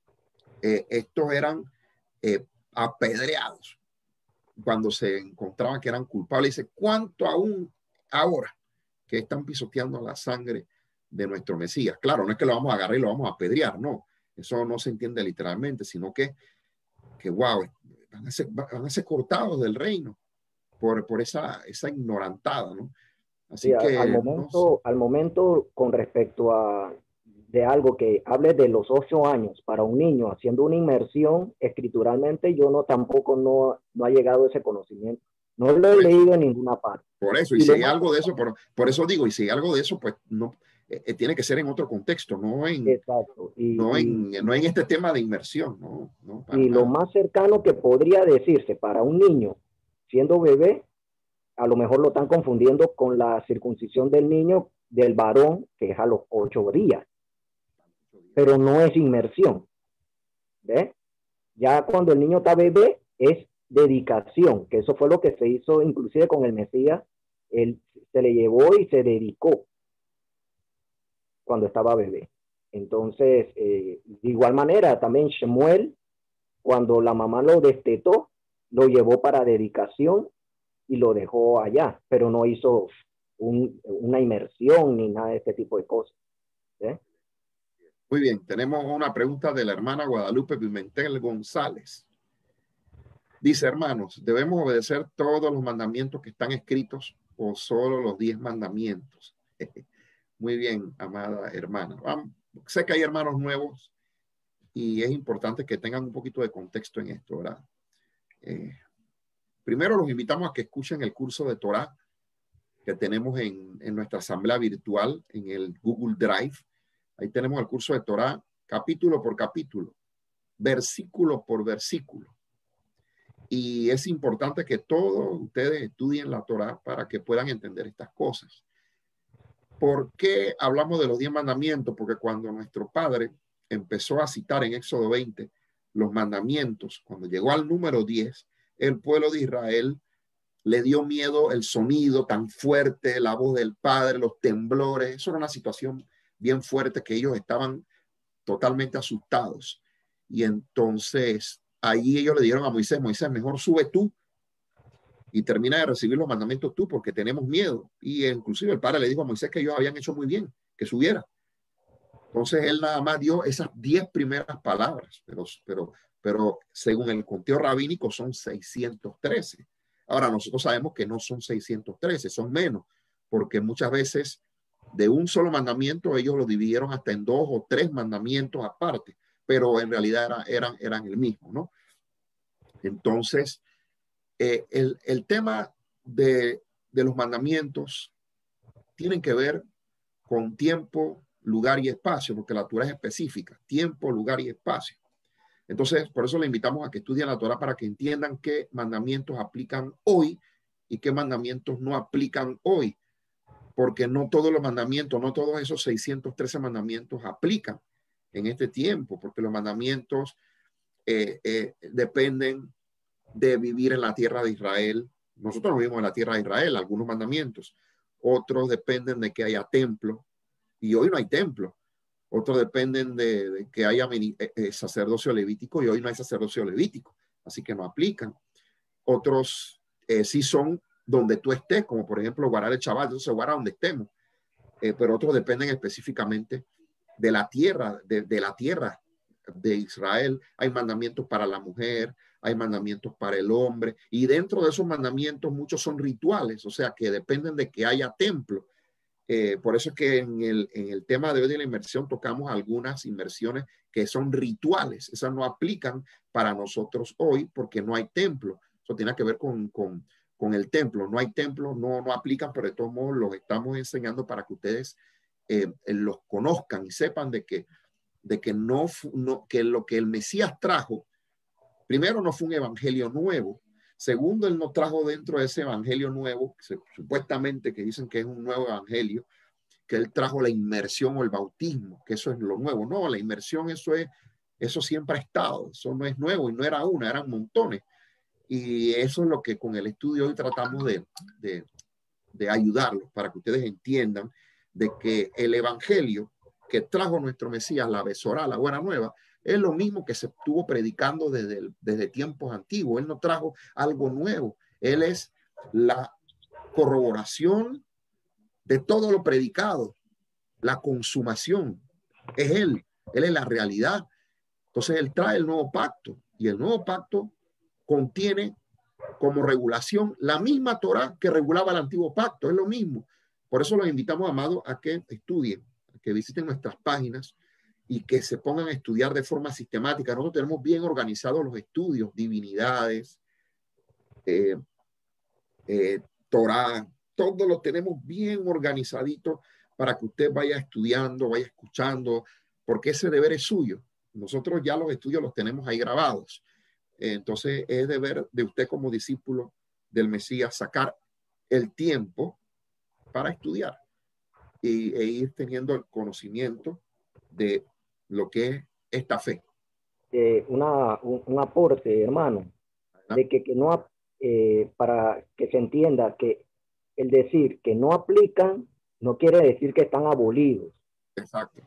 eh, estos eran eh, apedreados cuando se encontraban que eran culpables. Dice, ¿cuánto aún ahora que están pisoteando la sangre de nuestro Mesías? Claro, no es que lo vamos a agarrar y lo vamos a apedrear, no. Eso no se entiende literalmente, sino que, que wow, van a ser, van a ser cortados del reino por, por esa, esa ignorantada, ¿no? Sí, Así a- al que no sé. momento, al momento con respecto a de algo que hable de los ocho años para un niño haciendo una inmersión escrituralmente, yo no tampoco no, no ha llegado ese conocimiento. No lo he Por eso, leído en ninguna parte. por eso, y Y si lo hay más algo de eso, por, por eso digo, y si hay algo de eso, pues no, eh, tiene que ser en otro contexto, no en, exacto. Y, no y, en, no en este tema de inmersión, no, no, para y lo nada. más cercano que podría decirse para un niño siendo bebé, a lo mejor lo están confundiendo con la circuncisión del niño, del varón, que es a los ocho días, pero no es inmersión. ¿Ves? Ya cuando el niño está bebé es dedicación, que eso fue lo que se hizo inclusive con el Mesías, él se le llevó y se dedicó cuando estaba bebé. Entonces, eh, de igual manera, también Shemuel, cuando la mamá lo destetó, lo llevó para dedicación y lo dejó allá, pero no hizo un, una inmersión ni nada de este tipo de cosas. ¿Eh? Muy bien, tenemos una pregunta de la hermana Guadalupe Pimentel González. Dice, hermanos, ¿debemos obedecer todos los mandamientos que están escritos o solo los diez mandamientos? Muy bien, amada hermana. Vamos, sé que hay hermanos nuevos y es importante que tengan un poquito de contexto en esto, ¿verdad? Eh, primero los invitamos a que escuchen el curso de Torah que tenemos en, en nuestra asamblea virtual, en el Google Drive. Ahí tenemos el curso de Torá, capítulo por capítulo, versículo por versículo. Y es importante que todos ustedes estudien la Torá para que puedan entender estas cosas. ¿Por qué hablamos de los diez mandamientos? Porque cuando nuestro padre empezó a citar en Éxodo veinte los mandamientos, cuando llegó al número diez, el pueblo de Israel le dio miedo el sonido tan fuerte, la voz del padre, los temblores. Eso era una situación bien fuerte que ellos estaban totalmente asustados. Y entonces ahí ellos le dijeron a Moisés, Moisés, mejor sube tú y termina de recibir los mandamientos tú porque tenemos miedo. Y inclusive el padre le dijo a Moisés que ellos habían hecho muy bien, que subiera. Entonces él nada más dio esas diez primeras palabras, pero, pero, pero según el conteo rabínico son seiscientos trece. Ahora nosotros sabemos que no son seiscientos trece, son menos, porque muchas veces de un solo mandamiento ellos lo dividieron hasta en dos o tres mandamientos aparte, pero en realidad era, eran, eran el mismo, ¿no? Entonces, eh, el, el tema de, de los mandamientos tienen que ver con tiempo, lugar y espacio, porque la Torá es específica, tiempo, lugar y espacio. Entonces, por eso le invitamos a que estudien la Torá para que entiendan qué mandamientos aplican hoy y qué mandamientos no aplican hoy, porque no todos los mandamientos, no todos esos seiscientos trece mandamientos aplican en este tiempo, porque los mandamientos eh, eh, dependen de vivir en la tierra de Israel. Nosotros no vivimos en la tierra de Israel, algunos mandamientos. Otros dependen de que haya templo, y hoy no hay templo. Otros dependen de, de que haya eh, sacerdocio levítico, y hoy no hay sacerdocio levítico, así que no aplican. Otros eh, sí son donde tú estés, como por ejemplo guardar el Shabbat, entonces guarda donde estemos. Eh, pero otros dependen específicamente de la tierra, de, de la tierra de Israel. Hay mandamientos para la mujer, hay mandamientos para el hombre, y dentro de esos mandamientos muchos son rituales, o sea que dependen de que haya templo. Eh, por eso es que en el, en el tema de hoy de la inmersión tocamos algunas inmersiones que son rituales. Esas no aplican para nosotros hoy porque no hay templo. Eso tiene que ver con, con, con el templo. No hay templo, no, no aplican, pero de todos modos los estamos enseñando para que ustedes eh, los conozcan y sepan de que, de que, no, no, que lo que el Mesías trajo, primero no fue un evangelio nuevo. Segundo, él nos trajo dentro de ese evangelio nuevo, que supuestamente que dicen que es un nuevo evangelio, que él trajo la inmersión o el bautismo, que eso es lo nuevo. No, la inmersión, eso es, eso siempre ha estado, eso no es nuevo y no era una, eran montones. Y eso es lo que con el estudio hoy tratamos de, de, de ayudarlos para que ustedes entiendan de que el evangelio que trajo nuestro Mesías, la Besorá, la buena nueva, es lo mismo que se estuvo predicando desde, el, desde tiempos antiguos. Él no trajo algo nuevo. Él es la corroboración de todo lo predicado, la consumación. Es Él. Él es la realidad. Entonces, Él trae el nuevo pacto. Y el nuevo pacto contiene como regulación la misma Torá que regulaba el antiguo pacto. Es lo mismo. Por eso los invitamos, amados, a que estudien, a que visiten nuestras páginas y que se pongan a estudiar de forma sistemática. Nosotros tenemos bien organizados los estudios, divinidades, eh, eh, Torá, todo lo tenemos bien organizadito para que usted vaya estudiando, vaya escuchando, porque ese deber es suyo. Nosotros ya los estudios los tenemos ahí grabados. Entonces es deber de usted como discípulo del Mesías sacar el tiempo para estudiar y, e ir teniendo el conocimiento de lo que es esta fe. Eh, una, un, un aporte, hermano, de que, que no, eh, para que se entienda que el decir que no aplican no quiere decir que están abolidos. Exacto.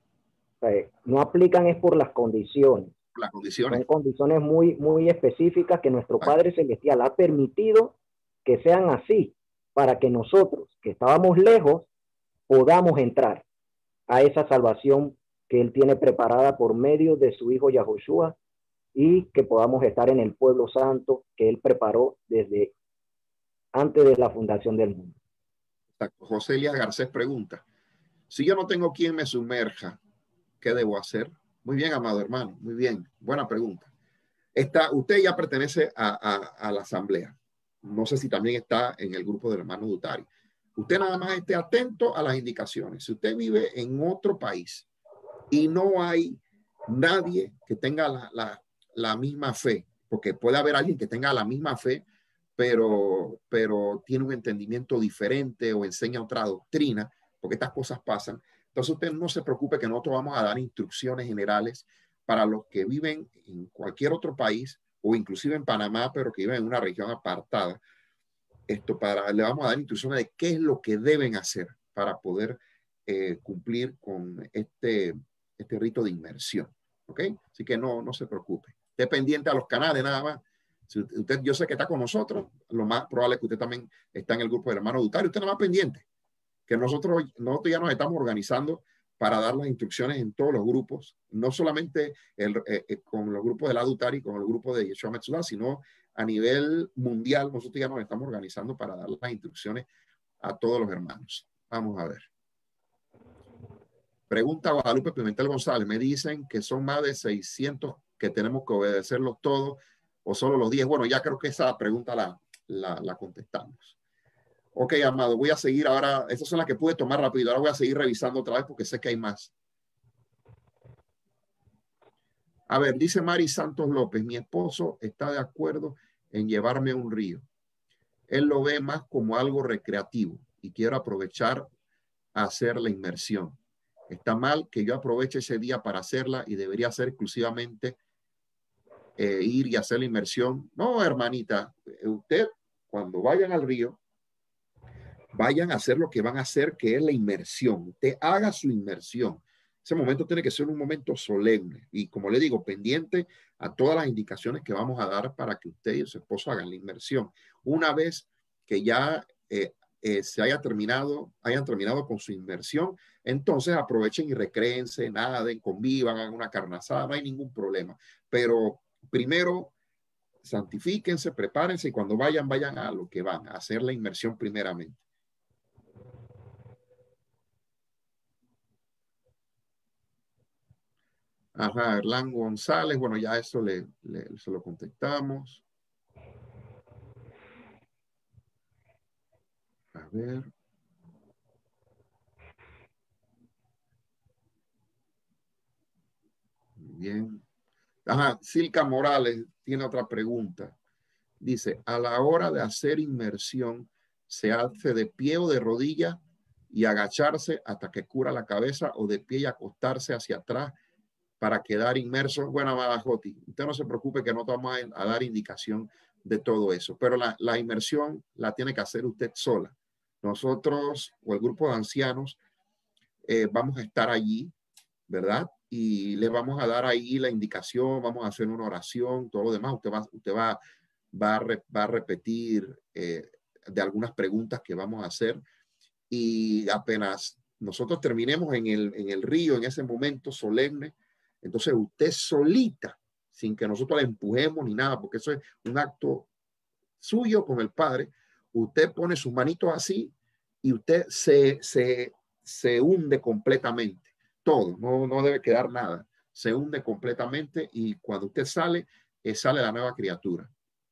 O sea, no aplican es por las condiciones. Las condiciones. Son condiciones muy, muy específicas que nuestro Padre Celestial ha permitido que sean así, para que nosotros, que estábamos lejos, podamos entrar a esa salvación que Él tiene preparada por medio de su Hijo Yahushua, y que podamos estar en el pueblo santo que Él preparó desde antes de la fundación del mundo. Exacto. José Elías Garcés pregunta, si yo no tengo quien me sumerja, ¿qué debo hacer? Muy bien, amado hermano, muy bien, buena pregunta. Está, usted ya pertenece a, a, a la asamblea. No sé si también está en el grupo del hermano Dutari. Usted nada más esté atento a las indicaciones. Si usted vive en otro país y no hay nadie que tenga la, la, la misma fe, porque puede haber alguien que tenga la misma fe, pero, pero tiene un entendimiento diferente o enseña otra doctrina, porque estas cosas pasan. Entonces usted no se preocupe que nosotros vamos a dar instrucciones generales para los que viven en cualquier otro país o inclusive en Panamá, pero que viven en una región apartada. Esto para, le vamos a dar instrucciones de qué es lo que deben hacer para poder eh, cumplir con este, este rito de inmersión. ¿Ok? Así que no, no se preocupe. Esté pendiente a los canales nada más. Si usted, yo sé que está con nosotros, lo más probable es que usted también está en el grupo del hermano Dutario. Usted nada más pendiente, que nosotros, nosotros ya nos estamos organizando para dar las instrucciones en todos los grupos, no solamente el, eh, eh, con los grupos de la Dutari, con el grupo de Yeshua Metzulah, sino a nivel mundial. Nosotros ya nos estamos organizando para dar las instrucciones a todos los hermanos. Vamos a ver. Pregunta Guadalupe Pimentel González. Me dicen que son más de seiscientos que tenemos que obedecerlos todos o solo los diez. Bueno, ya creo que esa pregunta la, la, la contestamos. Ok, amado, voy a seguir ahora. Estas son las que pude tomar rápido. Ahora voy a seguir revisando otra vez porque sé que hay más. A ver, dice Mari Santos López, mi esposo está de acuerdo en llevarme a un río. Él lo ve más como algo recreativo y quiero aprovechar a hacer la inmersión. Está mal que yo aproveche ese día para hacerla y debería ser exclusivamente eh, ir y hacer la inmersión. No, hermanita, usted cuando vayan al río, vayan a hacer lo que van a hacer, que es la inmersión. Usted haga su inmersión. Ese momento tiene que ser un momento solemne y, como le digo, pendiente a todas las indicaciones que vamos a dar para que usted y su esposo hagan la inmersión. Una vez que ya eh, eh, se haya terminado, hayan terminado con su inmersión, entonces aprovechen y recréense, naden, convivan, hagan una carne asada, no hay ningún problema. Pero primero, santifíquense, prepárense y cuando vayan, vayan a lo que van, a hacer la inmersión primeramente. Ajá, Erlán González, bueno, ya eso le, le, se lo contestamos. A ver. Muy bien. Ajá, Silka Morales tiene otra pregunta. Dice, a la hora de hacer inmersión, ¿se hace de pie o de rodilla y agacharse hasta que cura la cabeza o de pie y acostarse hacia atrás para quedar inmerso? Bueno, amada Joti, usted no se preocupe que no vamos a, a dar indicación de todo eso, pero la, la inmersión la tiene que hacer usted sola. Nosotros o el grupo de ancianos eh, vamos a estar allí, ¿verdad? Y le vamos a dar ahí la indicación, vamos a hacer una oración, todo lo demás. Usted va, usted va, va, a, re, va a repetir eh, de algunas preguntas que vamos a hacer y apenas nosotros terminemos en el, en el río, en ese momento solemne, entonces usted solita, sin que nosotros la empujemos ni nada, porque eso es un acto suyo con el Padre, usted pone sus manitos así y usted se, se, se hunde completamente. Todo, no, no debe quedar nada. Se hunde completamente y cuando usted sale, eh, sale la nueva criatura.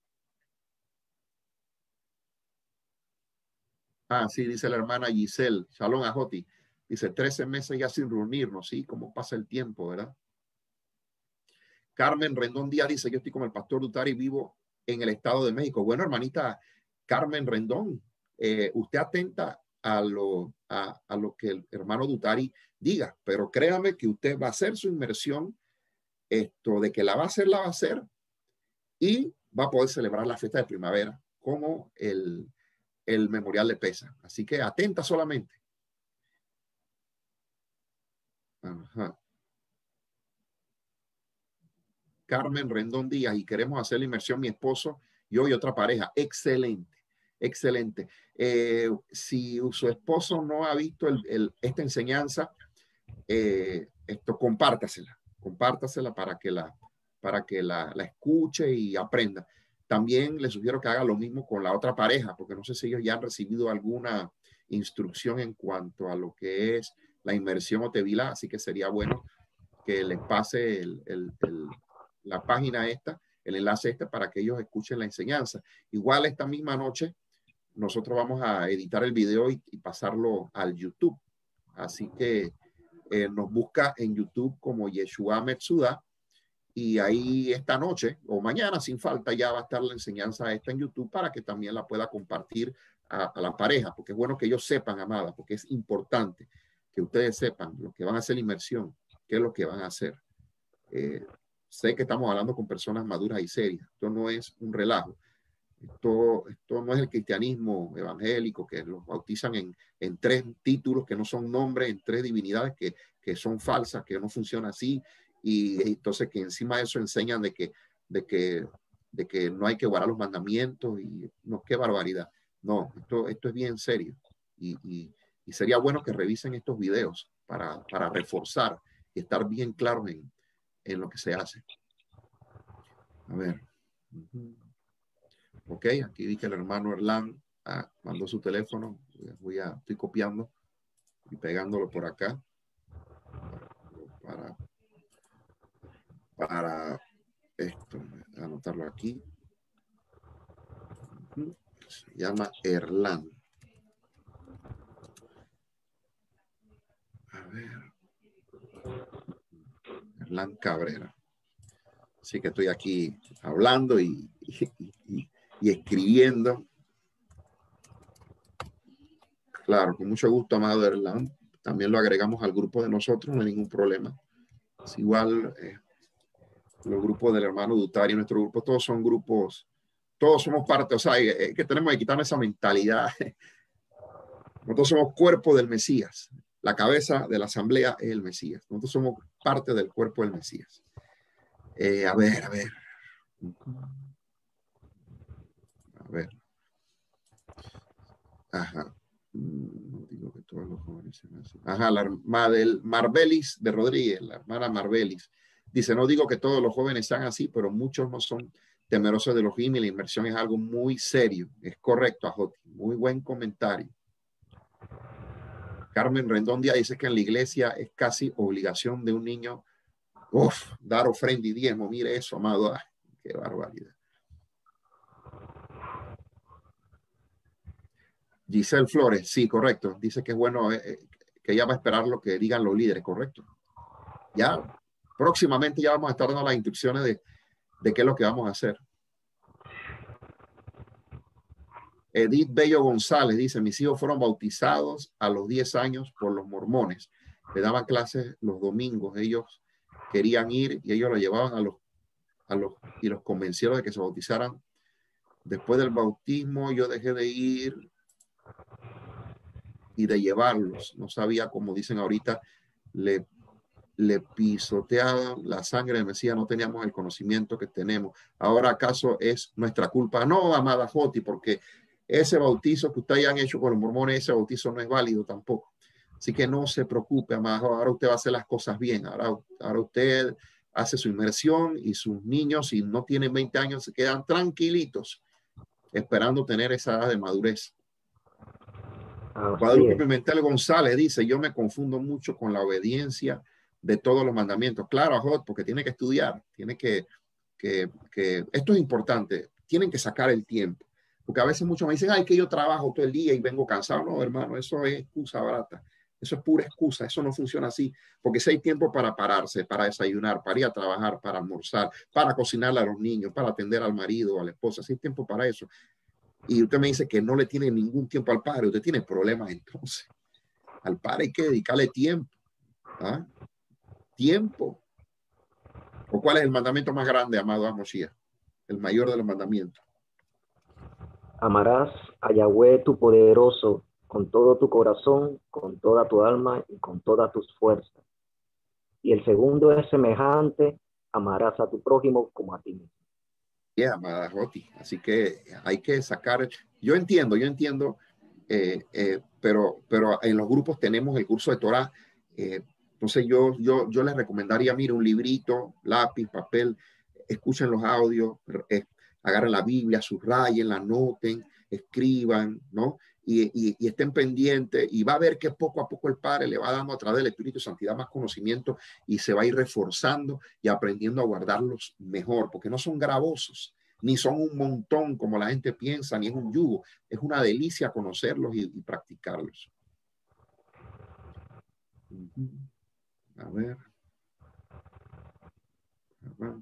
Ah, sí, dice la hermana Giselle, Shalom Ajoti. Dice, trece meses ya sin reunirnos, ¿sí? ¿Cómo pasa el tiempo, verdad? Carmen Rendón Díaz dice, yo estoy con el pastor Dutari, vivo en el Estado de México. Bueno, hermanita Carmen Rendón, eh, usted atenta a lo, a, a lo que el hermano Dutari diga, pero créame que usted va a hacer su inmersión, esto de que la va a hacer, la va a hacer, y va a poder celebrar la fiesta de primavera como el, el memorial de Pesa. Así que atenta solamente. Ajá. Carmen Rendón Díaz, y queremos hacer la inmersión mi esposo, yo y otra pareja. Excelente, excelente. Eh, si su esposo no ha visto el, el, esta enseñanza, eh, esto compártasela, compártasela para que la, para que la, la escuche y aprenda. También le sugiero que haga lo mismo con la otra pareja, porque no sé si ellos ya han recibido alguna instrucción en cuanto a lo que es la inmersión o tevilá, así que sería bueno que les pase el, el, el, la página esta, el enlace este para que ellos escuchen la enseñanza. Igual esta misma noche nosotros vamos a editar el video y, y pasarlo al YouTube. Así que eh, nos busca en YouTube como Yeshua Metsuda, y ahí esta noche o mañana sin falta ya va a estar la enseñanza esta en YouTube para que también la pueda compartir a, a la pareja, porque es bueno que ellos sepan, amada, porque es importante que ustedes sepan lo que van a hacer la inmersión, qué es lo que van a hacer. Eh, sé que estamos hablando con personas maduras y serias. Esto no es un relajo. Esto, esto no es el cristianismo evangélico que los bautizan en, en tres títulos que no son nombres, en tres divinidades que, que son falsas, que no funciona así. Y entonces que encima de eso enseñan de que, de que, de que no hay que guardar los mandamientos y no, qué barbaridad. No, esto, esto es bien serio. Y, y, y sería bueno que revisen estos videos para, para reforzar y estar bien claros en, en lo que se hace. A ver. Ok, aquí vi que el hermano Erlán ah, mandó su teléfono. Voy a, estoy copiando y pegándolo por acá para, para esto, anotarlo aquí. Se llama Erlán. A ver. Erlán Cabrera. Así que estoy aquí hablando y, y, y, y escribiendo. Claro, con mucho gusto, amado Erlán. También lo agregamos al grupo de nosotros, no hay ningún problema. Es igual, eh, los grupos del hermano Dutario, nuestro grupo, todos son grupos, todos somos parte, o sea, es que tenemos que quitarnos esa mentalidad. Nosotros somos cuerpo del Mesías. La cabeza de la asamblea es el Mesías. Nosotros somos parte del cuerpo del Mesías. Eh, a ver, a ver. A ver. Ajá. No digo que todos los jóvenes sean así. Ajá, la hermana del Marbelis de Rodríguez, la hermana Marbelis, dice, no digo que todos los jóvenes sean así, pero muchos no son temerosos de los gimos y la inmersión es algo muy serio. Es correcto, Ajoti. Muy buen comentario. Carmen Rendón Díaz dice que en la iglesia es casi obligación de un niño uf, dar ofrenda y diezmo. Mire eso, amado. Ay, qué barbaridad. Giselle Flores, sí, correcto. Dice que es bueno, eh, que ella va a esperar lo que digan los líderes, correcto. Ya próximamente ya vamos a estar dando las instrucciones de, de qué es lo que vamos a hacer. Edith Bello González dice, mis hijos fueron bautizados a los diez años por los mormones. Le daban clases los domingos. Ellos querían ir y ellos lo llevaban a los, a los y los convencieron de que se bautizaran. Después del bautismo yo dejé de ir y de llevarlos. No sabía, como dicen ahorita, le, le pisoteaban la sangre de Mesías, no teníamos el conocimiento que tenemos. Ahora, ¿acaso es nuestra culpa? No, amada Joti, porque ese bautizo que ustedes han hecho con los mormones, ese bautizo no es válido tampoco. Así que no se preocupe, amada. Ahora usted va a hacer las cosas bien. Ahora, ahora usted hace su inmersión y sus niños, si no tienen veinte años, se quedan tranquilitos, esperando tener esa edad de madurez. Guadalupe Pimentel González dice, yo me confundo mucho con la obediencia de todos los mandamientos. Claro, Ajot, porque tiene que estudiar, tiene que, que, que, esto es importante, tienen que sacar el tiempo. Porque a veces muchos me dicen, ay, que yo trabajo todo el día y vengo cansado. No, hermano, eso es excusa barata. Eso es pura excusa. Eso no funciona así. Porque si hay tiempo para pararse, para desayunar, para ir a trabajar, para almorzar, para cocinarle a los niños, para atender al marido o a la esposa. Si hay tiempo para eso. Y usted me dice que no le tiene ningún tiempo al padre. Usted tiene problemas entonces. Al padre hay que dedicarle tiempo. ¿Ah? Tiempo. ¿O cuál es el mandamiento más grande, amado Amosías? El mayor de los mandamientos. Amarás a Yahweh tu poderoso con todo tu corazón, con toda tu alma y con todas tus fuerzas. Y el segundo es semejante, amarás a tu prójimo como a ti mismo. Yeah, amada Joti. Así que hay que sacar, yo entiendo, yo entiendo, eh, eh, pero, pero en los grupos tenemos el curso de Torah. Eh, entonces yo, yo, yo les recomendaría, mire, un librito, lápiz, papel, escuchen los audios, eh, agarren la Biblia, subrayen, la anoten, escriban, ¿no? Y, y, y estén pendientes y va a ver que poco a poco el Padre le va dando a través del Espíritu de Santidad más conocimiento y se va a ir reforzando y aprendiendo a guardarlos mejor, porque no son gravosos. ni son un montón como la gente piensa, ni es un yugo. Es una delicia conocerlos y, y practicarlos. A ver. A ver.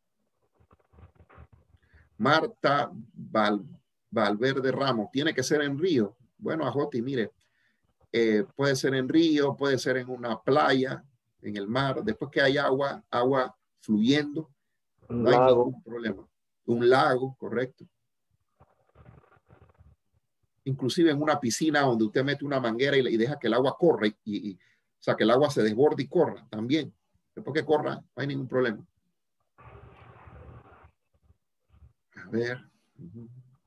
Marta Val, Valverde Ramos, tiene que ser en Río. Bueno, Ajoti, mire, eh, puede ser en Río, puede ser en una playa, en el mar, después que hay agua, agua fluyendo, Un no hay lago. ningún problema. Un lago, correcto. Inclusive en una piscina donde usted mete una manguera y, y deja que el agua corra, y, y, o sea, que el agua se desborde y corra también. Después que corra, no hay ningún problema. A ver. Uh-huh.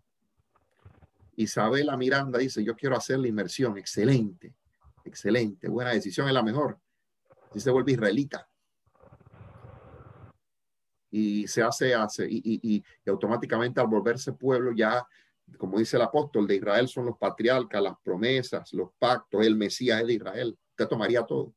Isabela Miranda dice, yo quiero hacer la inmersión. Excelente, excelente. Buena decisión, es la mejor. Si se vuelve israelita. Y se hace, hace y, y, y automáticamente al volverse pueblo ya, como dice el apóstol, de Israel son los patriarcas, las promesas, los pactos, el Mesías es de Israel. Usted tomaría todo.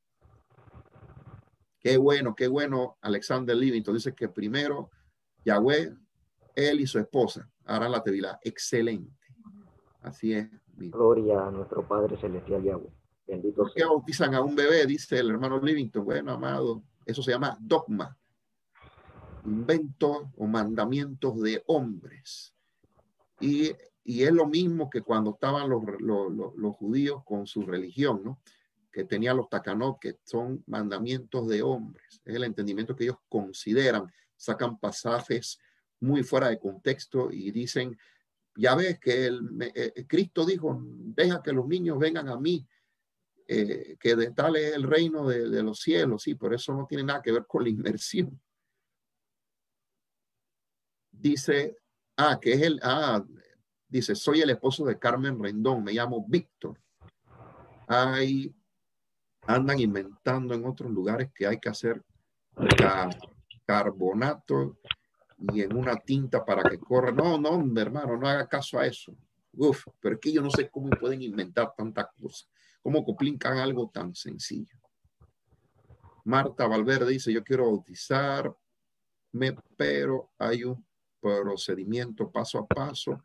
Qué bueno, qué bueno. Alexander Livington dice que primero Yahweh, él y su esposa harán la tevilá. Excelente. Así es. Gloria a nuestro Padre Celestial Yahweh. Bendito ¿Por qué sea. bautizan a un bebé? Dice el hermano Livington. Bueno, amado, eso se llama dogma. Inventos o mandamientos de hombres. Y, y es lo mismo que cuando estaban los, los, los, los judíos con su religión, ¿no? Que tenían los takanot, que son mandamientos de hombres. Es el entendimiento que ellos consideran, sacan pasajes muy fuera de contexto y dicen, ya ves que el, eh, Cristo dijo, deja que los niños vengan a mí, eh, que de tal es el reino de, de los cielos. Sí, por eso no tiene nada que ver con la inmersión. Dice, ah, que es el, ah, dice, soy el esposo de Carmen Rendón, me llamo Víctor. Hay, andan inventando en otros lugares que hay que hacer car carbonato y en una tinta para que corra. No, no, hermano, no haga caso a eso. Uf, pero es que yo no sé cómo pueden inventar tantas cosas. ¿Cómo complican algo tan sencillo? Marta Valverde dice, yo quiero bautizarme, pero hay un procedimiento paso a paso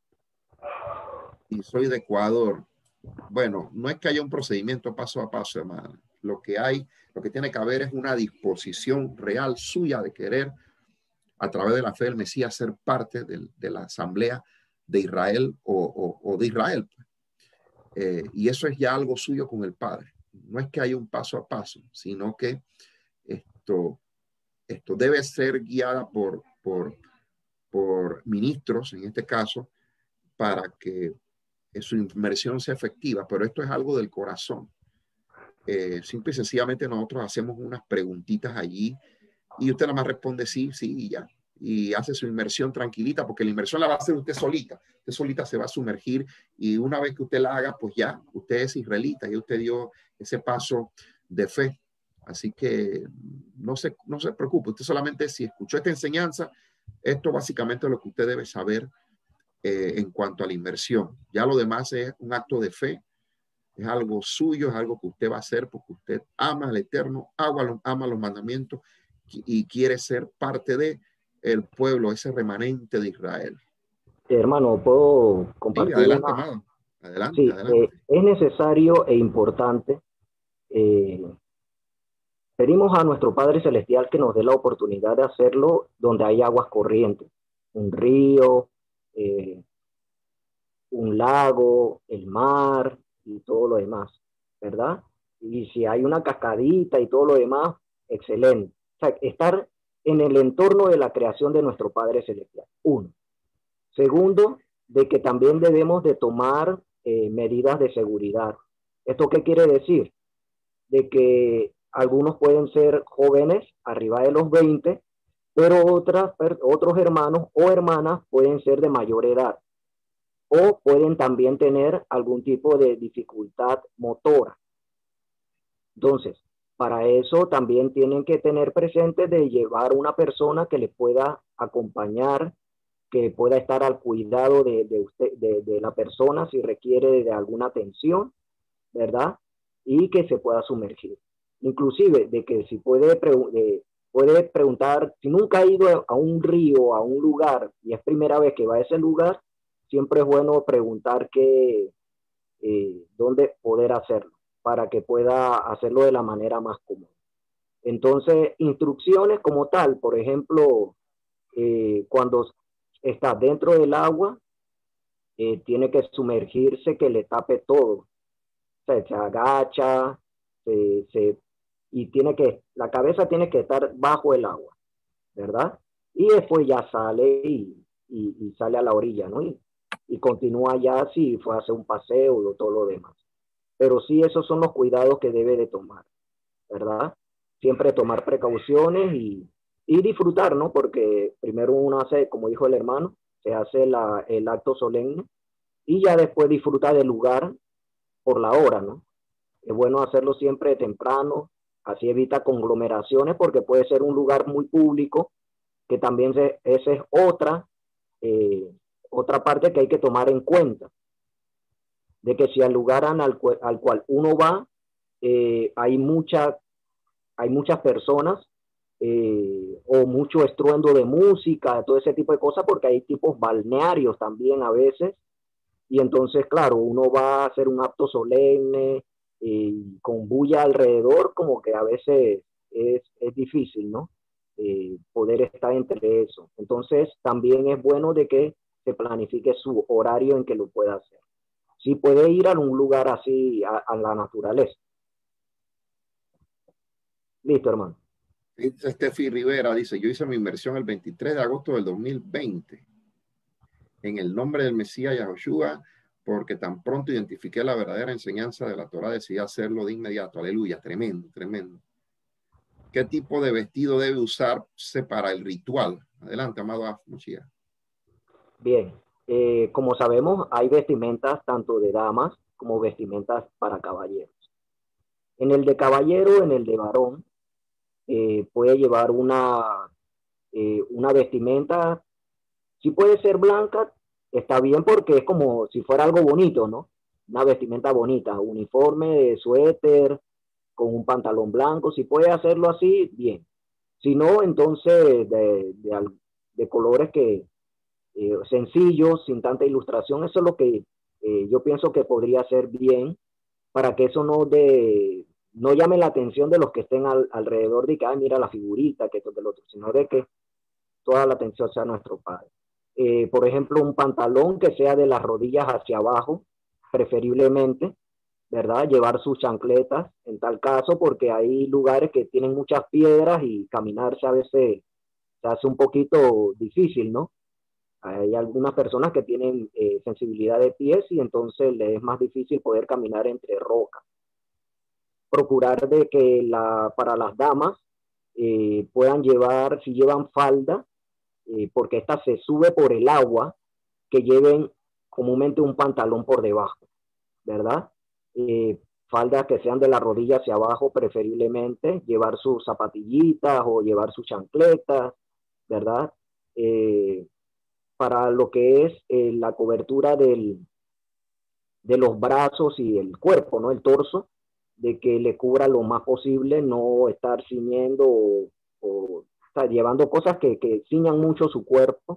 y soy de Ecuador. Bueno, no es que haya un procedimiento paso a paso, hermano. Lo que hay, lo que tiene que haber es una disposición real suya de querer, a través de la fe del Mesías, ser parte de, de la asamblea de Israel o, o, o de Israel. Eh, y eso es ya algo suyo con el Padre. No es que haya un paso a paso, sino que esto, esto debe ser guiada por, por, por ministros, en este caso, para que su inmersión sea efectiva, pero esto es algo del corazón. Eh, simple y sencillamente nosotros hacemos unas preguntitas allí y usted nada más responde sí, sí y ya. Y hace su inmersión tranquilita, porque la inmersión la va a hacer usted solita. Usted solita se va a sumergir y una vez que usted la haga, pues ya, usted es israelita y usted dio ese paso de fe. Así que no se, no se preocupe, usted solamente si escuchó esta enseñanza, esto básicamente es lo que usted debe saber eh, en cuanto a la inmersión. Ya lo demás es un acto de fe, es algo suyo, es algo que usted va a hacer porque usted ama al Eterno, ama, ama los mandamientos y quiere ser parte de el pueblo, ese remanente de Israel. Hermano, ¿puedo compartir? Sí, adelante, una? amado. Adelante, Sí, adelante. eh, es necesario e importante. Eh, pedimos a nuestro Padre Celestial que nos dé la oportunidad de hacerlo donde hay aguas corrientes, un río, eh, un lago, el mar y todo lo demás, ¿verdad? Y si hay una cascadita y todo lo demás, excelente. O sea, estar en el entorno de la creación de nuestro Padre Celestial. Uno. Segundo, de que también debemos de tomar eh, medidas de seguridad. ¿Esto qué quiere decir? De que algunos pueden ser jóvenes, arriba de los veinte, pero otras, otros hermanos o hermanas pueden ser de mayor edad o pueden también tener algún tipo de dificultad motora. Entonces, para eso también tienen que tener presente de llevar una persona que les pueda acompañar, que pueda estar al cuidado de, de, usted, de, de la persona si requiere de alguna atención, ¿verdad? Y que se pueda sumergir. Inclusive de que si puede de, puede preguntar, si nunca ha ido a un río, a un lugar, y es primera vez que va a ese lugar, siempre es bueno preguntar que, eh, dónde poder hacerlo, para que pueda hacerlo de la manera más cómoda. Entonces, instrucciones como tal, por ejemplo, eh, cuando está dentro del agua, eh, tiene que sumergirse, que le tape todo. O sea, se agacha, se, se, y tiene que, la cabeza tiene que estar bajo el agua, ¿verdad? Y después ya sale y, y, y sale a la orilla, ¿no? Y, y continúa ya si fue a hacer un paseo o todo lo demás. Pero sí, esos son los cuidados que debe de tomar, ¿verdad? Siempre tomar precauciones y, y disfrutar, ¿no? Porque primero uno hace, como dijo el hermano, se hace la, el acto solemne y ya después disfruta del lugar por la hora, ¿no? Es bueno hacerlo siempre temprano, así evita conglomeraciones porque puede ser un lugar muy público, que también se, esa es otra, eh, otra parte que hay que tomar en cuenta, de que si al lugar al, al cual uno va, eh, hay, mucha, hay muchas personas eh, o mucho estruendo de música, todo ese tipo de cosas, porque hay tipos balnearios también a veces, y entonces, claro, uno va a hacer un acto solemne eh, con bulla alrededor, como que a veces es, es difícil, ¿no? Eh, poder estar entre eso. Entonces, también es bueno de que se planifique su horario en que lo pueda hacer. Sí puede ir a un lugar así, a, a la naturaleza. Listo, hermano. Steffi Rivera dice, yo hice mi inmersión el veintitrés de agosto del dos mil veinte en el nombre del Mesías Yahushua, porque tan pronto identifiqué la verdadera enseñanza de la Torah, decidí hacerlo de inmediato. Aleluya, tremendo, tremendo. ¿Qué tipo de vestido debe usarse para el ritual? Adelante, amado Afmochia. Bien, eh, como sabemos, hay vestimentas tanto de damas como vestimentas para caballeros. En el de caballero, en el de varón, eh, puede llevar una, eh, una vestimenta, si puede ser blanca, está bien porque es como si fuera algo bonito, ¿no? Una vestimenta bonita, uniforme de suéter, con un pantalón blanco, si puede hacerlo así, bien. Si no, entonces de, de, de colores que eh, sencillos, sin tanta ilustración, eso es lo que eh, yo pienso que podría ser bien para que eso no de no llame la atención de los que estén al, alrededor de que, ay, mira la figurita, que esto del otro, sino de que toda la atención sea nuestro Padre. Eh, por ejemplo, un pantalón que sea de las rodillas hacia abajo, preferiblemente, ¿verdad? Llevar sus chancletas en tal caso, porque hay lugares que tienen muchas piedras y caminarse a veces se hace un poquito difícil, ¿no? Hay algunas personas que tienen eh, sensibilidad de pies y entonces les es más difícil poder caminar entre rocas. Procurar de que la, para las damas eh, puedan llevar, si llevan falda, eh, porque esta se sube por el agua, que lleven comúnmente un pantalón por debajo, ¿verdad? Eh, faldas que sean de la rodilla hacia abajo preferiblemente, llevar sus zapatillitas o llevar sus chancletas, ¿verdad? Eh, para lo que es eh, la cobertura del, de los brazos y el cuerpo, ¿no? El torso, de que le cubra lo más posible, no estar ciñendo o, o, o sea, llevando cosas que, que ciñan mucho su cuerpo,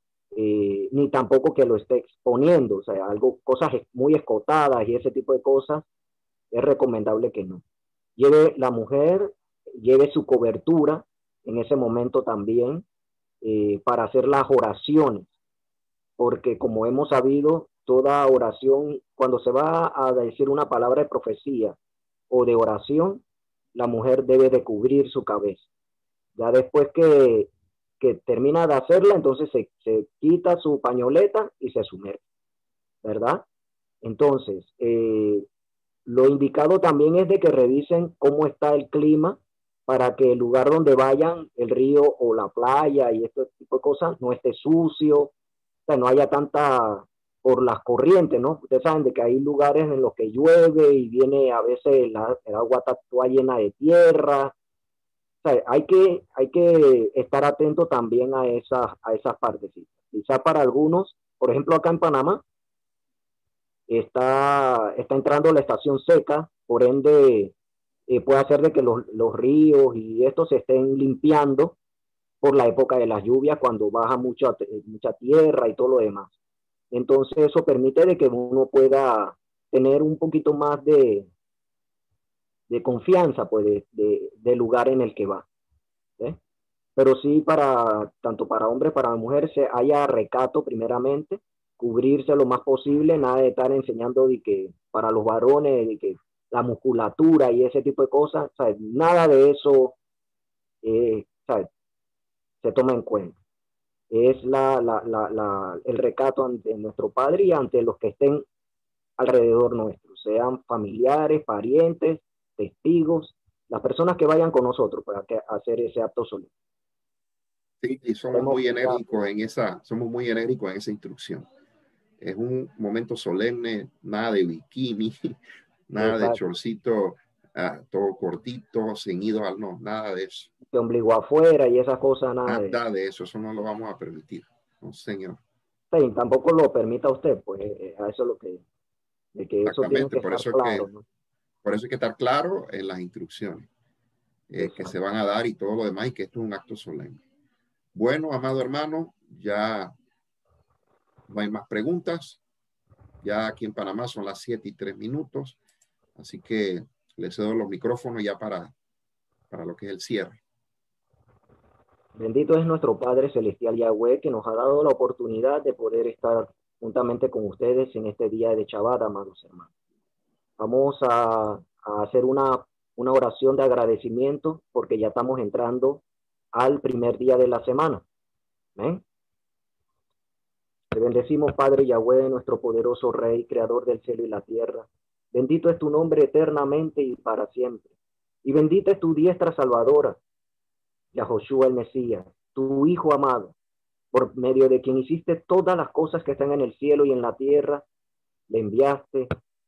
eh, ni tampoco que lo esté exponiendo, o sea, algo, cosas muy escotadas y ese tipo de cosas, es recomendable que no. Lleve la mujer, lleve su cobertura en ese momento también, eh, para hacer las oraciones, porque como hemos sabido, toda oración, cuando se va a decir una palabra de profecía o de oración, la mujer debe de cubrir su cabeza. Ya después que, que termina de hacerla, entonces se, se quita su pañoleta y se sumerge, ¿verdad? Entonces, eh, lo indicado también es de que revisen cómo está el clima para que el lugar donde vayan, el río o la playa y este tipo de cosas, no esté sucio, o sea, no haya tanta por las corrientes, ¿no? Ustedes saben de que hay lugares en los que llueve y viene a veces la, el agua está toda llena de tierra. O sea, hay que, hay que estar atento también a esas, a esas partecitas. Quizá para algunos, por ejemplo, acá en Panamá, está, está entrando la estación seca, por ende eh, puede hacer de que los, los ríos y estos se estén limpiando por la época de las lluvias, cuando baja mucha, mucha tierra y todo lo demás. Entonces eso permite de que uno pueda tener un poquito más de, de confianza, pues, de, de, del lugar en el que va. ¿eh? Pero sí, para tanto para hombres, para mujeres, se haya recato primeramente, cubrirse lo más posible, nada de estar enseñando de que para los varones, de que la musculatura y ese tipo de cosas, ¿sabes? Nada de eso eh, ¿sabes? Se toma en cuenta. Es la, la, la, la, el recato ante nuestro Padre y ante los que estén alrededor nuestro, sean familiares, parientes, testigos, las personas que vayan con nosotros para que, hacer ese acto solemne. Sí, y somos muy enérgicos en esa, somos muy enérgicos en esa instrucción. Es un momento solemne, nada de bikini, nada Exacto. de chorcito uh, todo cortito, ceñido al no, nada de eso. De ombligo afuera y esas cosas, nada, nada de, de eso. Eso no lo vamos a permitir, no señor. Sí, tampoco lo permita usted, pues eh, a eso es lo que, de que eso tiene que por estar eso claro. Que, ¿no? Por eso hay que estar claro en las instrucciones eh, que se van a dar y todo lo demás, y que esto es un acto solemne. Bueno, amado hermano, ya no hay más preguntas. Ya aquí en Panamá son las siete y tres minutos, así que le cedo los micrófonos ya para, para lo que es el cierre. Bendito es nuestro Padre Celestial Yahweh, que nos ha dado la oportunidad de poder estar juntamente con ustedes en este día de Shabbat, amados hermanos. Vamos a, a hacer una, una oración de agradecimiento porque ya estamos entrando al primer día de la semana. ¿Ven? Te bendecimos, Padre Yahweh, nuestro poderoso Rey, Creador del cielo y la tierra. Bendito es tu nombre eternamente y para siempre. Y bendita es tu diestra salvadora, Yahoshua el Mesías, tu Hijo amado, por medio de quien hiciste todas las cosas que están en el cielo y en la tierra, le enviaste,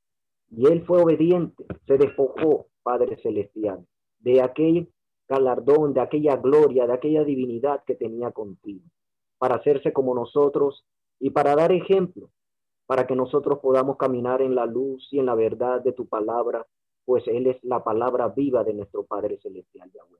y él fue obediente, se despojó, Padre Celestial, de aquel galardón, de aquella gloria, de aquella divinidad que tenía contigo, para hacerse como nosotros y para dar ejemplo, para que nosotros podamos caminar en la luz y en la verdad de tu palabra, pues él es la palabra viva de nuestro Padre Celestial, Yahweh.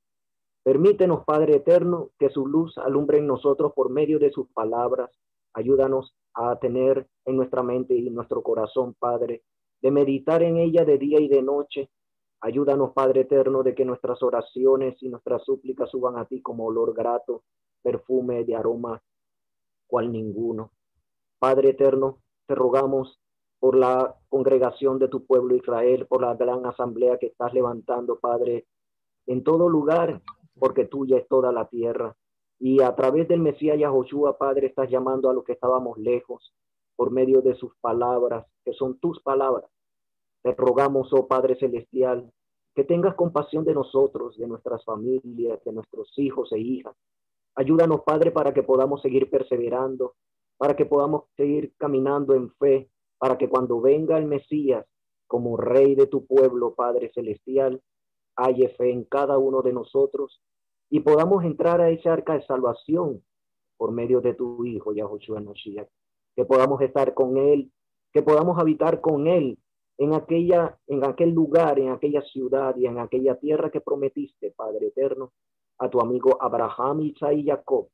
Permítenos, Padre eterno, que su luz alumbre en nosotros por medio de sus palabras. Ayúdanos a tener en nuestra mente y en nuestro corazón, Padre, de meditar en ella de día y de noche. Ayúdanos, Padre eterno, de que nuestras oraciones y nuestras súplicas suban a ti como olor grato, perfume de aroma cual ninguno. Padre eterno, te rogamos por la congregación de tu pueblo Israel, por la gran asamblea que estás levantando, Padre, en todo lugar, porque tuya es toda la tierra. Y a través del Mesías Yahoshua, Padre, estás llamando a los que estábamos lejos, por medio de sus palabras, que son tus palabras. Te rogamos, oh Padre Celestial, que tengas compasión de nosotros, de nuestras familias, de nuestros hijos e hijas. Ayúdanos, Padre, para que podamos seguir perseverando, para que podamos seguir caminando en fe, para que cuando venga el Mesías como Rey de tu pueblo, Padre Celestial, haya fe en cada uno de nosotros y podamos entrar a esa arca de salvación por medio de tu Hijo, Yahoshua Mashiach, que podamos estar con Él, que podamos habitar con Él en, aquella, en aquel lugar, en aquella ciudad y en aquella tierra que prometiste, Padre eterno, a tu amigo Abraham, Isaac y Jacob,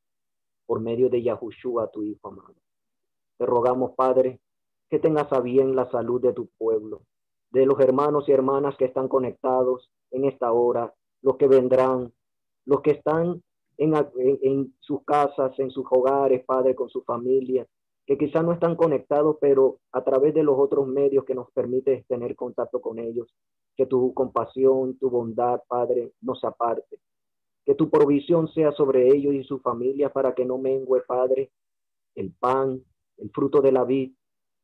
por medio de Yahushua, tu Hijo amado. Te rogamos, Padre, que tengas a bien la salud de tu pueblo, de los hermanos y hermanas que están conectados en esta hora, los que vendrán, los que están en, en, en sus casas, en sus hogares, Padre, con su familia, que quizás no están conectados, pero a través de los otros medios que nos permite tener contacto con ellos, que tu compasión, tu bondad, Padre, no se aparte, que tu provisión sea sobre ellos y su familia para que no mengue, Padre, el pan, el fruto de la vid,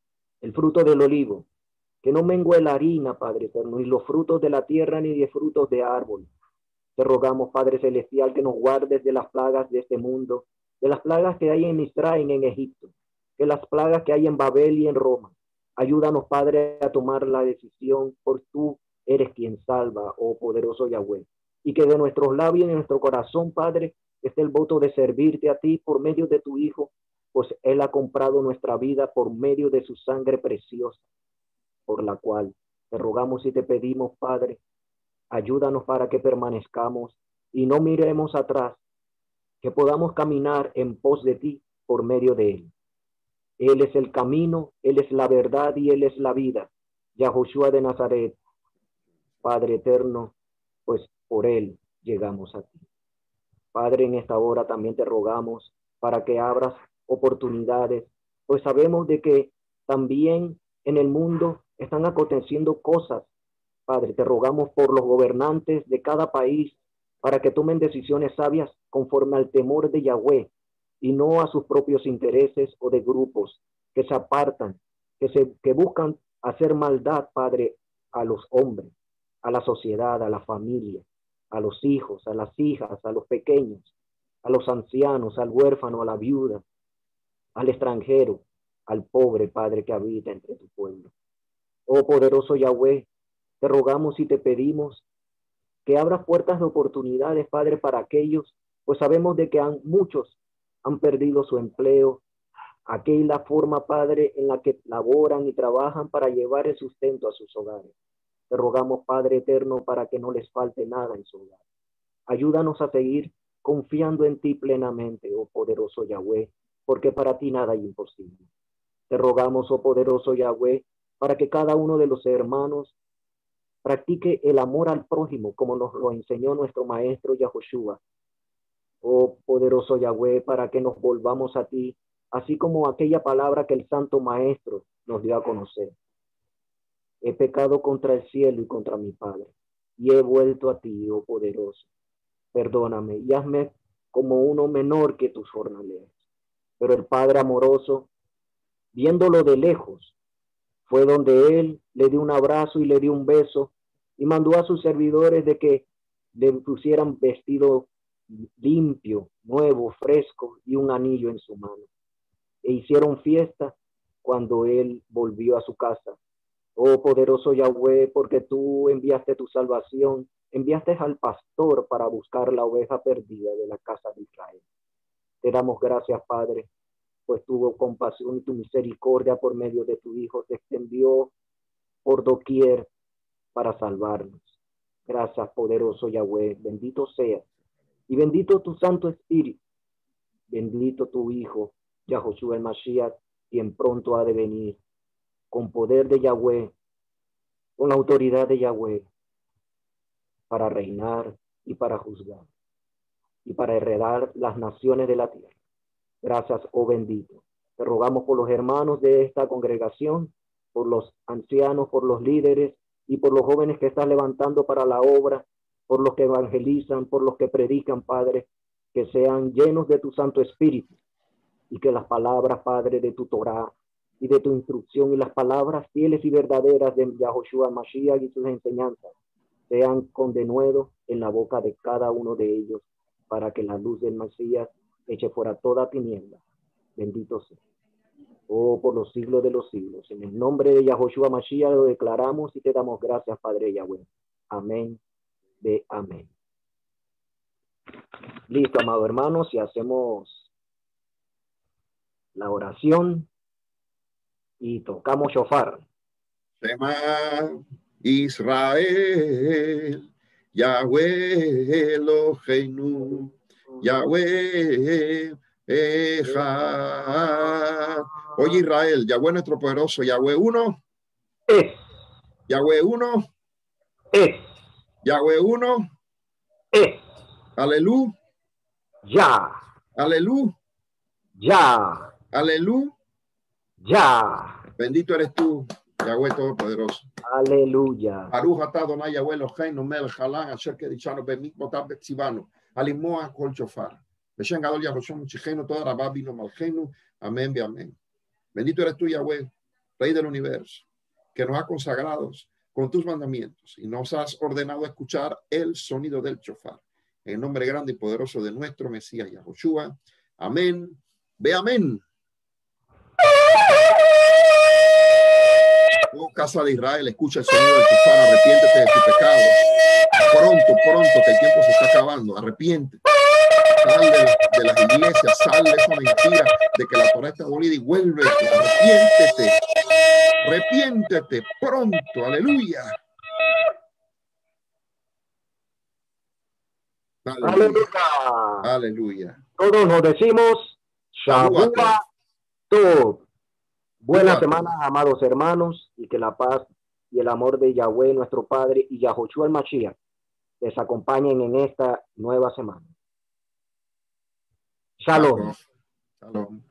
el fruto del olivo, que no mengue la harina, Padre eterno, ni los frutos de la tierra, ni de frutos de árbol. Te rogamos, Padre Celestial, que nos guardes de las plagas de este mundo, de las plagas que hay en Misraim, en Egipto, de las plagas que hay en Babel y en Roma. Ayúdanos, Padre, a tomar la decisión, por tú eres quien salva, oh poderoso Yahweh. Y que de nuestros labios y de nuestro corazón, Padre, esté el voto de servirte a ti por medio de tu Hijo, pues Él ha comprado nuestra vida por medio de su sangre preciosa, por la cual te rogamos y te pedimos, Padre, Ayúdanos para que permanezcamos y no miremos atrás, que podamos caminar en pos de ti por medio de él. Él es el camino, él es la verdad y él es la vida. Yahushua de Nazaret, Padre eterno, pues por él llegamos a ti. Padre, en esta hora también te rogamos para que abras oportunidades, pues sabemos de que también en el mundo están aconteciendo cosas. Padre, te rogamos por los gobernantes de cada país para que tomen decisiones sabias conforme al temor de Yahweh y no a sus propios intereses o de grupos que se apartan, que, se, que buscan hacer maldad, Padre, a los hombres, a la sociedad, a la familia, a los hijos, a las hijas, a los pequeños, a los ancianos, al huérfano, a la viuda, al extranjero, al pobre, Padre, que habita entre tu pueblo. Oh poderoso Yahweh, te rogamos y te pedimos que abras puertas de oportunidades, Padre, para aquellos, pues sabemos de que han, muchos han perdido su empleo. Aquí es la forma, Padre, en la que laboran y trabajan para llevar el sustento a sus hogares. Te rogamos, Padre eterno, para que no les falte nada en su hogar. Ayúdanos a seguir confiando en ti plenamente, oh poderoso Yahweh, porque para ti nada es imposible. Te rogamos, oh poderoso Yahweh, para que cada uno de los hermanos practique el amor al prójimo, como nos lo enseñó nuestro maestro Yahushua. Oh poderoso Yahweh, para que nos volvamos a ti, así como aquella palabra que el Santo Maestro nos dio a conocer. He pecado contra el cielo y contra mi Padre, y he vuelto a ti, oh poderoso. Perdóname y hazme como uno menor que tus jornaleros. Pero el Padre amoroso, viéndolo de lejos, fue donde él le dio un abrazo y le dio un beso y mandó a sus servidores de que le pusieran vestido limpio, nuevo, fresco y un anillo en su mano. E hicieron fiesta cuando él volvió a su casa. Oh poderoso Yahweh, porque tú enviaste tu salvación, enviaste al pastor para buscar la oveja perdida de la casa de Israel. Te damos gracias, Padre, pues tuvo compasión y tu misericordia por medio de tu Hijo se extendió por doquier para salvarnos. Gracias, poderoso Yahweh, bendito seas. Y bendito tu Santo Espíritu, bendito tu Hijo, Yahushua el Mashiach, quien pronto ha de venir, con poder de Yahweh, con la autoridad de Yahweh, para reinar y para juzgar, y para heredar las naciones de la tierra. Gracias, oh bendito. Te rogamos por los hermanos de esta congregación, por los ancianos, por los líderes y por los jóvenes que están levantando para la obra, por los que evangelizan, por los que predican, Padre, que sean llenos de tu Santo Espíritu y que las palabras, Padre, de tu Torah y de tu instrucción y las palabras fieles y verdaderas de Yahushua Mashiach y sus enseñanzas sean con denuedo en la boca de cada uno de ellos para que la luz del Mesías eche fuera toda tiniebla. Bendito sea. Oh, por los siglos de los siglos. En el nombre de Yahushua Mashiach lo declaramos y te damos gracias, Padre Yahweh. Amén de amén. Listo, amados hermanos, y hacemos la oración y tocamos shofar. Shema Israel, Yahweh Eloheinu, Yahweh Echad. Oye Israel, Yahweh nuestro poderoso, Yahweh uno, Es, Yahweh uno, es, Yahweh uno, es, aleluya, ya, aleluya, ya, aleluya. ya. Bendito eres tú, Yahweh Todopoderoso. Aleluya. Baruch atah Adonai Yahweh Eloheinu melech haolam asher kedichanu bemikvotav betzivanu alimoah kol shofar. Beshem gadol Yahushua Mashiachenu toda rabá vino malchenu. Amén y amén. Bendito eres tú, Yahweh, Rey del universo, que nos ha consagrado con tus mandamientos y nos has ordenado escuchar el sonido del shofar. En el nombre grande y poderoso de nuestro Mesías Yahushua. Amén. Ve amén. Oh, casa de Israel, escucha el sonido del shofar, arrepiéntete de tu pecado. Pronto, pronto, que el tiempo se está acabando. Arrepiéntete. Sal de, la, de las iglesias, sal de esa mentira de que la Torah está abolida y vuelve. Arrepiéntete. Arrepiéntete pronto. Aleluya. Aleluya. Aleluya. Todos nos decimos Shabbat Tov. Buena semana, amados hermanos, y que la paz y el amor de Yahweh, nuestro Padre, y Yahoshua el Mashiach les acompañen en esta nueva semana. Shalom. Shalom.